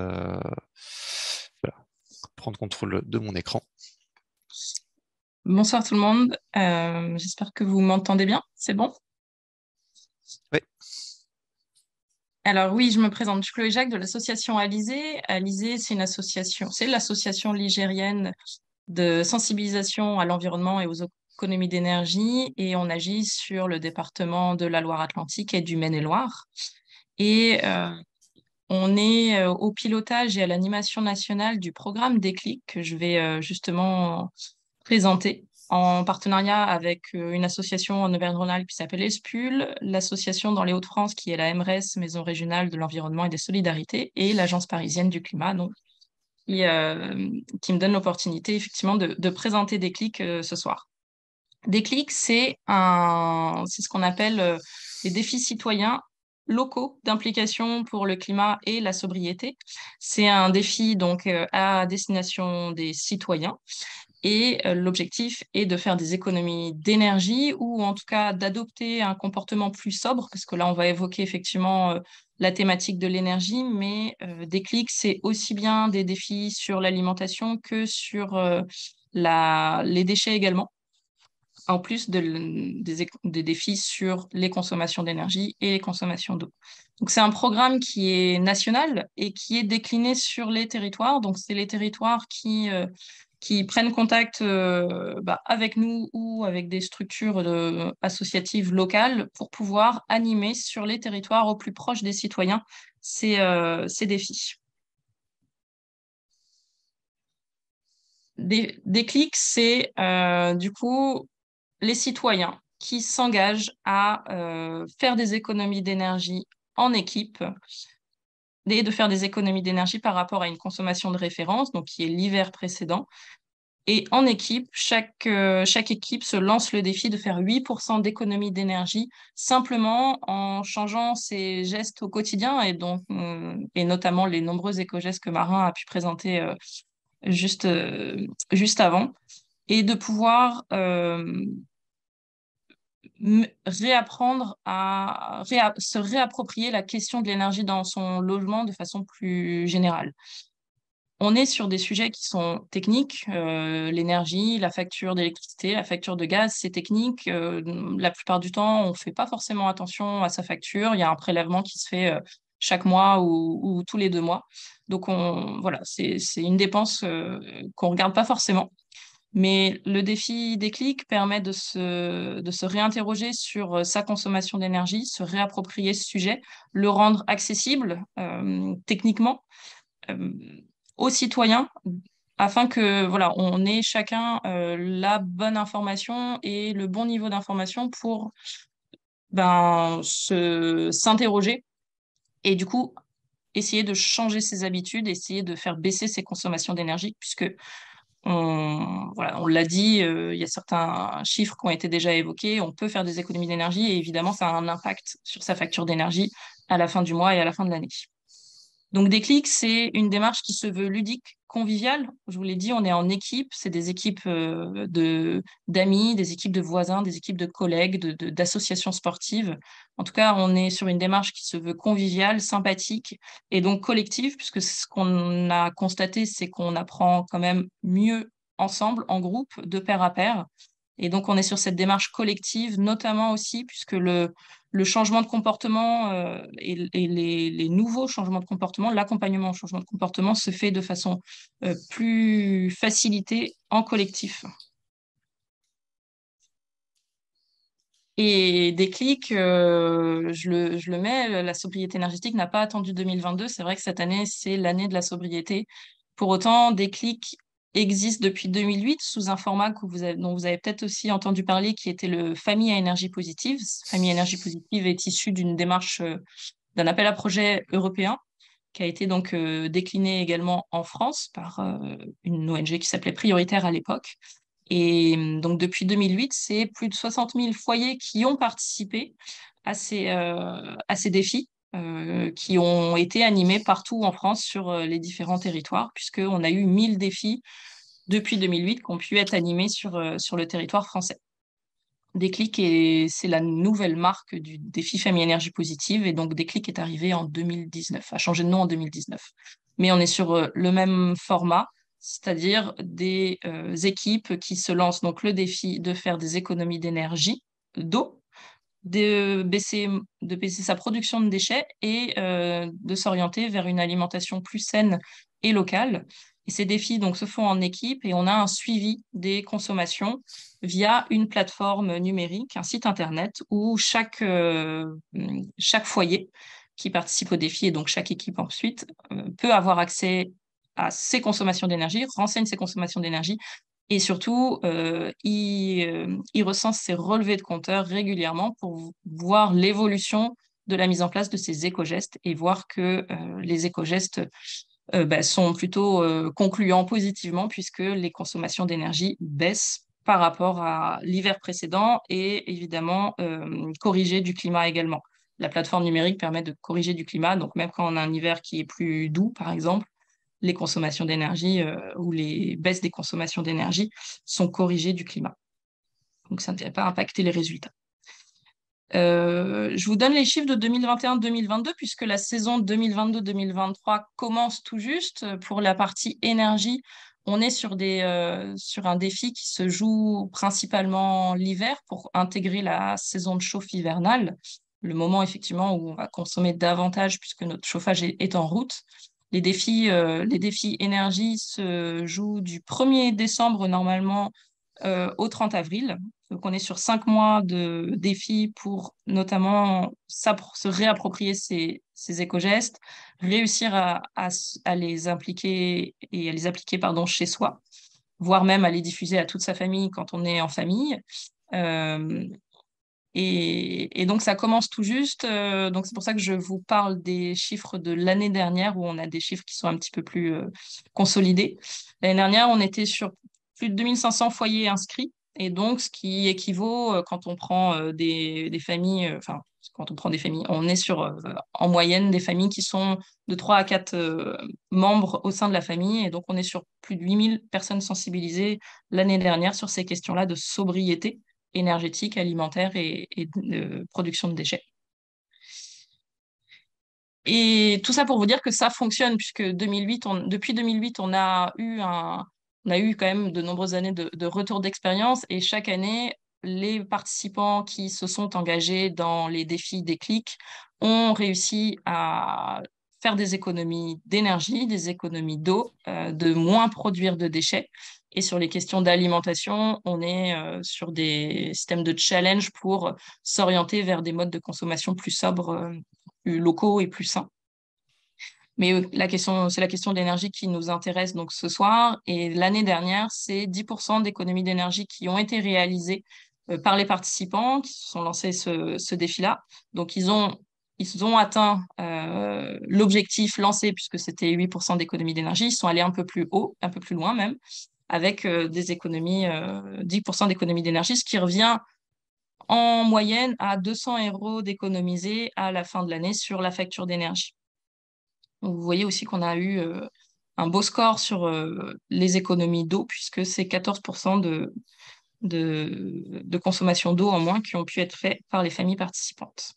prendre contrôle de mon écran. Bonsoir tout le monde, j'espère que vous m'entendez bien, c'est bon? Oui. Alors oui, je me présente, je suis Chloé Jacques de l'association Alizé. Alizé, c'est l'association ligérienne de sensibilisation à l'environnement et aux économies d'énergie et on agit sur le département de la Loire-Atlantique et du Maine-et-Loire. Et on est au pilotage et à l'animation nationale du programme Déclic que je vais justement présenter en partenariat avec une association en Auvergne-Rhône-Alpes qui s'appelle ESPUL, l'association dans les Hauts-de-France qui est la MRES, Maison régionale de l'environnement et des solidarités, et l'Agence parisienne du climat, donc, qui me donne l'opportunité effectivement de présenter Déclic ce soir. Déclic, c'est ce qu'on appelle les défis citoyens locaux d'implication pour le climat et la sobriété. C'est un défi donc à destination des citoyens. Et l'objectif est de faire des économies d'énergie ou en tout cas d'adopter un comportement plus sobre, parce que là, on va évoquer effectivement la thématique de l'énergie, mais Déclic, c'est aussi bien des défis sur l'alimentation que sur les déchets également, en plus des défis sur les consommations d'énergie et les consommations d'eau. Donc, c'est un programme qui est national et qui est décliné sur les territoires. Donc, c'est les territoires qui prennent contact avec nous ou avec des structures associatives locales pour pouvoir animer sur les territoires au plus proche des citoyens ces défis. Déclic, c'est du coup les citoyens qui s'engagent à faire des économies d'énergie en équipe et de faire des économies d'énergie par rapport à une consommation de référence, donc qui est l'hiver précédent. Et en équipe, chaque équipe se lance le défi de faire 8% d'économie d'énergie simplement en changeant ses gestes au quotidien et notamment les nombreux éco-gestes que Marin a pu présenter juste avant et de pouvoir réapprendre à se réapproprier la question de l'énergie dans son logement de façon plus générale. On est sur des sujets qui sont techniques, l'énergie, la facture d'électricité, la facture de gaz, c'est technique. La plupart du temps, on ne fait pas forcément attention à sa facture. Il y a un prélèvement qui se fait chaque mois ou tous les 2 mois. Donc, voilà, c'est une dépense qu'on ne regarde pas forcément. Mais le défi Déclic permet de se réinterroger sur sa consommation d'énergie, se réapproprier ce sujet, le rendre accessible techniquement aux citoyens afin que voilà, on ait chacun la bonne information et le bon niveau d'information pour s'interroger et du coup essayer de changer ses habitudes, essayer de faire baisser ses consommations d'énergie, puisque on l'a dit, il y a certains chiffres qui ont été déjà évoqués, on peut faire des économies d'énergie et évidemment ça a un impact sur sa facture d'énergie à la fin du mois et à la fin de l'année. Donc Déclic, c'est une démarche qui se veut ludique, conviviale. Je vous l'ai dit, on est en équipe, c'est des équipes d'amis, des équipes de voisins, des équipes de collègues, d'associations sportives. En tout cas, on est sur une démarche qui se veut conviviale, sympathique et donc collective, puisque ce qu'on a constaté, c'est qu'on apprend quand même mieux ensemble, en groupe, de pair à pair. Et donc, on est sur cette démarche collective, notamment aussi, puisque le changement de comportement et les nouveaux changements de comportement, l'accompagnement au changement de comportement se fait de façon plus facilitée en collectif. Et Déclic, je le mets, la sobriété énergétique n'a pas attendu 2022. C'est vrai que cette année, c'est l'année de la sobriété. Pour autant, Déclic existe depuis 2008 sous un format dont vous avez peut-être aussi entendu parler, qui était le Famille à énergie positive. Famille à énergie positive est issu d'une démarche, d'un appel à projet européen, qui a été donc décliné également en France par une ONG qui s'appelait Prioritaire à l'époque. Et donc, depuis 2008, c'est plus de 60 000 foyers qui ont participé à ces défis qui ont été animés partout en France sur les différents territoires, puisqu'on a eu 1000 défis depuis 2008 qui ont pu être animés sur le territoire français. Déclic, c'est la nouvelle marque du défi Famille Énergie Positive. Et donc, Déclic est arrivé en 2019, a changé de nom en 2019. Mais on est sur le même format, c'est-à-dire des équipes qui se lancent donc le défi de faire des économies d'énergie, d'eau, de baisser sa production de déchets et de s'orienter vers une alimentation plus saine et locale. Et ces défis donc, se font en équipe et on a un suivi des consommations via une plateforme numérique, un site internet où chaque foyer qui participe au défi et donc chaque équipe ensuite peut avoir accès à ses consommations d'énergie, renseigne ses consommations d'énergie et surtout, il recense ses relevés de compteurs régulièrement pour voir l'évolution de la mise en place de ces éco-gestes et voir que les éco-gestes sont plutôt concluants positivement puisque les consommations d'énergie baissent par rapport à l'hiver précédent et évidemment corriger du climat également. La plateforme numérique permet de corriger du climat, donc même quand on a un hiver qui est plus doux, par exemple, les consommations d'énergie ou les baisses des consommations d'énergie sont corrigées du climat. Donc, ça ne va pas impacter les résultats. Je vous donne les chiffres de 2021-2022 puisque la saison 2022-2023 commence tout juste. Pour la partie énergie, on est sur un défi qui se joue principalement l'hiver pour intégrer la saison de chauffe hivernale, le moment effectivement où on va consommer davantage puisque notre chauffage est en route. Les défis énergie se jouent du 1er décembre normalement au 30 avril. Donc, on est sur 5 mois de défis pour notamment se réapproprier ces éco-gestes, réussir à les impliquer et à les appliquer chez soi, voire même à les diffuser à toute sa famille quand on est en famille. Et donc, ça commence tout juste. Donc, c'est pour ça que je vous parle des chiffres de l'année dernière où on a des chiffres qui sont un petit peu plus consolidés. L'année dernière, on était sur plus de 2500 foyers inscrits. Et donc, ce qui équivaut, quand on prend des familles, quand on prend des familles, on est sur, en moyenne, des familles qui sont de 3 à 4 membres au sein de la famille. Et donc, on est sur plus de 8000 personnes sensibilisées l'année dernière sur ces questions-là de sobriété énergétique, alimentaire et de production de déchets. Et tout ça pour vous dire que ça fonctionne, puisque depuis 2008, on a eu quand même de nombreuses années de retour d'expérience, et chaque année, les participants qui se sont engagés dans les défis Déclic ont réussi à faire des économies d'énergie, des économies d'eau, de moins produire de déchets. Et sur les questions d'alimentation, on est sur des systèmes de challenge pour s'orienter vers des modes de consommation plus sobres, plus locaux et plus sains. Mais c'est la question de l'énergie qui nous intéresse donc ce soir. Et l'année dernière, c'est 10% d'économies d'énergie qui ont été réalisées par les participants qui se sont lancés ce défi-là. Donc, ils ont atteint l'objectif lancé puisque c'était 8% d'économies d'énergie. Ils sont allés un peu plus haut, un peu plus loin même, avec des économies, 10% d'économies d'énergie, ce qui revient en moyenne à 200 € d'économiser à la fin de l'année sur la facture d'énergie. Donc, vous voyez aussi qu'on a eu un beau score sur les économies d'eau, puisque c'est 14% de consommation d'eau en moins qui ont pu être faits par les familles participantes.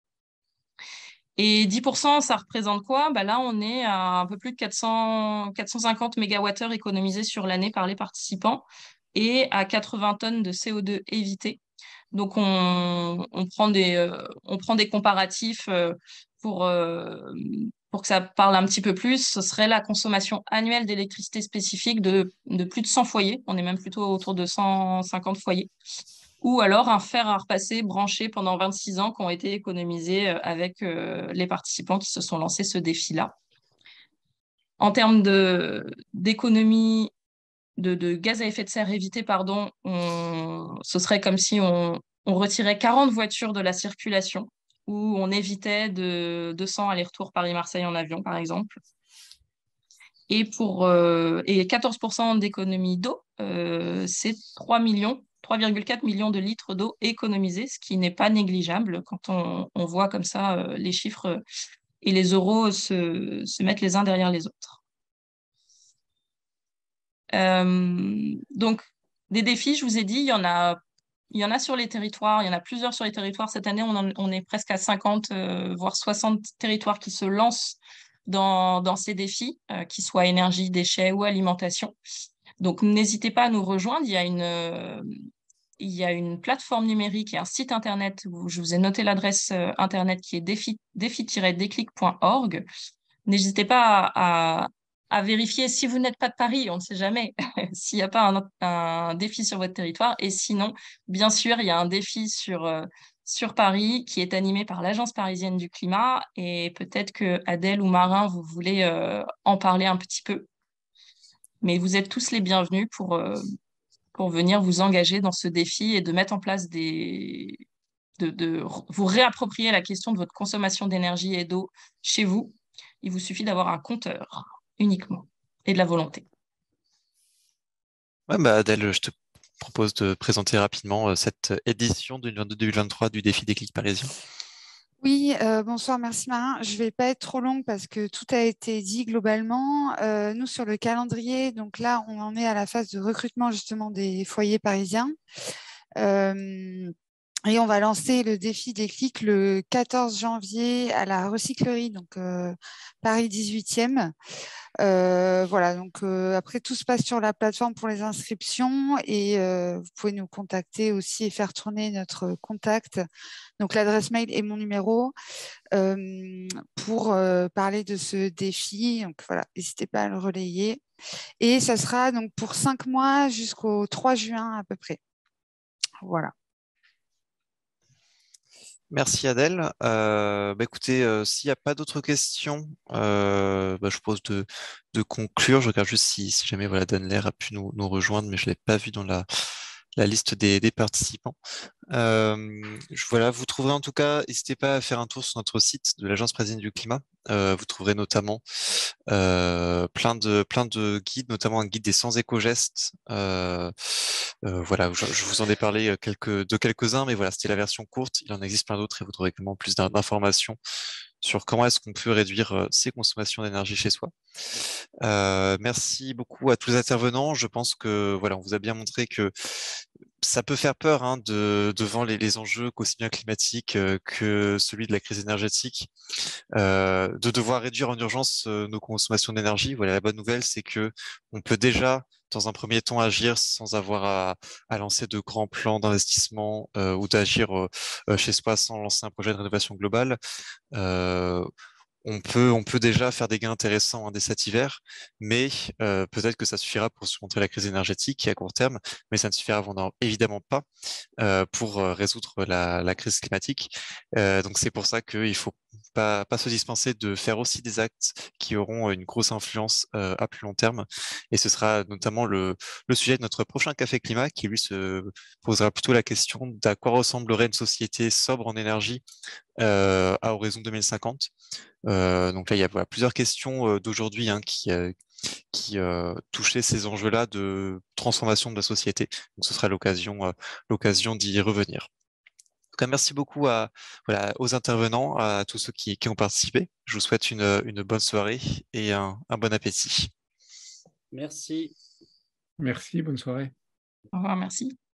Et 10%, ça représente quoi? Là, on est à un peu plus de 450 MWh économisés sur l'année par les participants et à 80 tonnes de CO2 évitées. Donc, on prend des comparatifs pour que ça parle un petit peu plus. Ce serait la consommation annuelle d'électricité spécifique de plus de 100 foyers. On est même plutôt autour de 150 foyers. Ou alors un fer à repasser branché pendant 26 ans qui ont été économisés avec les participants qui se sont lancés ce défi-là. En termes d'économie de gaz à effet de serre évité, ce serait comme si on retirait 40 voitures de la circulation ou on évitait de 200 allers-retours Paris-Marseille en avion, par exemple. Et 14% d'économie d'eau, c'est 3,4 millions de litres d'eau économisés, ce qui n'est pas négligeable quand on voit comme ça les chiffres et les euros se mettent les uns derrière les autres. Donc, des défis, je vous ai dit, il y en a sur les territoires, il y en a plusieurs sur les territoires. Cette année, on est presque à 50, voire 60 territoires qui se lancent dans ces défis, qu'ils soient énergie, déchets ou alimentation. Donc, n'hésitez pas à nous rejoindre. Il y a une plateforme numérique et un site internet où je vous ai noté l'adresse internet qui est défi-déclic.org. N'hésitez pas à vérifier si vous n'êtes pas de Paris, on ne sait jamais, s'il n'y a pas un défi sur votre territoire. Et sinon, bien sûr, il y a un défi sur Paris qui est animé par l'Agence parisienne du climat. Et peut-être que Adèle ou Marin, vous voulez en parler un petit peu. Mais vous êtes tous les bienvenus pour venir vous engager dans ce défi et de mettre en place de vous réapproprier la question de votre consommation d'énergie et d'eau chez vous. Il vous suffit d'avoir un compteur uniquement et de la volonté. Ouais, Adèle, je te propose de présenter rapidement cette édition 2022-2023 du défi Déclic parisien. Oui, bonsoir, merci Marin. Je ne vais pas être trop longue parce que tout a été dit globalement. Nous, sur le calendrier, donc là, on en est à la phase de recrutement justement des foyers parisiens. Et on va lancer le défi Déclic le 14 janvier à la recyclerie, donc Paris 18e. Voilà, donc après, tout se passe sur la plateforme pour les inscriptions et vous pouvez nous contacter aussi et faire tourner notre contact, donc l'adresse mail et mon numéro pour parler de ce défi. Donc voilà, n'hésitez pas à le relayer. Et ça sera donc pour 5 mois jusqu'au 3 juin à peu près. Voilà. Merci Adèle. Écoutez, s'il n'y a pas d'autres questions, je propose de conclure. Je regarde juste si jamais Danler a pu nous rejoindre, mais je ne l'ai pas vu dans la liste des participants. Vous trouverez en tout cas, n'hésitez pas à faire un tour sur notre site de l'Agence parisienne du climat. Vous trouverez notamment plein de guides, notamment un guide des 100 éco-gestes. Je vous en ai parlé de quelques-uns, mais voilà, c'était la version courte. Il en existe plein d'autres et vous trouverez également plus d'informations sur comment est-ce qu'on peut réduire ses consommations d'énergie chez soi. Merci beaucoup à tous les intervenants. Je pense que on vous a bien montré que ça peut faire peur devant les enjeux aussi bien climatiques que celui de la crise énergétique, de devoir réduire en urgence nos consommations d'énergie. Voilà, la bonne nouvelle, c'est que on peut déjà dans un premier temps agir sans avoir à lancer de grands plans d'investissement ou d'agir chez soi sans lancer un projet de rénovation globale. on peut déjà faire des gains intéressants dès cet hiver, mais peut-être que ça suffira pour surmonter la crise énergétique à court terme, mais ça ne suffira évidemment pas pour résoudre la crise climatique. Donc c'est pour ça qu'il faut pas se dispenser de faire aussi des actes qui auront une grosse influence à plus long terme. Et ce sera notamment le sujet de notre prochain Café Climat qui, lui, se posera plutôt la question d'à quoi ressemblerait une société sobre en énergie à horizon 2050. Donc là, il y a plusieurs questions d'aujourd'hui qui touchaient ces enjeux-là de transformation de la société. Donc ce sera l'occasion d'y revenir. En tout cas, merci beaucoup aux intervenants, à tous ceux qui ont participé. Je vous souhaite une bonne soirée et un bon appétit. Merci. Merci, bonne soirée. Au revoir, merci.